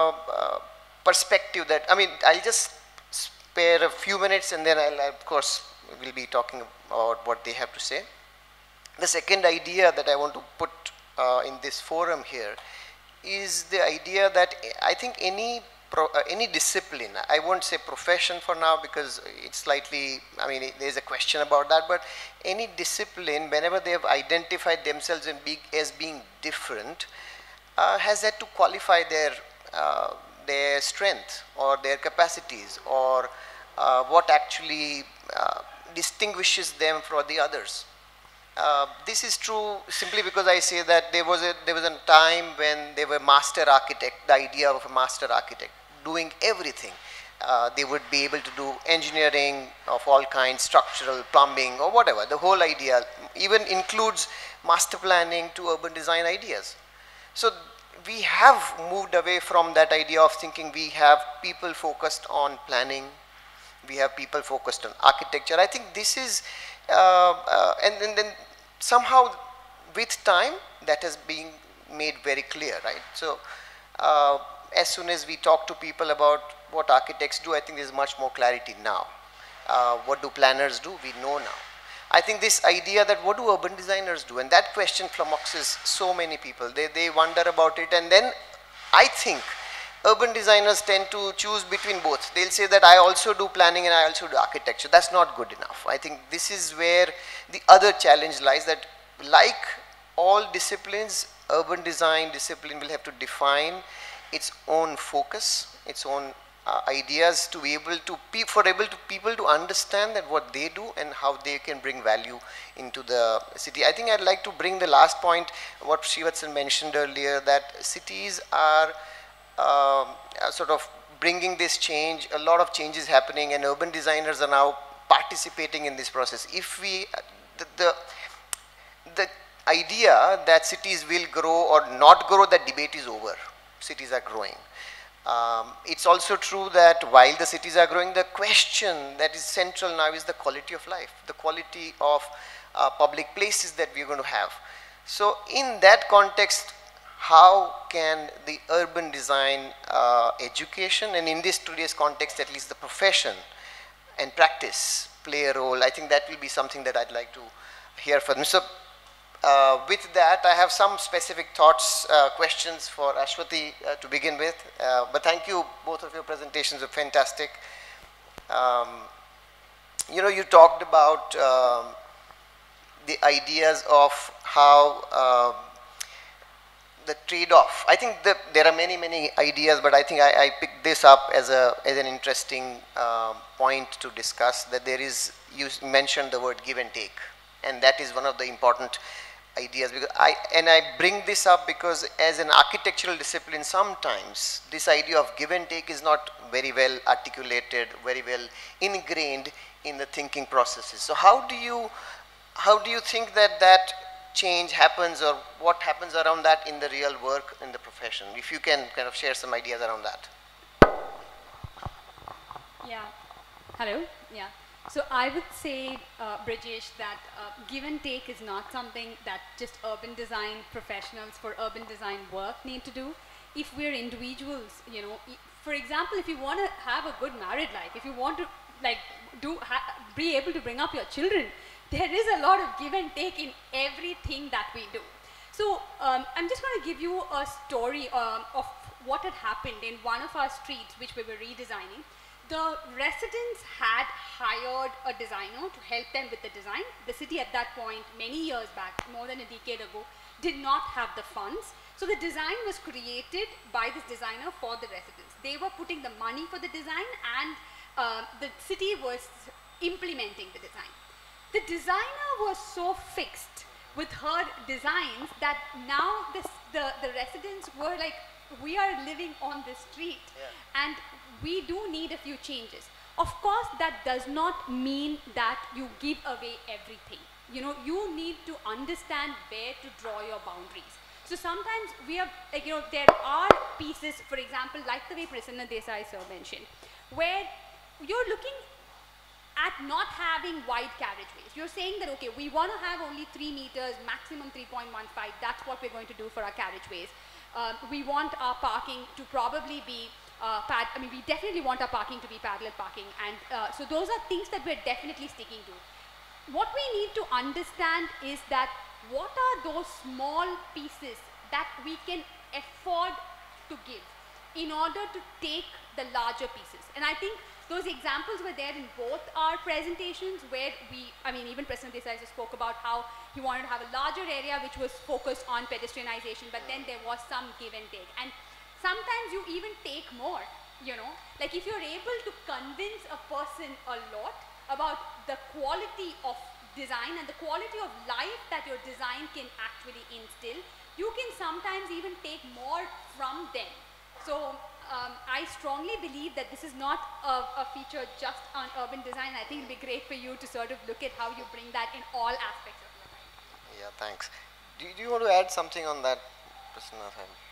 perspective that, I mean, I'll just spare a few minutes and then I'll, of course, we'll be talking about what they have to say. The second idea that I want to put in this forum here is the idea that I think any discipline, I won't say profession for now because it's slightly, I mean, there's a question about that, but any discipline, whenever they have identified themselves as being different, has had to qualify their strength or their capacities, or what actually distinguishes them from the others. This is true simply because I say that there was a time when they were master architect, the idea of a master architect, doing everything. They would be able to do engineering of all kinds, structural, plumbing, or whatever. The whole idea even includes master planning to urban design ideas. So we have moved away from that idea of thinking we have people focused on planning, we have people focused on architecture. I think this is, and then somehow with time that has been made very clear, right? So as soon as we talk to people about what architects do, I think there's much more clarity now. What do planners do? We know now. I think this idea that what do urban designers do, and that question flummoxes so many people. They wonder about it, and then I think urban designers tend to choose between both. They'll say that I also do planning and I also do architecture. That's not good enough. I think this is where the other challenge lies, that like all disciplines, urban design discipline will have to define its own focus, its own ideas to be able to, people to understand that what they do and how they can bring value into the city. I think I'd like to bring the last point, what Srivatsan mentioned earlier, that cities are sort of bringing this change, a lot of changes happening, and urban designers are now participating in this process. If we, the idea that cities will grow or not grow, that debate is over. Cities are growing. It's also true that while the cities are growing, the question that is central now is the quality of life, the quality of public places that we're going to have. So in that context, how can the urban design education, and in this today's context at least the profession and practice, play a role? I think that will be something that I'd like to hear from them. So with that, I have some specific thoughts, questions for Ashwathi to begin with. But thank you, both of your presentations were fantastic. You know, you talked about the ideas of how the trade-off. I think that there are many, many ideas, but I think I picked this up as an interesting point to discuss, that there is, you mentioned the word give and take, and that is one of the important ideas. Because I bring this up because as an architectural discipline, sometimes this idea of give and take is not very well articulated, very well ingrained in the thinking processes. So how do you think that change happens, or what happens around that in the real work in the profession? If you can kind of share some ideas around that. Yeah. Hello. Yeah. So I would say, Brajesh, that give and take is not something that just urban design professionals for urban design work need to do. If we're individuals, you know, for example, if you want to have a good married life, if you want to like be able to bring up your children, there is a lot of give and take in everything that we do. So I'm just going to give you a story of what had happened in one of our streets which we were redesigning. The residents had hired a designer to help them with the design. The city at that point, many years back, more than a decade ago, did not have the funds. So the design was created by this designer for the residents. They were putting the money for the design, and the city was implementing the design. The designer was so fixed with her designs that now the residents were like, we are living on this street, and we do need a few changes. Of course, that does not mean that you give away everything. You know, you need to understand where to draw your boundaries. So sometimes we are, like, you know, there are pieces, for example, like the way Prasanna Desai sir mentioned, where you're looking at not having wide carriageways. You're saying that, okay, we want to have only 3 meters, maximum 3.15, that's what we're going to do for our carriageways. We want our parking to probably be, we definitely want our parking to be parallel parking, and so those are things that we're definitely sticking to. What we need to understand is that what are those small pieces that we can afford to give in order to take the larger pieces. And I think those examples were there in both our presentations, where even President Desai spoke about how he wanted to have a larger area which was focused on pedestrianization, but then there was some give and take. And sometimes you even take more, you know, like if you're able to convince a person a lot about the quality of design and the quality of life that your design can actually instill, you can sometimes even take more from them. So I strongly believe that this is not a feature just on urban design. I think it would be great for you to sort of look at how you bring that in all aspects of your life. Yeah, thanks. Do you want to add something on that, Prasanna?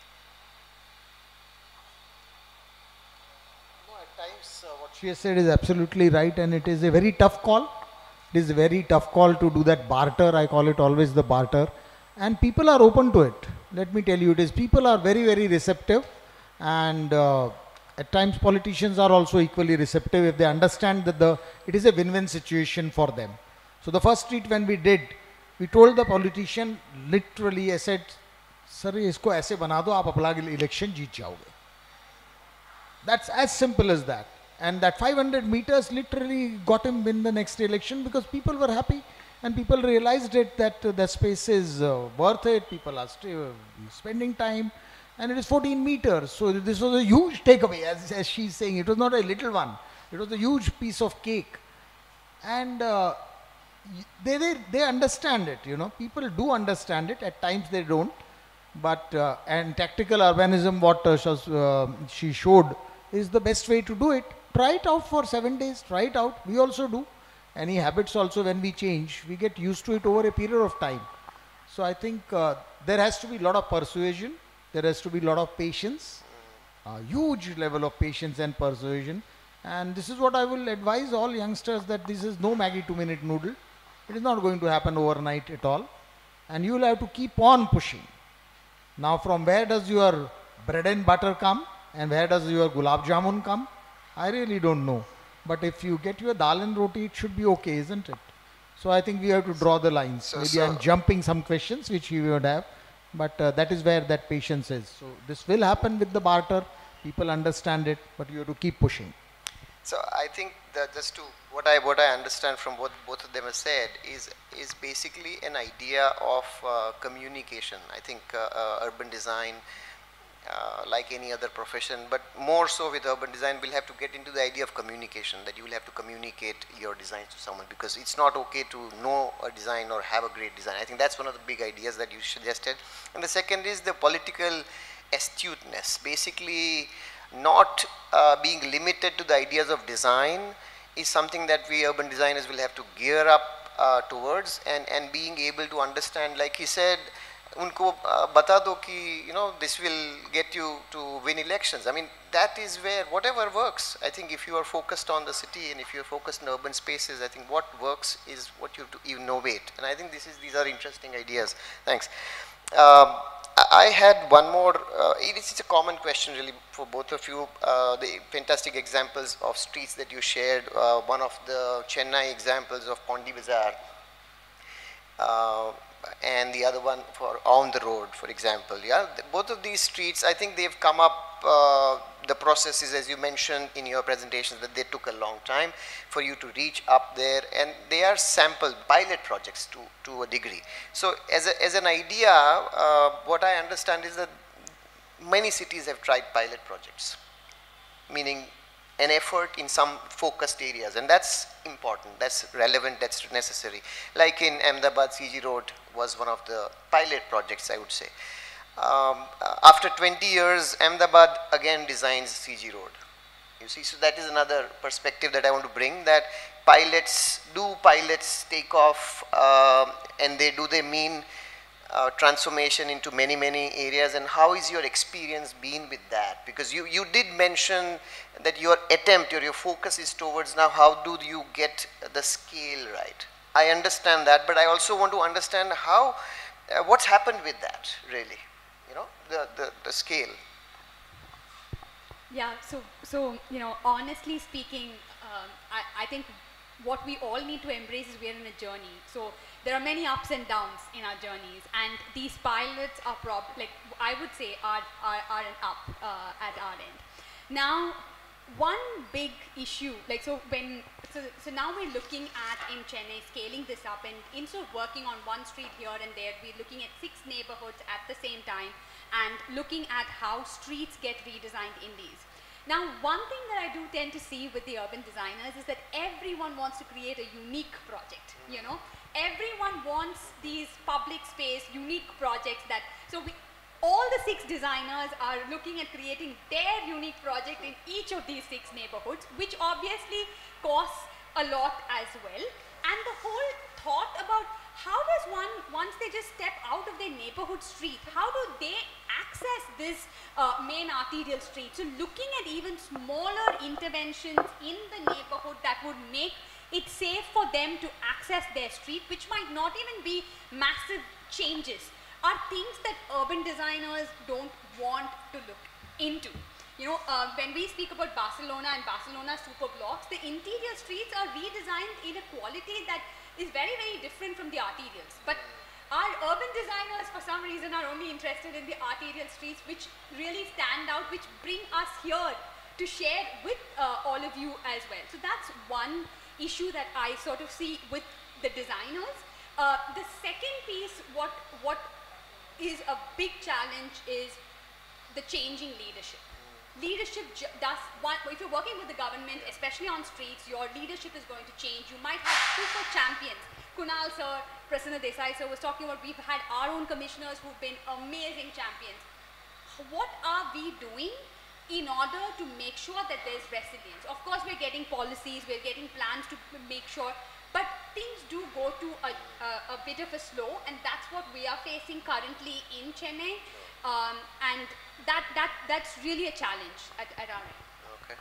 No, at times what she has said is absolutely right, and it is a very tough call. It is a very tough call to do that barter. I call it always the barter. And people are open to it. Let me tell you, people are very, very receptive. And at times politicians are also equally receptive if they understand that it is a win-win situation for them. So the first street when we did, we told the politician, literally, I said, sir, isko aise bana do, aap apna election jeet jaoge. That's as simple as that. And that 500 meters literally got him in the next election, because people were happy and people realized it, that the space is worth it, people are spending time. And it is 14 meters, so this was a huge takeaway, as she's saying. It was not a little one, it was a huge piece of cake. And they understand it, you know, people do understand it, at times they don't. But, and tactical urbanism, what she showed, is the best way to do it. Try it out for 7 days, try it out, we also do. Any habits also, when we change, we get used to it over a period of time. So I think there has to be a lot of persuasion. There has to be a lot of patience, a huge level of patience and persuasion. And this is what I will advise all youngsters, that this is no Maggi 2-minute noodle. It is not going to happen overnight at all. And you will have to keep on pushing. Now from where does your bread and butter come? And where does your gulab jamun come? I really don't know. But if you get your dal and roti, it should be okay, isn't it? So I think we have to draw the lines. Maybe I'm jumping some questions which you would have. But that is where that patience is. So this will happen with the barter. People understand it, but you have to keep pushing. So I think that just to what I understand from what both of them have said is basically an idea of communication. I think urban design, like any other profession, but more so with urban design, we'll have to get into the idea of communication, that you will have to communicate your designs to someone, because it's not okay to know a design or have a great design. I think that's one of the big ideas that you suggested. And the second is the political astuteness, basically not being limited to the ideas of design is something that we urban designers will have to gear up towards, and being able to understand, like he said, उनको बता दो कि this will get you to win elections. I mean, that is where whatever works. I think if you are focused on the city and if you are focused in urban spaces, I think what works is what you have to innovate. And I think these are interesting ideas. Thanks. I had one more, it's a common question really for both of you, the fantastic examples of streets that you shared, one of the Chennai examples of Pondi Bazaar, and the other one for On the Road, for example. Yeah, both of these streets, I think they've come up, the processes as you mentioned in your presentations, that they took a long time for you to reach up there, and they are sample pilot projects to a degree. So as an idea, what I understand is that many cities have tried pilot projects, meaning an effort in some focused areas, and that's important, that's relevant, that's necessary. Like in Ahmedabad, CG Road was one of the pilot projects, I would say. After 20 years, Ahmedabad again designs CG Road. You see, so that is another perspective that I want to bring, that pilots take off, and do they mean transformation into many areas, and how is your experience been with that? Because you did mention that your attempt or your focus is towards now how do you get the scale right. I understand that, but I also want to understand how what's happened with that really, the scale. Yeah, so honestly speaking, I think what we all need to embrace is we are in a journey. So there are many ups and downs in our journeys, and these pilots are I would say are an up at our end. Now, one big issue, so now we're looking at in Chennai scaling this up, and instead of working on one street here and there, we're looking at 6 neighborhoods at the same time and looking at how streets get redesigned in these. Now, one thing that I do tend to see with the urban designers is that everyone wants to create a unique project, Everyone wants these public space, unique projects all the 6 designers are looking at creating their unique project in each of these 6 neighborhoods, which obviously costs a lot as well. And the whole thought about how does once they just step out of their neighborhood street, how do they access this main arterial street? So looking at even smaller interventions in the neighborhood that would make it safe for them to access their street, which might not even be massive changes, are things that urban designers don't want to look into. When we speak about Barcelona and Barcelona super blocks, the interior streets are redesigned in a quality that is very different from the arterials. But our urban designers, for some reason, are only interested in the arterial streets, which really stand out, which bring us here to share with all of you as well. So that's one issue that I sort of see with the designers. The second piece, what is a big challenge, is the changing leadership. Leadership if you're working with the government, especially on streets, your leadership is going to change. You might have super champions. Kunal sir, Prasanna Desai sir was talking about, we've had our own commissioners who've been amazing champions. What are we doing in order to make sure that there's resilience? Of course, we're getting policies, we're getting plans to make sure, but things do go to a bit of a slow, and that's what we are facing currently in Chennai, and that's really a challenge at our end. Okay.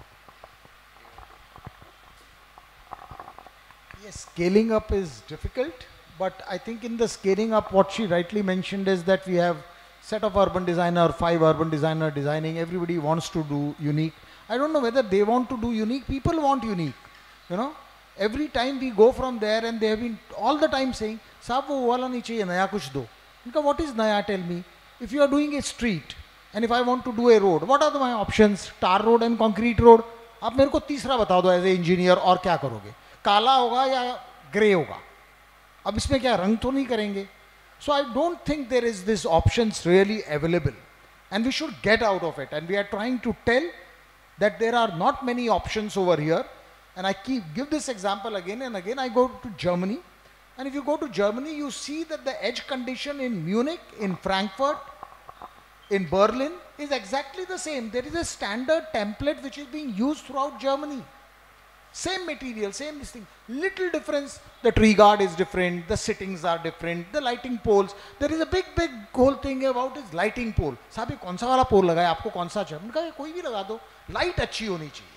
Yes, scaling up is difficult, but I think in the scaling up, what she rightly mentioned is that we have set of urban designer, 5 urban designer designing, everybody wants to do unique. I don't know whether they want to do unique, people want unique, Every time we go from there, and they have been all the time saying, "Saab wo wala nahi chahiye, naya kuch do." What is naya? Tell me. If you are doing a street, and if I want to do a road, what are my options? Tar road and concrete road. आप मेरे को तीसरा बता दो as a engineer, और क्या करोगे? काला होगा या ग्रे होगा? अब इसमें क्या रंग तो नहीं करेंगे? So I don't think there is this options really available, and we should get out of it. And we are trying to tell that there are not many options over here. And I give this example again and again. I go to Germany, and if you go to Germany, you see that the edge condition in Munich, in Frankfurt, in Berlin is exactly the same. There is a standard template which is being used throughout Germany. Same material, same this thing. Little difference. The tree guard is different. The sittings are different. The lighting poles. There is a big whole thing about this lighting pole. साहब ये कौन सा वाला पोल लगाए? आपको कौन सा चाहिए? उनका कोई भी लगा दो. Light अच्छी होनी चाहिए.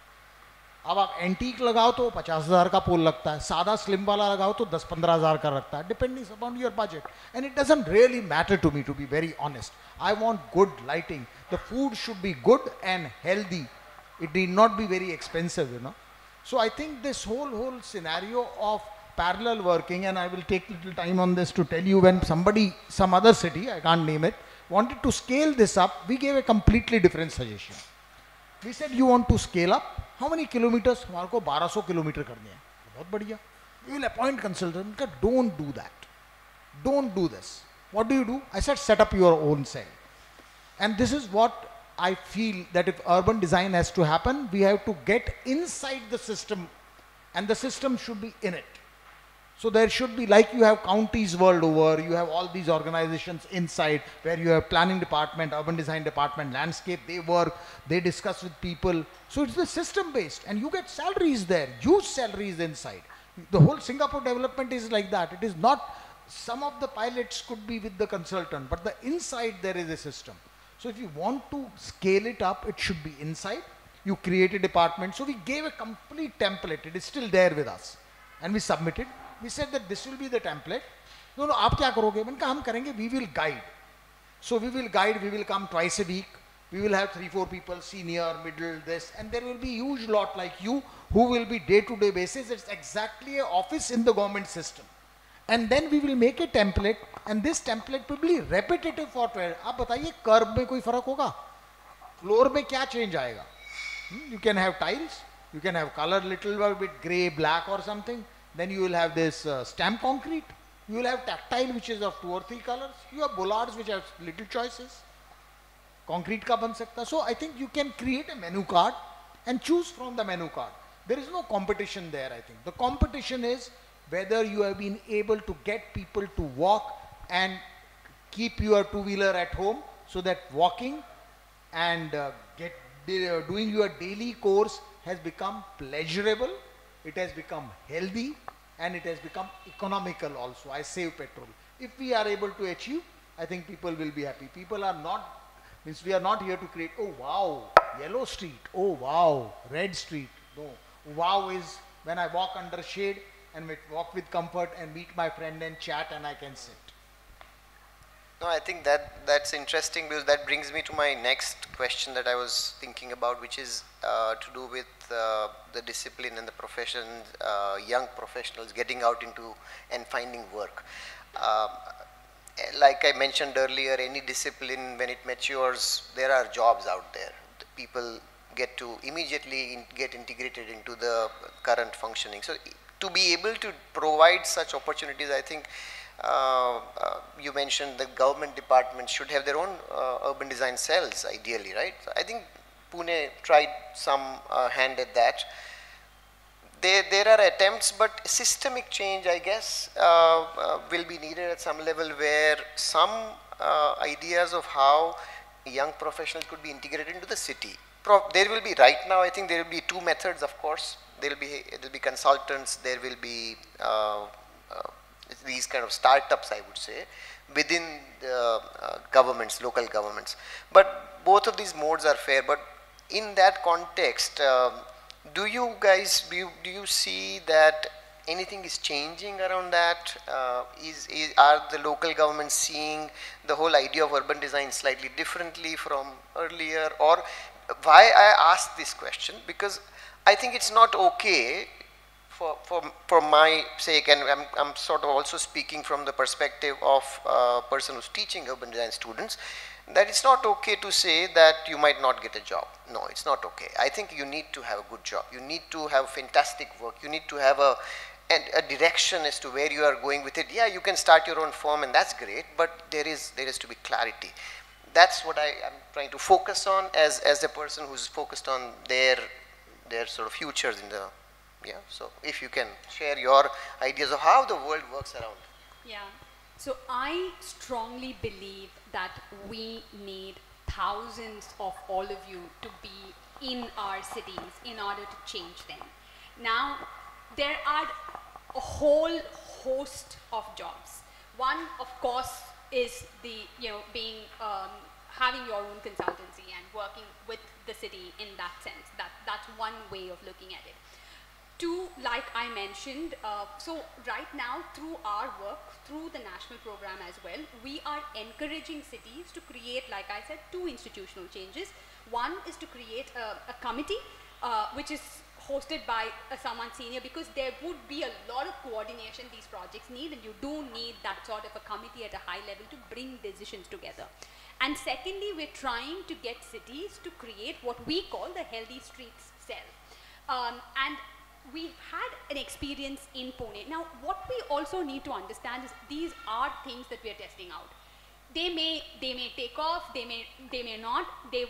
अब आप एंटीक लगाओ तो 50,000 का पोल लगता है. सादा स्लिम वाला लगाओ तो 10-15,000 का लगता है. Depending upon your budget. And it doesn't really matter to me, to be very honest. I want good lighting. The food should be good and healthy. It need not be very expensive, you know. So I think this whole scenario of parallel working, and I will take little time on this to tell you, when somebody, some other city, I can't name it, wanted to scale this up, we gave a completely different suggestion. We said, you want to scale up? How many kilometers? हमारे को 1200 kilometre करने हैं. बहुत बढ़िया. You will appoint consultant. Don't do that. Don't do this. What do? I said, set up your own cell. And this is what I feel, that if urban design has to happen, we have to get inside the system, and the system should be in it. So there should be, like you have counties world over, you have all these organizations inside, where you have planning department, urban design department, landscape, they work, they discuss with people. So it's the system based, and you get salaries there, huge salaries inside. The whole Singapore development is like that. It is not, some of the pilots could be with the consultant, but the inside there is a system. So if you want to scale it up, it should be inside. You create a department. So we gave a complete template. It is still there with us. And we submitted. We said that this will be the template. No, आप क्या करोगे? मैंने कहा हम करेंगे, we will guide. So we will guide, we will come twice a week. We will have 3-4 people, senior, middle, this. And there will be huge lot like you who will be day-to-day basis. It's exactly an office in the government system. And then we will make a template, and this template will be repetitive for 12. आप बताइए curb में कोई फर्क होगा? Floor में क्या change आएगा? You can have tiles, you can have color little bit gray, black or something. Then you will have this stamp concrete. You will have tactile, which is of 2 or 3 colors. You have bollards, which have little choices. Concrete का बन सकता. So I think you can create a menu card and choose from the menu card. There is no competition there, I think. The competition is whether you have been able to get people to walk and keep your two-wheeler at home, so that walking and doing your daily course has become pleasurable, it has become healthy, and it has become economical also. I save petrol. If we are able to achieve, I think people will be happy. People are not, means we are not here to create, oh wow, yellow street, oh wow, red street. No, wow is when I walk under shade and walk with comfort and meet my friend and chat and I can sit. No, I think that's interesting, because that brings me to my next question that I was thinking about, which is to do with the discipline and the profession, young professionals getting out into and finding work. Like I mentioned earlier, any discipline, when it matures, there are jobs out there. People get to immediately get integrated into the current functioning. So to be able to provide such opportunities, I think you mentioned the government departments should have their own urban design cells, ideally, right? So I think Pune tried some hand at that. There are attempts, but systemic change, I guess, will be needed at some level, where some ideas of how young professionals could be integrated into the city. There will be, right now, I think there will be 2 methods, of course. There will be consultants, there will be these kind of startups, I would say, within the governments, local governments. But both of these modes are fair. But in that context, do you guys, do you see that anything is changing around that? Are the local governments seeing the whole idea of urban design slightly differently from earlier? Or why I ask this question? Because I think it's not okay, for my sake, and I'm sort of also speaking from the perspective of a person who's teaching urban design students, that it's not okay to say that you might not get a job. No, it's not okay. I think you need to have a good job. You need to have fantastic work. You need to have a direction as to where you are going with it. Yeah, you can start your own firm, and that's great, but there is to be clarity. That's what I'm trying to focus on as a person who's focused on their sort of futures in the, yeah. So if you can share your ideas of how the world works around. Yeah. So I strongly believe that we need thousands of all of you to be in our cities in order to change them. Now, there are a whole host of jobs. One, of course, is the, being, having your own consultancy and working with the city in that sense. That's one way of looking at it. Two, like I mentioned, so right now through our work, through the national program as well, we are encouraging cities to create, like I said, two institutional changes. One is to create a committee, which is hosted by someone senior, because there would be a lot of coordination these projects need, and you do need that sort of a committee at a high level to bring decisions together. And secondly, we're trying to get cities to create what we call the Healthy Streets Cell. And we've had an experience in Pune. Now, what we also need to understand is these are things that we are testing out. They may take off, they may not,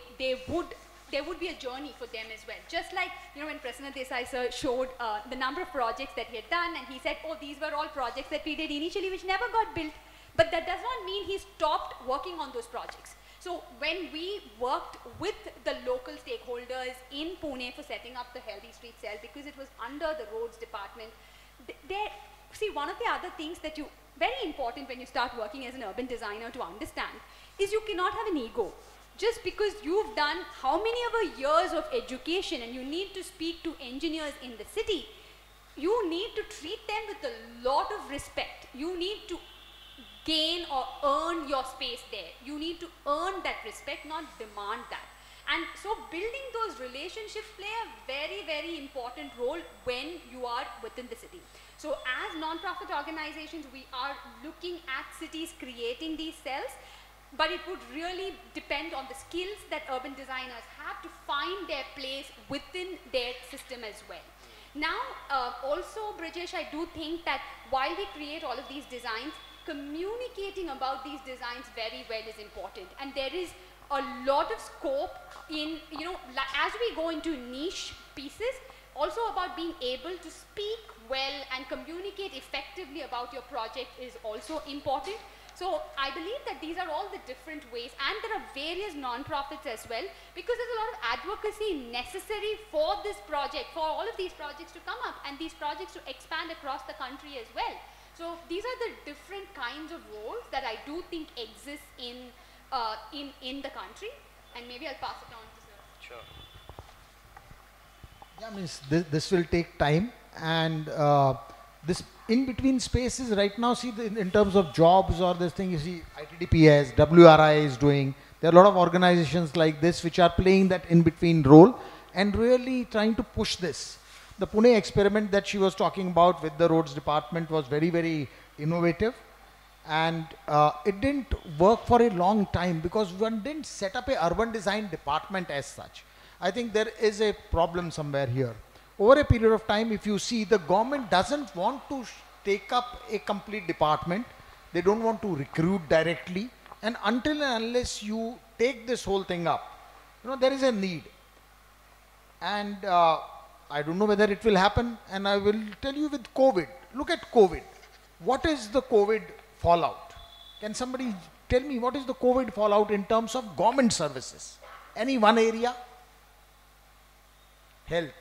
there would be a journey for them as well. Just like, when Prasanna Desai sir showed the number of projects that he had done, and he said, oh, these were all projects that we did initially which never got built. But that does not mean he stopped working on those projects. So when we worked with the local stakeholders in Pune for setting up the Healthy Street Cell, because it was under the roads department, see, one of the other things that very important when you start working as an urban designer to understand is you cannot have an ego. Just because you've done how many ever years of education and you need to speak to engineers in the city, you need to treat them with a lot of respect. You need to gain or earn your space there. You need to earn that respect, not demand that. And so building those relationships play a very, very important role when you are within the city. So as non-profit organizations, we are looking at cities creating these cells, but it would really depend on the skills that urban designers have to find their place within their system as well. Now, also, Brijesh, I do think that while we create all of these designs, communicating about these designs very well is important. And there is a lot of scope in, as we go into niche pieces, also about being able to speak well and communicate effectively about your project is also important. So I believe that these are all the different ways, and there are various non-profits as well, because there's a lot of advocacy necessary for this project, for all of these projects to come up and these projects to expand across the country as well. So these are the different kinds of roles that I do think exist in the country, and maybe I'll pass it on to Sir. Sure. Yeah, means this will take time, and this in between spaces right now, see in terms of jobs or this thing, you see ITDPS, WRI is doing, there are a lot of organizations like this which are playing that in between role and really trying to push this. The Pune experiment that she was talking about with the roads department was very, very innovative, and it didn't work for a long time because one didn't set up a urban design department as such. I think there is a problem somewhere here. Over a period of time, if you see, the government doesn't want to take up a complete department. They don't want to recruit directly. And until and unless you take this whole thing up, there is a need. And I don't know whether it will happen. And I will tell you with COVID. Look at COVID. What is the COVID fallout? Can somebody tell me what is the COVID fallout in terms of government services? Any one area? Health.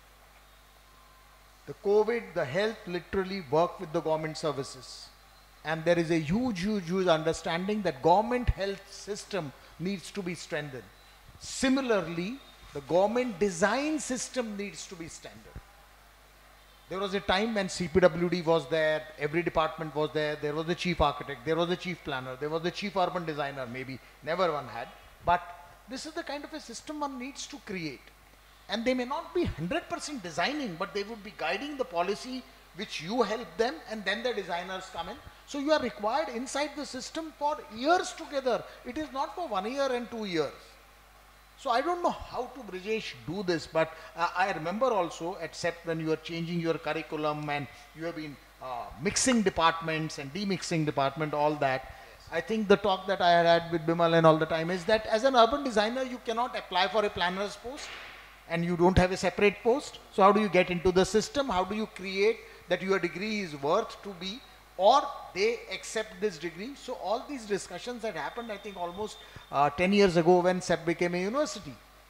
The COVID, the health literally work with the government services. And there is a huge, huge, huge understanding that government health system needs to be strengthened. Similarly, the government design system needs to be strengthened. There was a time when CPWD was there, every department was there, there was the chief architect, there was the chief planner, there was the chief urban designer, maybe never one had. But this is the kind of a system one needs to create. And they may not be 100% designing, but they would be guiding the policy which you help them, and then the designers come in. So you are required inside the system for years together. It is not for 1 year and 2 years. So I don't know how to, Brijesh, do this, but I remember also at CEPT when you are changing your curriculum and you have been mixing departments and demixing department, all that. Yes. I think the talk that I had with Bimal and all the time is that as an urban designer, you cannot apply for a planner's post and you don't have a separate post. So how do you get into the system? How do you create that your degree is worth to be, or they accept this degree? So all these discussions that happened, I think almost 10 years ago when CEPT became a university.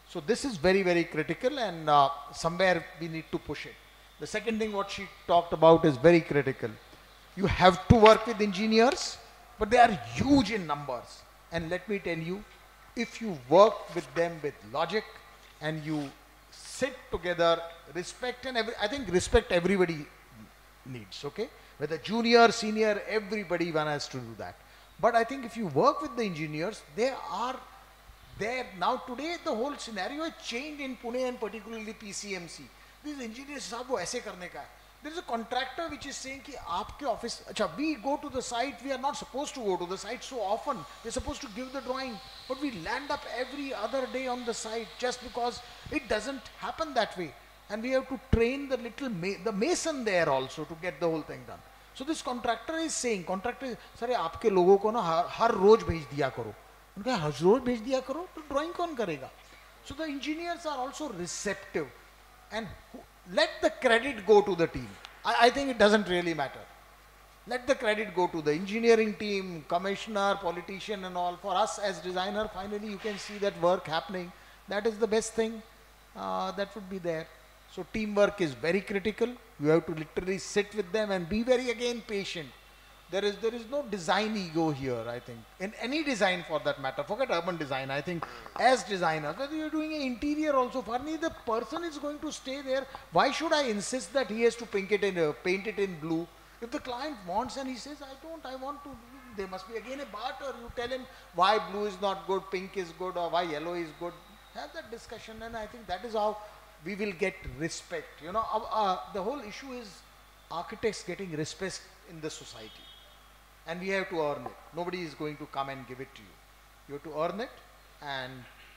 So this is very, very critical, and somewhere we need to push it. The second thing what she talked about is very critical. You have to work with engineers, but they are huge in numbers. And let me tell you, if you work with them with logic and you sit together, respect, and I think respect everybody needs, okay? Whether junior, senior, everybody one has to do that. But I think if you work with the engineers, they are there. Now today the whole scenario has changed in Pune and particularly PCMC. These engineers, साहब वो ऐसे करने का है. There is a contractor which is saying कि आपके office, अच्छा, we go to the site, we are not supposed to go to the site so often. We are supposed to give the drawing, but we land up every other day on the site just because it doesn't happen that way. And we have to train the little the mason there also to get the whole thing done. So this contractor is saying, sir आपके लोगों को ना हर रोज भेज दिया करो. उनका हर रोज भेज दिया करो तो drawing कौन करेगा? So the engineers are also receptive, and let the credit go to the team. I think it doesn't really matter. Let the credit go to the engineering team, commissioner, politician and all. For us as designer, finally you can see that work happening. That is the best thing that would be there. So teamwork is very critical. You have to literally sit with them and be very again patient. There is no design ego here, I think. In any design for that matter, forget urban design. I think as designers, whether you're doing an interior also, for me the person is going to stay there. Why should I insist that he has to paint it in blue? If the client wants and he says, I want to, there must be again a barter. You tell him why blue is not good, pink is good, or why yellow is good. Have that discussion, and I think that is how we will get respect. You know, the whole issue is architects getting respect in the society. And we have to earn it. Nobody is going to come and give it to you. You have to earn it and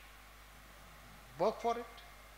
work for it.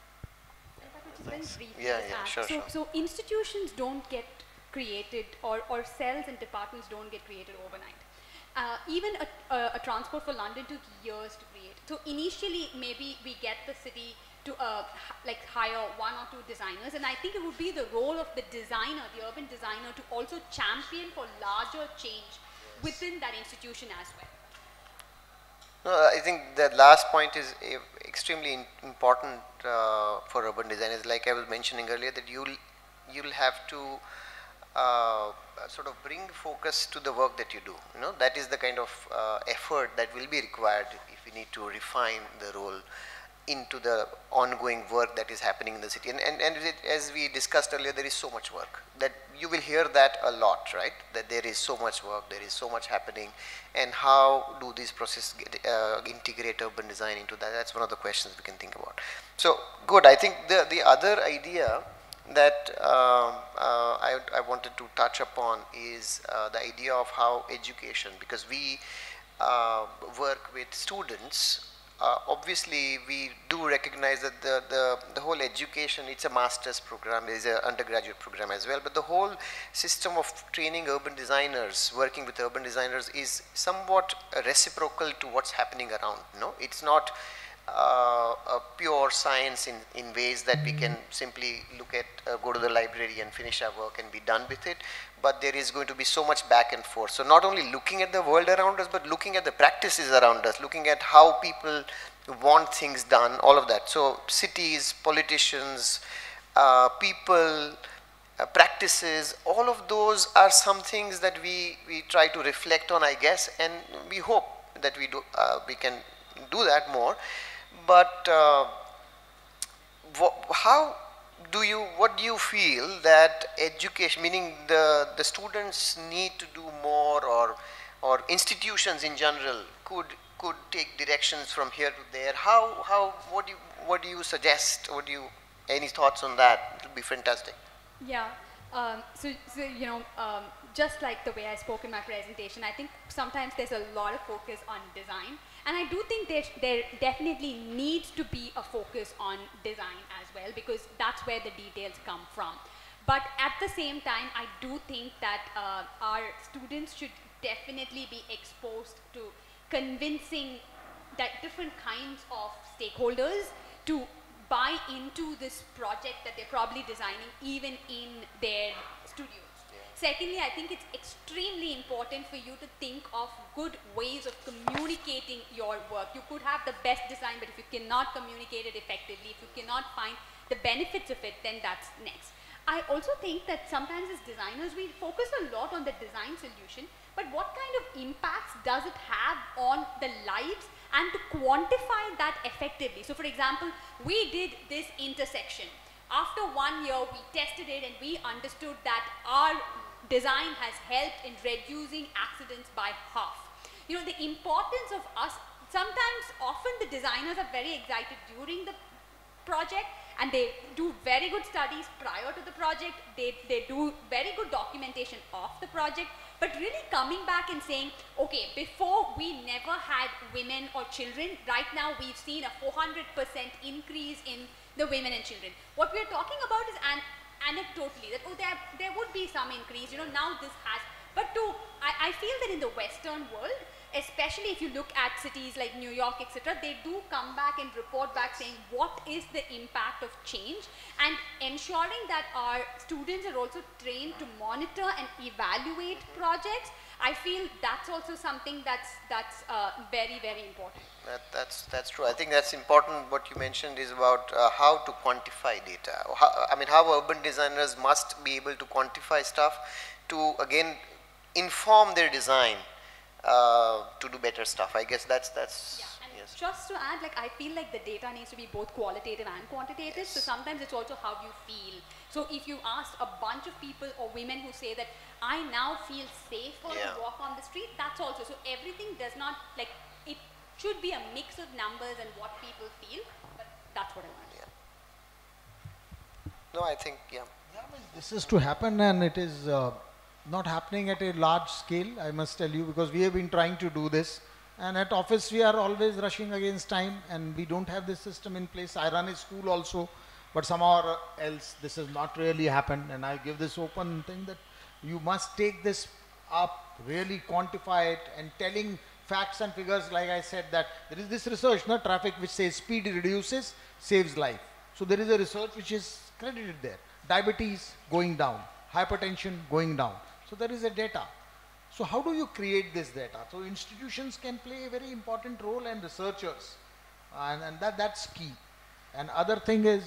Sure. So institutions don't get created, or cells and departments don't get created overnight. Even a Transport for London took years to create. So initially, maybe we get the city to hire one or two designers, and I think it would be the role of the designer, the urban designer, to also champion for larger change within that institution as well. No, I think the last point is extremely important for urban designers. Like I was mentioning earlier, that you'll have to sort of bring focus to the work that you do. You know, that is the kind of effort that will be required if we need to refine the role into the ongoing work that is happening in the city. And as we discussed earlier, there is so much work that you will hear that a lot, right? That there is so much work, there is so much happening, and how do these processes integrate urban design into that? That's one of the questions we can think about. So good. I think the other idea that I wanted to touch upon is the idea of how education, because we work with students. Obviously, we do recognize that the whole education, it's a master's program, there is an undergraduate program as well, but the whole system of training urban designers, working with urban designers, is somewhat reciprocal to what's happening around. No, it's not a pure science in ways that we can simply look at, go to the library and finish our work and be done with it, but there is going to be so much back and forth. So not only looking at the world around us, but looking at the practices around us, looking at how people want things done, all of that. So cities, politicians, people, practices, all of those are some things that we try to reflect on, I guess, and we hope that we can do that more. But what do you feel that education, meaning the students need to do more, or institutions in general could take directions from here to there? What do you suggest? Any thoughts on that? It will be fantastic. Yeah. So you know, just like the way I spoke in my presentation, I think sometimes there's a lot of focus on design. And I do think there definitely needs to be a focus on design as well, because that's where the details come from. But at the same time, I do think that our students should definitely be exposed to convincing that different kinds of stakeholders to buy into this project that they're probably designing even in their studios. Secondly, I think it's extremely important for you to think of good ways of communicating your work. You could have the best design, but if you cannot communicate it effectively, if you cannot find the benefits of it, then that's next. I also think that sometimes as designers, we focus a lot on the design solution, but what kind of impacts does it have on the lives, and to quantify that effectively. So for example, we did this intersection. After 1 year, we tested it and we understood that our design has helped in reducing accidents by half. You know, the importance of us, sometimes, often the designers are very excited during the project and they do very good studies prior to the project, they do very good documentation of the project, but really coming back and saying, okay, before we never had women or children, right now we've seen a 400% increase in the women and children. What we're talking about is anecdotally, that oh, there would be some increase, you know, now this has, but I feel that in the Western world, especially if you look at cities like New York, etc., they do come back and report back saying what is the impact of change, and ensuring that our students are also trained to monitor and evaluate projects. I feel that's also something that's very, very important. That's true. I think that's important. What you mentioned is about how to quantify data. How urban designers must be able to quantify stuff to again inform their design to do better stuff. I guess that's yeah. And yes. Just to add, like I feel like the data needs to be both qualitative and quantitative. Yes. So sometimes it's also how you feel. So if you ask a bunch of people or women who say that I now feel safer to walk on the street, that's also, so everything does not, like, it should be a mix of numbers and what people feel, but that's what I want. No, I think, this is to happen, and it is not happening at a large scale, I must tell you, because we have been trying to do this, and at office we are always rushing against time, and we don't have this system in place. I run a school also, but somehow else this has not really happened, and I give this open thing that you must take this up, really quantify it, and telling facts and figures. Like I said, that there is this research, no, traffic, which says speed reduces, saves life. So there is a research which is credited there. Diabetes going down, hypertension going down. So there is a data. So how do you create this data? So institutions can play a very important role, and researchers, and that's key. And other thing is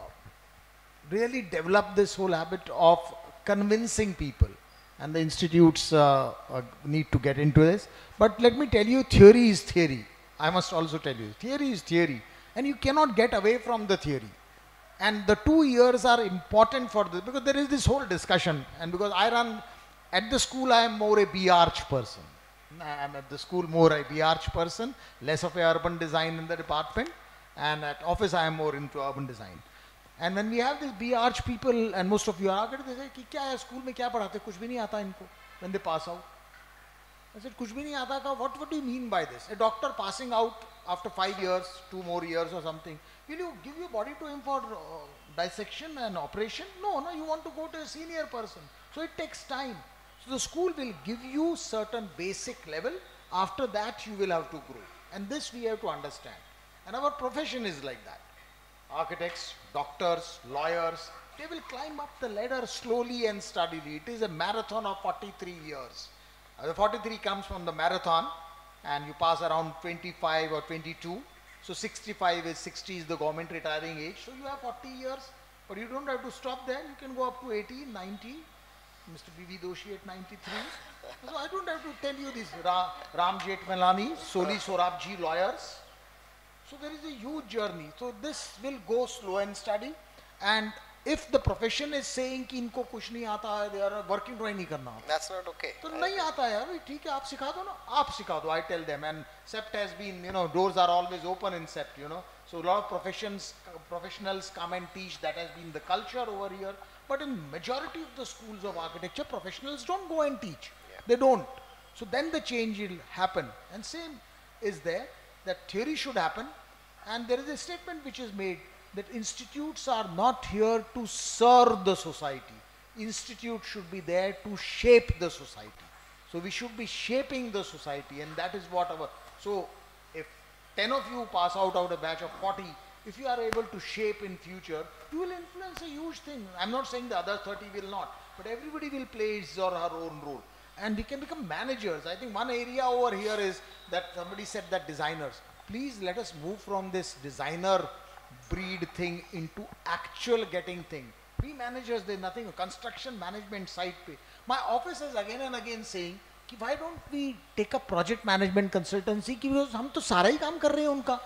really develop this whole habit of convincing people, and the institutes need to get into this. But let me tell you, theory is theory. I must also tell you, theory is theory, and you cannot get away from the theory. And the 2 years are important for this, because there is this whole discussion, and because I run at the school, I am more a B-Arch person. I am at the school more a B-Arch person, less of a urban design in the department, and at office I am more into urban design. And when we have these B-Arch people, and most of you are, they say, कि क्या है school में क्या पढ़ाते, कुछ भी नहीं आता इनको, when they pass out. I said, कुछ भी नहीं आता का, what do you mean by this? A doctor passing out after 5 years, 2 more years or something, will you give your body to him for dissection and operation? No, you want to go to a senior person. So it takes time. So the school will give you certain basic level. After that, you will have to grow. And this we have to understand. And our profession is like that. Architects, doctors, lawyers, they will climb up the ladder slowly and steadily. It is a marathon of 43 years. The 43 comes from the marathon, and you pass around 25 or 22. So 65 is 60 is the government retiring age. So you have 40 years, but you don't have to stop there. You can go up to 80, 90. Mr. B.V. Doshi at 93. So I don't have to tell you this. Ram Jethmalani, Soli Sorabji lawyers. So there is a huge journey. So this will go slow and steady. And if the profession is saying कि इनको कुछ नहीं आता है, they are working try नहीं करना. That's not okay. तो नहीं आता है यार, ठीक है आप सिखा दो ना, आप सिखा दो. I tell them, and CEPT has been, doors are always open in CEPT, So a lot of professionals come and teach. That has been the culture over here. But in majority of the schools of architecture, professionals don't go and teach. Yeah. They don't. So then the change will happen. And same is there, that theory should happen. And there is a statement which is made that institutes are not here to serve the society. Institutes should be there to shape the society. So we should be shaping the society, and that is what our, so if 10 of you pass out of a batch of 40, if you are able to shape in future, you will influence a huge thing. I'm not saying the other 30 will not, but everybody will play his or her own role. And we can become managers. I think one area over here is that somebody said that designers, please let us move from this designer breed thing into actual getting thing. We managers, there's nothing, construction management site pay. My office is again and again saying, why don't we take a project management consultancy, because हम तो सारा ही काम कर रहे हैं उनका.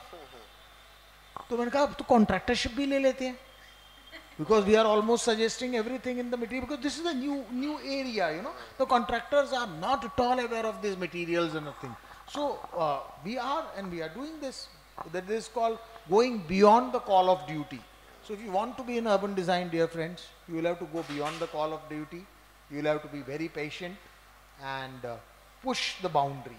तो मैंने कहा अब तो contractorship भी ले लेते हैं, because we are almost suggesting everything in the material, because this is a new area, you know. The contractors are not at all aware of these materials and nothing. So we are doing this. That is called going beyond the call of duty. So if you want to be in urban design, dear friends, you will have to go beyond the call of duty. You will have to be very patient and push the boundary.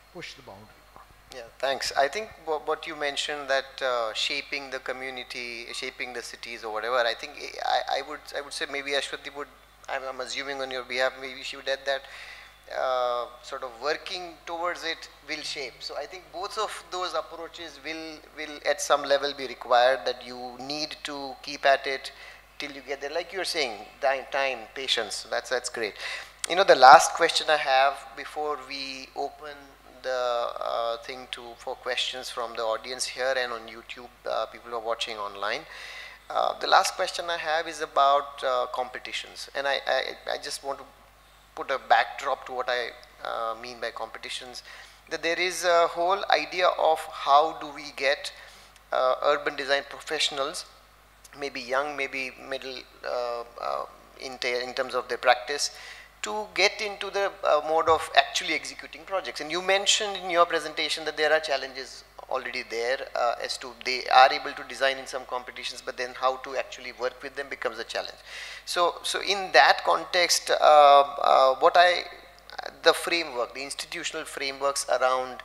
Yeah, thanks. I think what you mentioned, that shaping the community, shaping the cities or whatever, I think I would say maybe Ashwathi would, I'm assuming on your behalf, maybe she would add that sort of working towards it will shape. So I think both of those approaches will at some level be required, that you need to keep at it till you get there. Like you're saying, time, patience, that's great. You know, the last question I have before we open the thing for questions from the audience here and on YouTube, people who are watching online. The last question I have is about competitions, and I just want to put a backdrop to what I mean by competitions. That there is a whole idea of how do we get urban design professionals, maybe young, maybe middle in terms of their practice, to get into the mode of actually executing projects. And you mentioned in your presentation that there are challenges already there as to they are able to design in some competitions, but then how to actually work with them becomes a challenge. So in that context, the framework, the institutional frameworks around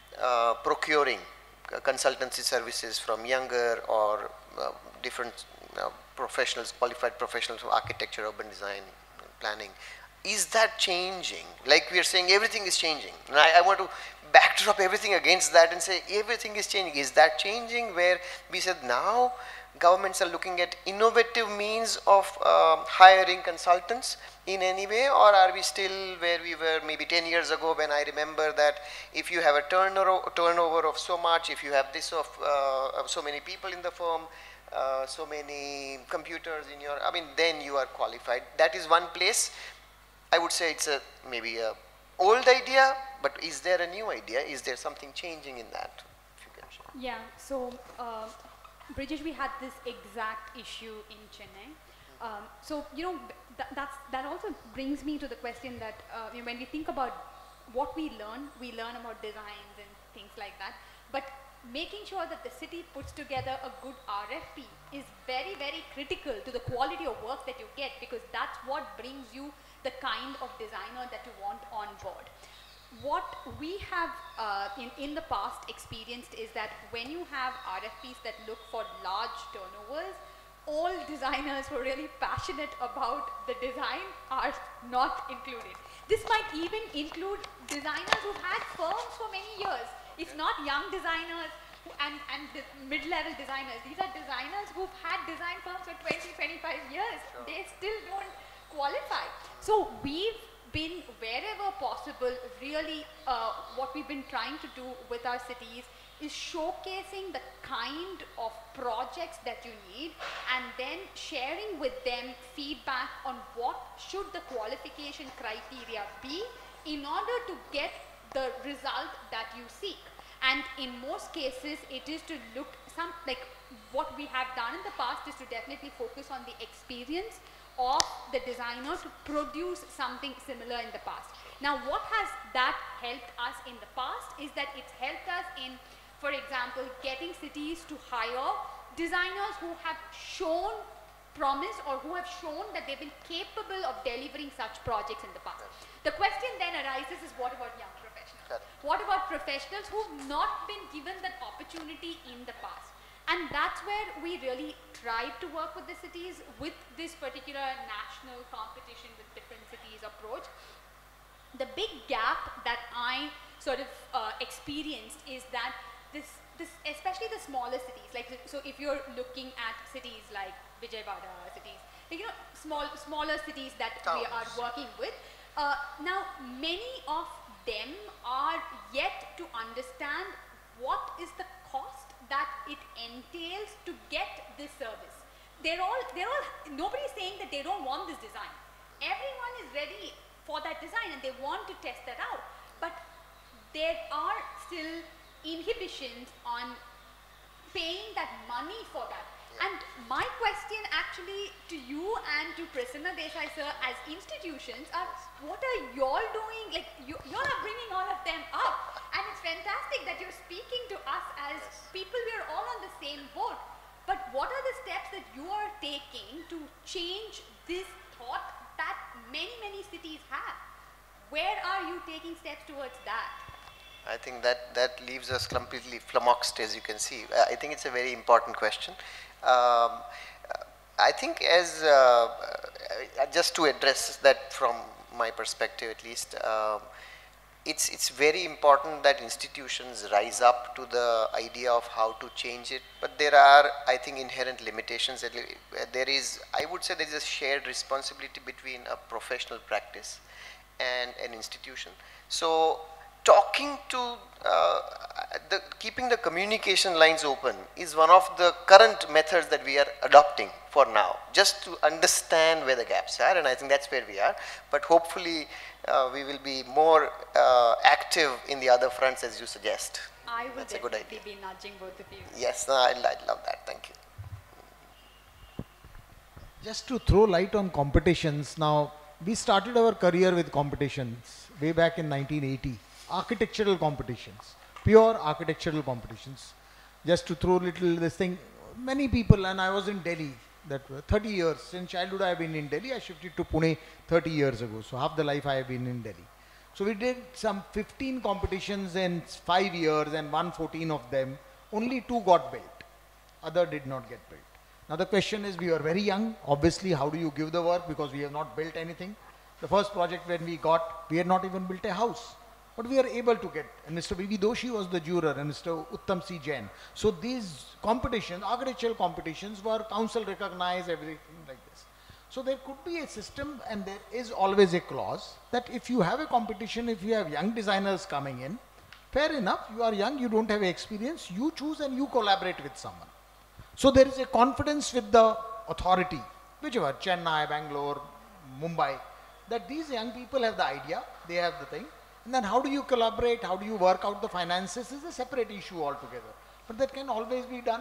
procuring consultancy services from younger or different professionals, qualified professionals from architecture, urban design, planning, is that changing? Like we are saying, everything is changing. And I want to backdrop everything against that and say everything is changing. Is that changing, where we said now governments are looking at innovative means of hiring consultants in any way, or are we still where we were maybe 10 years ago, when I remember that if you have a turnover of so much, if you have this of so many people in the firm, so many computers in your, then you are qualified. That is one place. I would say it's maybe a old idea, but is there a new idea? Is there something changing in that? If you can share. Yeah, so Brijesh, we had this exact issue in Chennai. So, you know, that also brings me to the question that you know, when we think about what we learn about designs and things like that, but making sure that the city puts together a good RFP is very, very critical to the quality of work that you get, because that's what brings you the kind of designer that you want on board. What we have in the past experienced is that when you have RFPs that look for large turnovers, all designers who are really passionate about the design are not included. This might even include designers who've had firms for many years. It's not young designers and mid-level designers. These are designers who've had design firms for 20, 25 years. Sure. They still don't qualify. So we've been, wherever possible, really what we've been trying to do with our cities is showcasing the kind of projects that you need, and then sharing with them feedback on what should the qualification criteria be in order to get the result that you seek. And in most cases, it is to look like what we have done in the past is to definitely focus on the experience of the designer to produce something similar in the past. Now, what has that helped us in the past is that it's helped us in, for example, getting cities to hire designers who have shown promise or who have shown that they've been capable of delivering such projects in the past. The question then arises is, what about young professionals? What about professionals who've not been given that opportunity in the past? And that's where we really tried to work with the cities with this particular national competition with different cities approach. The big gap that I sort of experienced is that especially the smaller cities, like, so if you're looking at cities like Vijayawada cities, like, smaller cities that we are working with, now many of them are yet to understand what is the cost that it entails to get this service. Nobody's saying that they don't want this design. Everyone is ready for that design and they want to test that out. But there are still inhibitions on paying that money for that. And my question actually to you and to Prasanna Desai sir as institutions are, what are y'all doing? Like, y'all are bringing all of them up. And it's fantastic that you're speaking to us as people. We are all on the same boat. But what are the steps that you are taking to change this thought that many, many cities have? Where are you taking steps towards that? I think that leaves us completely flummoxed, as you can see. I think it's a very important question. I think as, just to address that from my perspective at least, it's very important that institutions rise up to the idea of how to change it, but there are, I think, inherent limitations. There is, I would say, there is a shared responsibility between a professional practice and an institution. So talking to, keeping the communication lines open is one of the current methods that we are adopting for now, just to understand where the gaps are, and I think that's where we are. But hopefully we will be more active in the other fronts as you suggest. I will That's a good idea. be nudging both of you. Yes, no, I'd love that. Thank you. Just to throw light on competitions, now we started our career with competitions way back in 1980. Architectural competitions, pure architectural competitions. Just to throw little this thing, many people, and I was in Delhi, that 30 years, since childhood I have been in Delhi. I shifted to Pune 30 years ago, so half the life I have been in Delhi. So we did some 15 competitions in 5 years, and 114 of them, only 2 got built, other did not get built. Now the question is, we were very young, obviously how do you give the work, because we have not built anything. The first project when we got, we had not even built a house. But we are able to get, and Mr. B.V. Doshi was the juror, and Mr. Uttam C. Jain. So these competitions, architectural competitions, were council recognized, everything like this. So there could be a system, and there is always a clause that if you have a competition, if you have young designers coming in, fair enough, you are young, you don't have experience, you choose and you collaborate with someone. So there is a confidence with the authority, whichever, Chennai, Bangalore, Mumbai, that these young people have the idea, they have the thing. And then how do you collaborate, how do you work out the finances is a separate issue altogether. But that can always be done,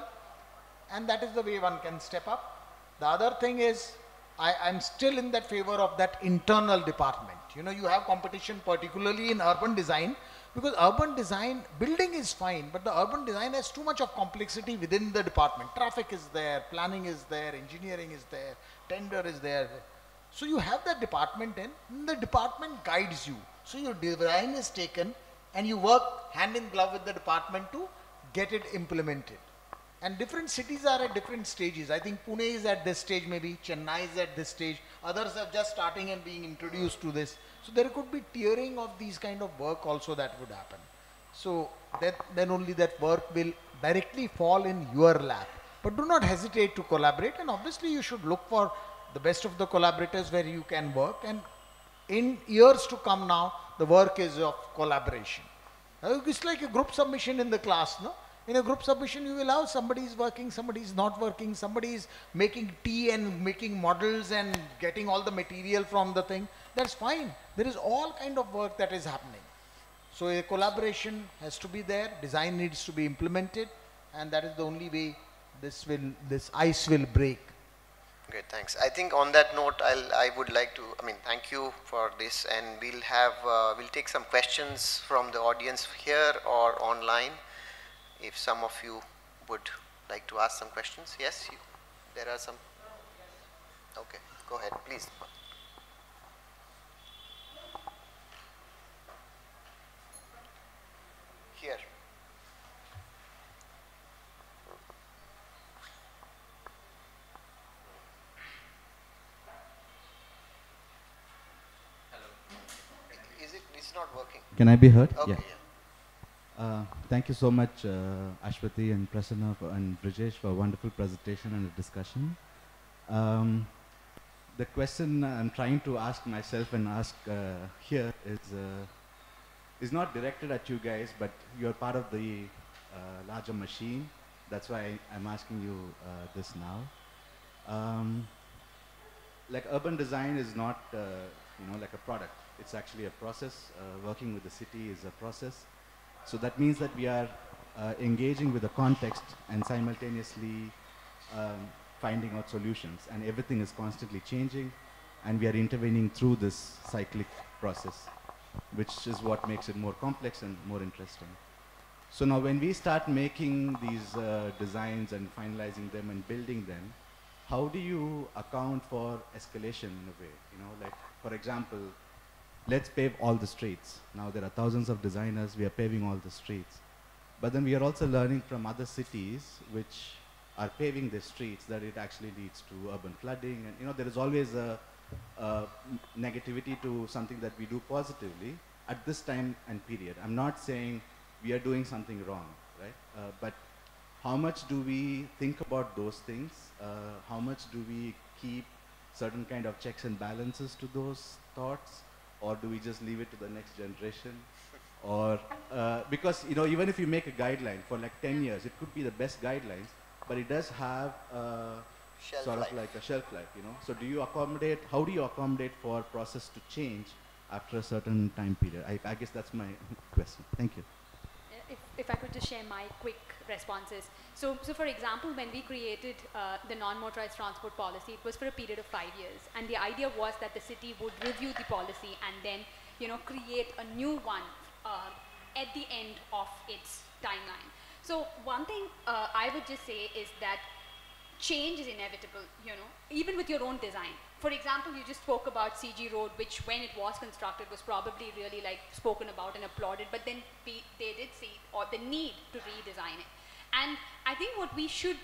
and that is the way one can step up. The other thing is, I'm still in that favor of that internal department. You know, you have competition particularly in urban design, because urban design, building is fine, but the urban design has too much of complexity within the department. Traffic is there, planning is there, engineering is there, tender is there. So you have that department in, and the department guides you. So your design is taken and you work hand in glove with the department to get it implemented. And different cities are at different stages. I think Pune is at this stage, maybe Chennai is at this stage. Others are just starting and being introduced to this. So there could be tiering of these kind of work also that would happen. So then only that work will directly fall in your lap. But do not hesitate to collaborate, and obviously you should look for the best of the collaborators where you can work, and in years to come now, the work is of collaboration. It's like a group submission in the class, no? In a group submission, you will have somebody is working, somebody is not working, somebody is making tea and making models and getting all the material from the thing. That's fine. There is all kind of work that is happening. So a collaboration has to be there, design needs to be implemented, and that is the only way this ice will break. Great, thanks. I think on that note, I would like to, thank you for this, and we'll take some questions from the audience here or online. If some of you would like to ask some questions. Yes, there are some. Okay, go ahead, please. Here. It's not working. Can I be heard? Okay, Yeah. Thank you so much, Ashwati and Prasanna and Brijesh for a wonderful presentation and a discussion. The question I'm trying to ask myself and ask here is not directed at you guys, but you're part of the larger machine. That's why I'm asking you this now. Like urban design is not, like a product. It's actually a process. Working with the city is a process. So that means that we are engaging with the context and simultaneously finding out solutions, and everything is constantly changing, and we are intervening through this cyclic process, which is what makes it more complex and more interesting. So now when we start making these designs and finalizing them and building them, how do you account for escalation in a way? Like for example, let's pave all the streets. Now there are thousands of designers, we are paving all the streets. But then we are also learning from other cities which are paving the streets that it actually leads to urban flooding. And there is always a negativity to something that we do positively at this time and period. I'm not saying we are doing something wrong, right? But how much do we think about those things? How much do we keep certain kind of checks and balances to those thoughts? Or do we just leave it to the next generation? Or, because, even if you make a guideline for like 10 years, it could be the best guidelines, but it does have sort of like a shelf life, So do you accommodate, how do you accommodate for process to change after a certain time period? I guess that's my question. Thank you. If I could just share my quick responses. So for example, when we created the non-motorized transport policy, it was for a period of 5 years. And the idea was that the city would review the policy and then, create a new one at the end of its timeline. So one thing I would just say is that change is inevitable, even with your own design. For example, you just spoke about CG Road, which when it was constructed was probably really like spoken about and applauded, but then they did see the need to redesign it. And I think what we should,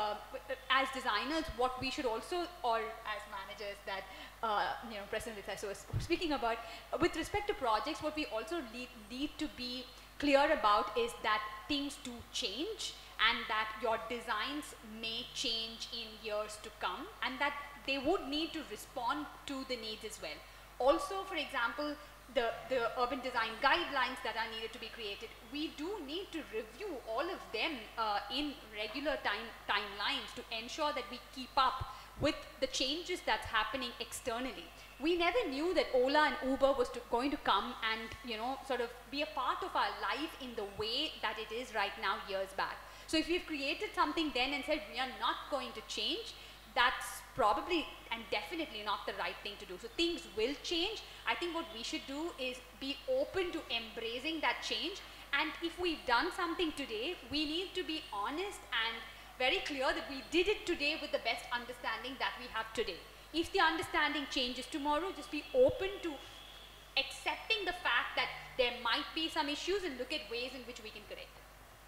as designers, what we should also, or as managers that, President Desai was speaking about, with respect to projects, what we also need to be clear about is that things do change and that your designs may change in years to come, and that they would need to respond to the needs as well. Also, for example, the urban design guidelines that are needed to be created, we do need to review all of them in regular timelines to ensure that we keep up with the changes that's happening externally. We never knew that Ola and Uber was going to come and, sort of be a part of our life in the way that it is right now years back. So if we've created something then and said we are not going to change, that's probably and definitely not the right thing to do. So things will change. I think what we should do is be open to embracing that change. And if we've done something today, we need to be honest and very clear that we did it today with the best understanding that we have today. If the understanding changes tomorrow, just be open to accepting the fact that there might be some issues and look at ways in which we can correct it.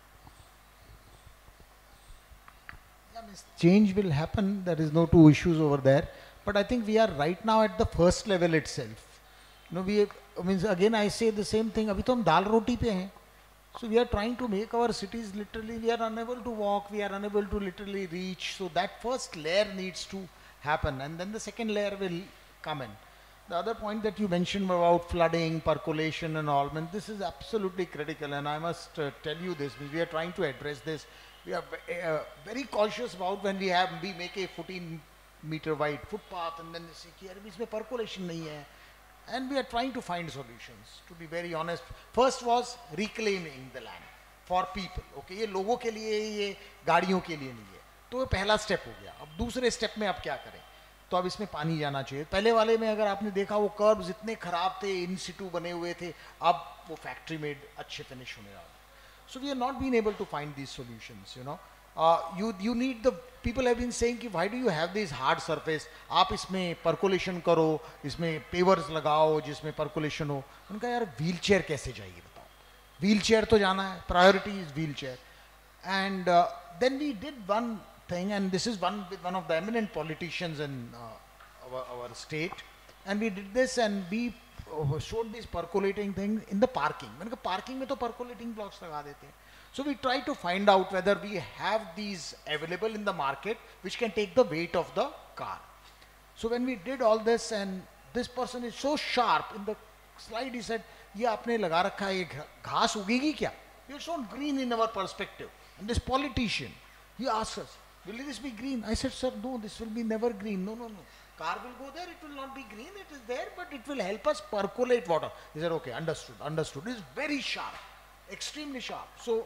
Change will happen, there is no two issues over there, but I think we are right now at the first level itself. Again I say the same thing, abhi to hum dal roti pe hain. So we are trying to make our cities literally, we are unable to walk, we are unable to literally reach, so that first layer needs to happen and then the second layer will come in. The other point that you mentioned about flooding, percolation and all, this is absolutely critical, and I must tell you this, we are trying to address this. We are very cautious about when we make a 14-meter wide footpath and then they say कि यार इसमें percolation नहीं है, and we are trying to find solutions. To be very honest, first was reclaiming the land for people. Okay, ये लोगों के लिए, ये गाड़ियों के लिए नहीं है, तो ये पहला स्टेप हो गया. अब दूसरे स्टेप में अब क्या करें? तो अब इसमें पानी जाना चाहिए. पहले वाले में अगर आपने देखा वो कर्व्स इतने खराब थे, इन सिटू बने हुए थे, अब वो फैक्ट्री मेड अच्छे फिनिश होने वाले. So we have not been able to find these solutions, you need the, people have been saying कि why do you have this hard surface, आप इसमें percolation करो, इसमें pavers लगाओ जिसमें percolation हो. उनका यार wheelchair कैसे जाएगी बताओ? Wheelchair तो जाना है, priority is wheelchair. And then we did one thing, and this is with one of the eminent politicians in our state, and we did this, and we showed these percolating things in the parking. मैंने कहा parking में तो percolating blocks लगा देते हैं. So we try to find out whether we have these available in the market which can take the weight of the car. So when we did all this, and this person is so sharp in the slide, he said, ये आपने लगा रखा है, ये घास उगेगी क्या? It's not green in our perspective. And this politician, he asked us, will this be green? I said, sir, no, this will be never green. No, no, no. Car will go there, it will not be green, it is there, but it will help us percolate water. He said, okay, understood, understood. It's very sharp, extremely sharp. So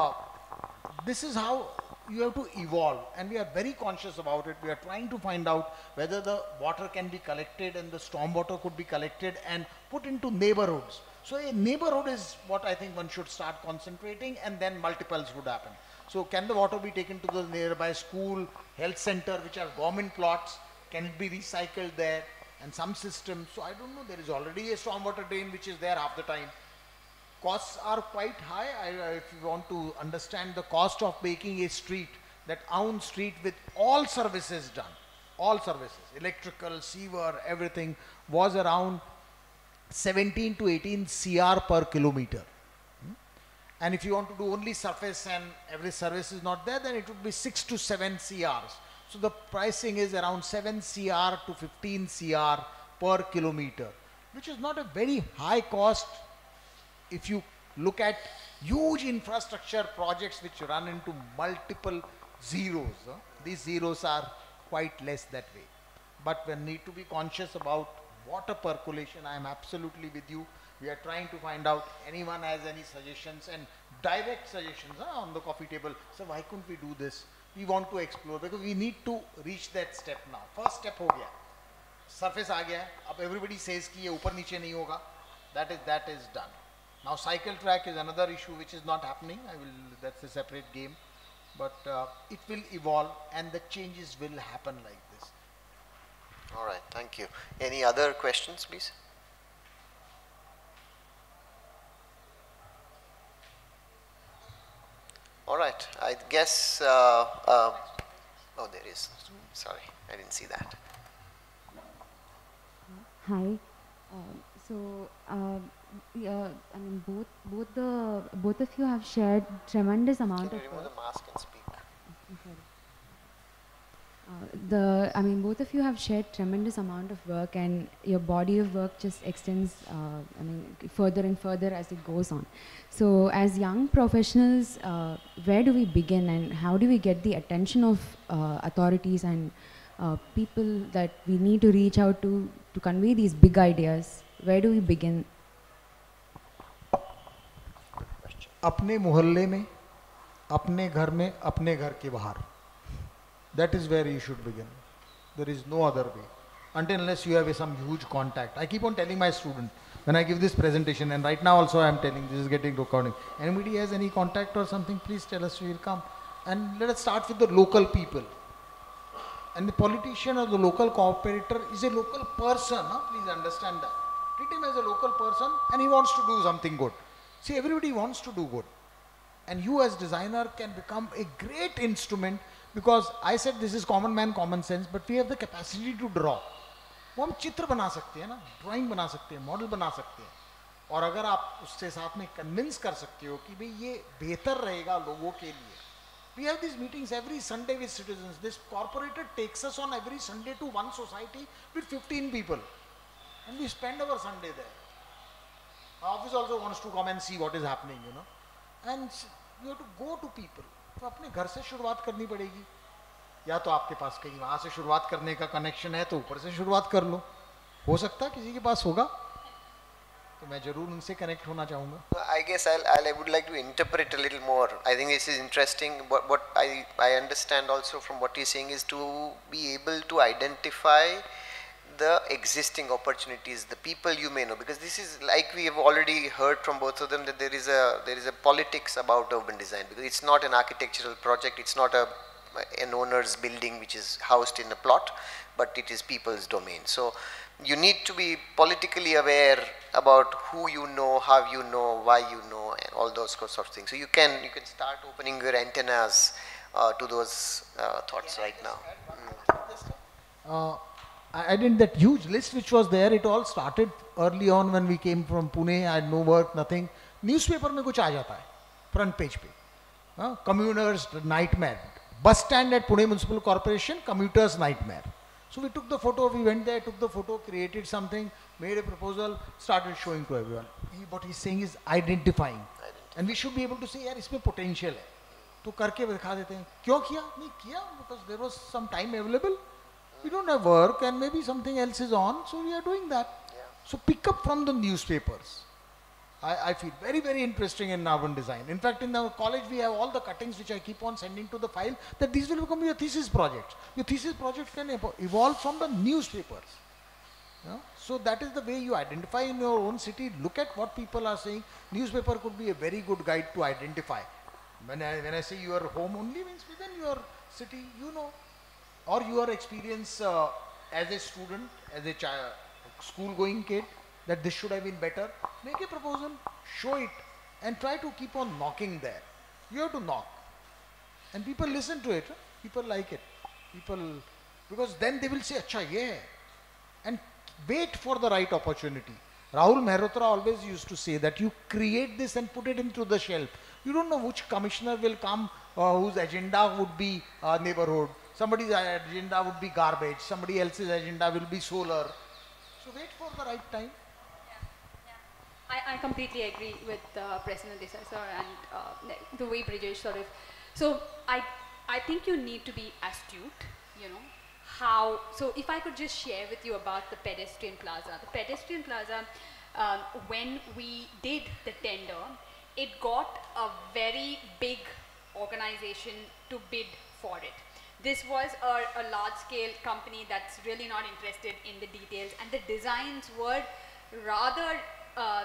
this is how you have to evolve, and we are very conscious about it. We are trying to find out whether the water can be collected and the storm water could be collected and put into neighborhoods. So a neighborhood is what I think one should start concentrating, and then multiples would happen. So can the water be taken to the nearby school, health center, which are government plots? Can it be recycled there? And some systems. So I don't know, there is already a stormwater drain which is there half the time. Costs are quite high. If you want to understand the cost of making a street, that own street with all services done, all services, electrical, sewer, everything, was around 17 to 18 CR per kilometer. And if you want to do only surface and every service is not there, then it would be 6 to 7 CRs. So the pricing is around 7 CR to 15 CR per kilometer, which is not a very high cost if you look at huge infrastructure projects which run into multiple zeros. These zeros are quite less that way. But we need to be conscious about water percolation. I am absolutely with you. We are trying to find out anyone has any suggestions and direct suggestions on the coffee table. So why couldn't we do this? We want to explore because we need to reach that step now. First step हो गया, surface आ गया. अब everybody says कि ये ऊपर नीचे नहीं होगा. That is done. Now cycle track is another issue which is not happening. That's a separate game, but it will evolve and the changes will happen like this. All right, thank you. Any other questions, please? All right, I guess, oh, there is, sorry, I didn't see that. Hi, I mean, both of you have shared tremendous amount Can of you remove work. the mask and speak? I mean, both of you have shared tremendous amount of work, and your body of work just extends, I mean, further and further as it goes on. So, as young professionals, where do we begin, and how do we get the attention of authorities and people that we need to reach out to convey these big ideas? Where do we begin? अपने मोहल्ले में, अपने घर में, अपने घर के बाहर. That is where you should begin. There is no other way. Until unless you have some huge contact. I keep on telling my students when I give this presentation, and right now also I am telling, this is getting recording. Anybody has any contact or something, please tell us, we will come. And let us start with the local people. And the politician or the local cooperator is a local person. Please understand that. Treat him as a local person, and he wants to do something good. See, everybody wants to do good. And you as designer can become a great instrument, because I said this is common man, common sense, but we have the capacity to draw. वो हम चित्र बना सकते हैं ना, drawing बना सकते हैं, मॉडल बना सकते हैं. और अगर आप उससे साथ में कन्विंस कर सकते हो कि भाई ये बेहतर रहेगा लोगों के लिए. We have these meetings every Sunday with citizens. This corporator takes us on every Sunday to one society with 15 people. And we spend our Sunday there. Our office also wants to come and see what is happening, you know. And you have to go to people. तो अपने घर से शुरुआत करनी पड़ेगी. या तो आपके पास कहीं वहाँ से शुरुआत करने का कनेक्शन है तो ऊपर से शुरुआत कर लो. हो सकता है किसी के पास होगा, तो मैं जरूर उनसे कनेक्ट होना चाहूँगा. I guess I would like to interpret a little more. I think this is interesting. What I understand also from what he's saying is to be able to identify the existing opportunities, the people you may know, because this is like we have already heard from both of them that there is a politics about urban design, because it's not an architectural project, it's not an owner's building which is housed in a plot, but it is people's domain. So you need to be politically aware about who you know, how you know, why you know, and all those sorts of things. So you can start opening your antennas to those thoughts right now. I didn't, that huge list which was there, it all started early on when we came from Pune. I had no work, nothing. Newspaper में कुछ आ जाता है, front page पे. Commuters nightmare. Bus stand at Pune Municipal Corporation, commuters nightmare. So we took the photo, we went there, took the photo, created something, made a proposal, started showing to everyone. What he's saying is identifying. And we should be able to say, यार इसमें potential है. तो करके दिखा देते हैं. क्यों किया? नहीं किया, because there was some time available. We don't have work and maybe something else is on, so we are doing that. Yeah. So pick up from the newspapers. I feel very, very interesting in urban design. In fact, in our college, we have all the cuttings which I keep on sending to the file, that these will become your thesis projects. Your thesis project can evolve from the newspapers. Yeah? So that is the way you identify in your own city. Look at what people are saying. Newspaper could be a very good guide to identify. When I say your home only, means within your city, you know, or your experience as a student, as a school-going kid, that this should have been better. Make a proposal, show it, and try to keep on knocking there. You have to knock. And people listen to it. Huh? People like it. People, because then they will say, acha, yeah. And wait for the right opportunity. Rahul Mehrotra always used to say that you create this and put it into the shelf. You don't know which commissioner will come, whose agenda would be neighborhood. Somebody's agenda would be garbage. Somebody else's agenda will be solar. So wait for the right time. I completely agree with President Desai sir and the way Brijesh sort of. So I think you need to be astute, you know, how, so if I could just share with you about the pedestrian plaza. The pedestrian plaza, when we did the tender, it got a very big organization to bid for it. This was a large scale company that's really not interested in the details, and the designs were rather, I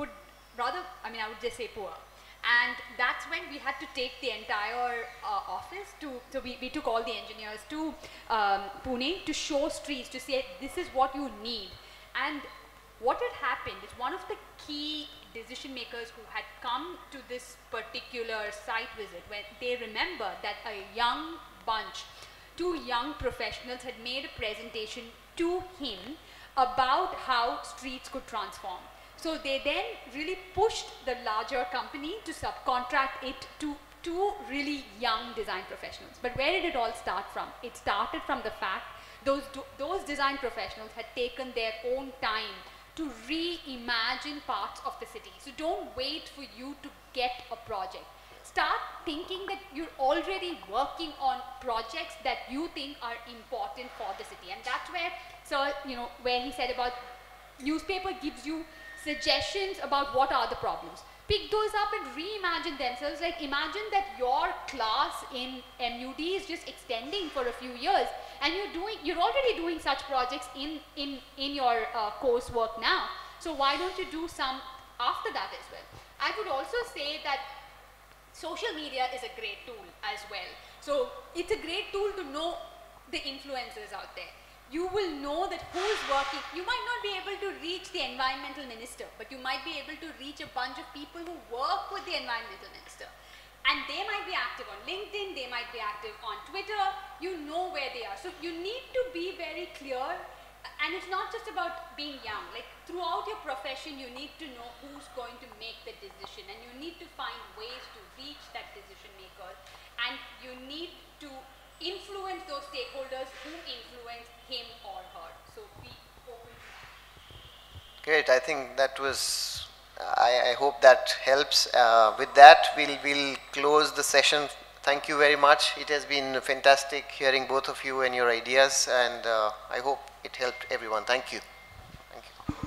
would just say poor. And that's when we had to take the entire office so we took all the engineers to Pune to show streets, to say this is what you need. And what had happened is one of the key decision makers who had come to this particular site visit, when they remember that a young bunch, 2 young professionals had made a presentation to him about how streets could transform. So they then really pushed the larger company to subcontract it to 2 really young design professionals. But where did it all start from? It started from the fact those design professionals had taken their own time to reimagine parts of the city. So don't wait for you to get a project. Start thinking that you're already working on projects that you think are important for the city. And that's where, sir, you know, where he said about newspaper gives you suggestions about what are the problems. Pick those up and reimagine themselves. Like imagine that your class in MUD is just extending for a few years, and you're already doing such projects in your coursework now. So why don't you do some after that as well? I would also say that social media is a great tool as well. So it's a great tool to know the influencers out there. You will know that who's working. You might not be able to reach the environmental minister, but you might be able to reach a bunch of people who work with the environmental minister. And they might be active on LinkedIn, they might be active on Twitter, you know where they are. So you need to be very clear, and it's not just about being young. Like throughout your profession, you need to know who's going to make the decision, and you need to find ways to reach that decision maker, and you need to influence those stakeholders who influence him or her. So be open to that. Great. I think that was, I hope that helps. With that, we'll close the session. Thank you very much. It has been fantastic hearing both of you and your ideas, and I hope it helped everyone. Thank you. Thank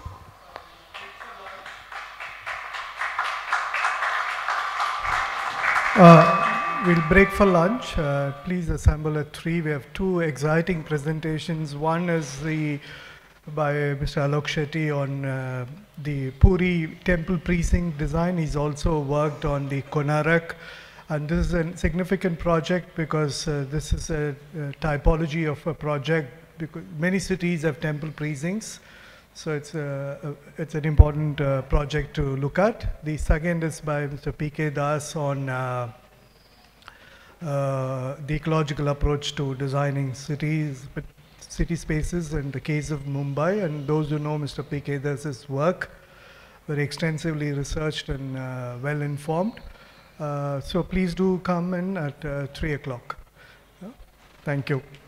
you. We'll break for lunch. Please assemble at 3. We have 2 exciting presentations. One is by Mr. Alok Shetty on the Puri temple precinct design. He's also worked on the Konarak. And this is a significant project because this is a typology of a project, because many cities have temple precincts. So it's an important project to look at. The second is by Mr. P.K. Das on the ecological approach to designing cities, but city spaces in the case of Mumbai, and those who know Mr. P. Kedar's work, very extensively researched and well informed. So please do come in at 3 o'clock. Thank you.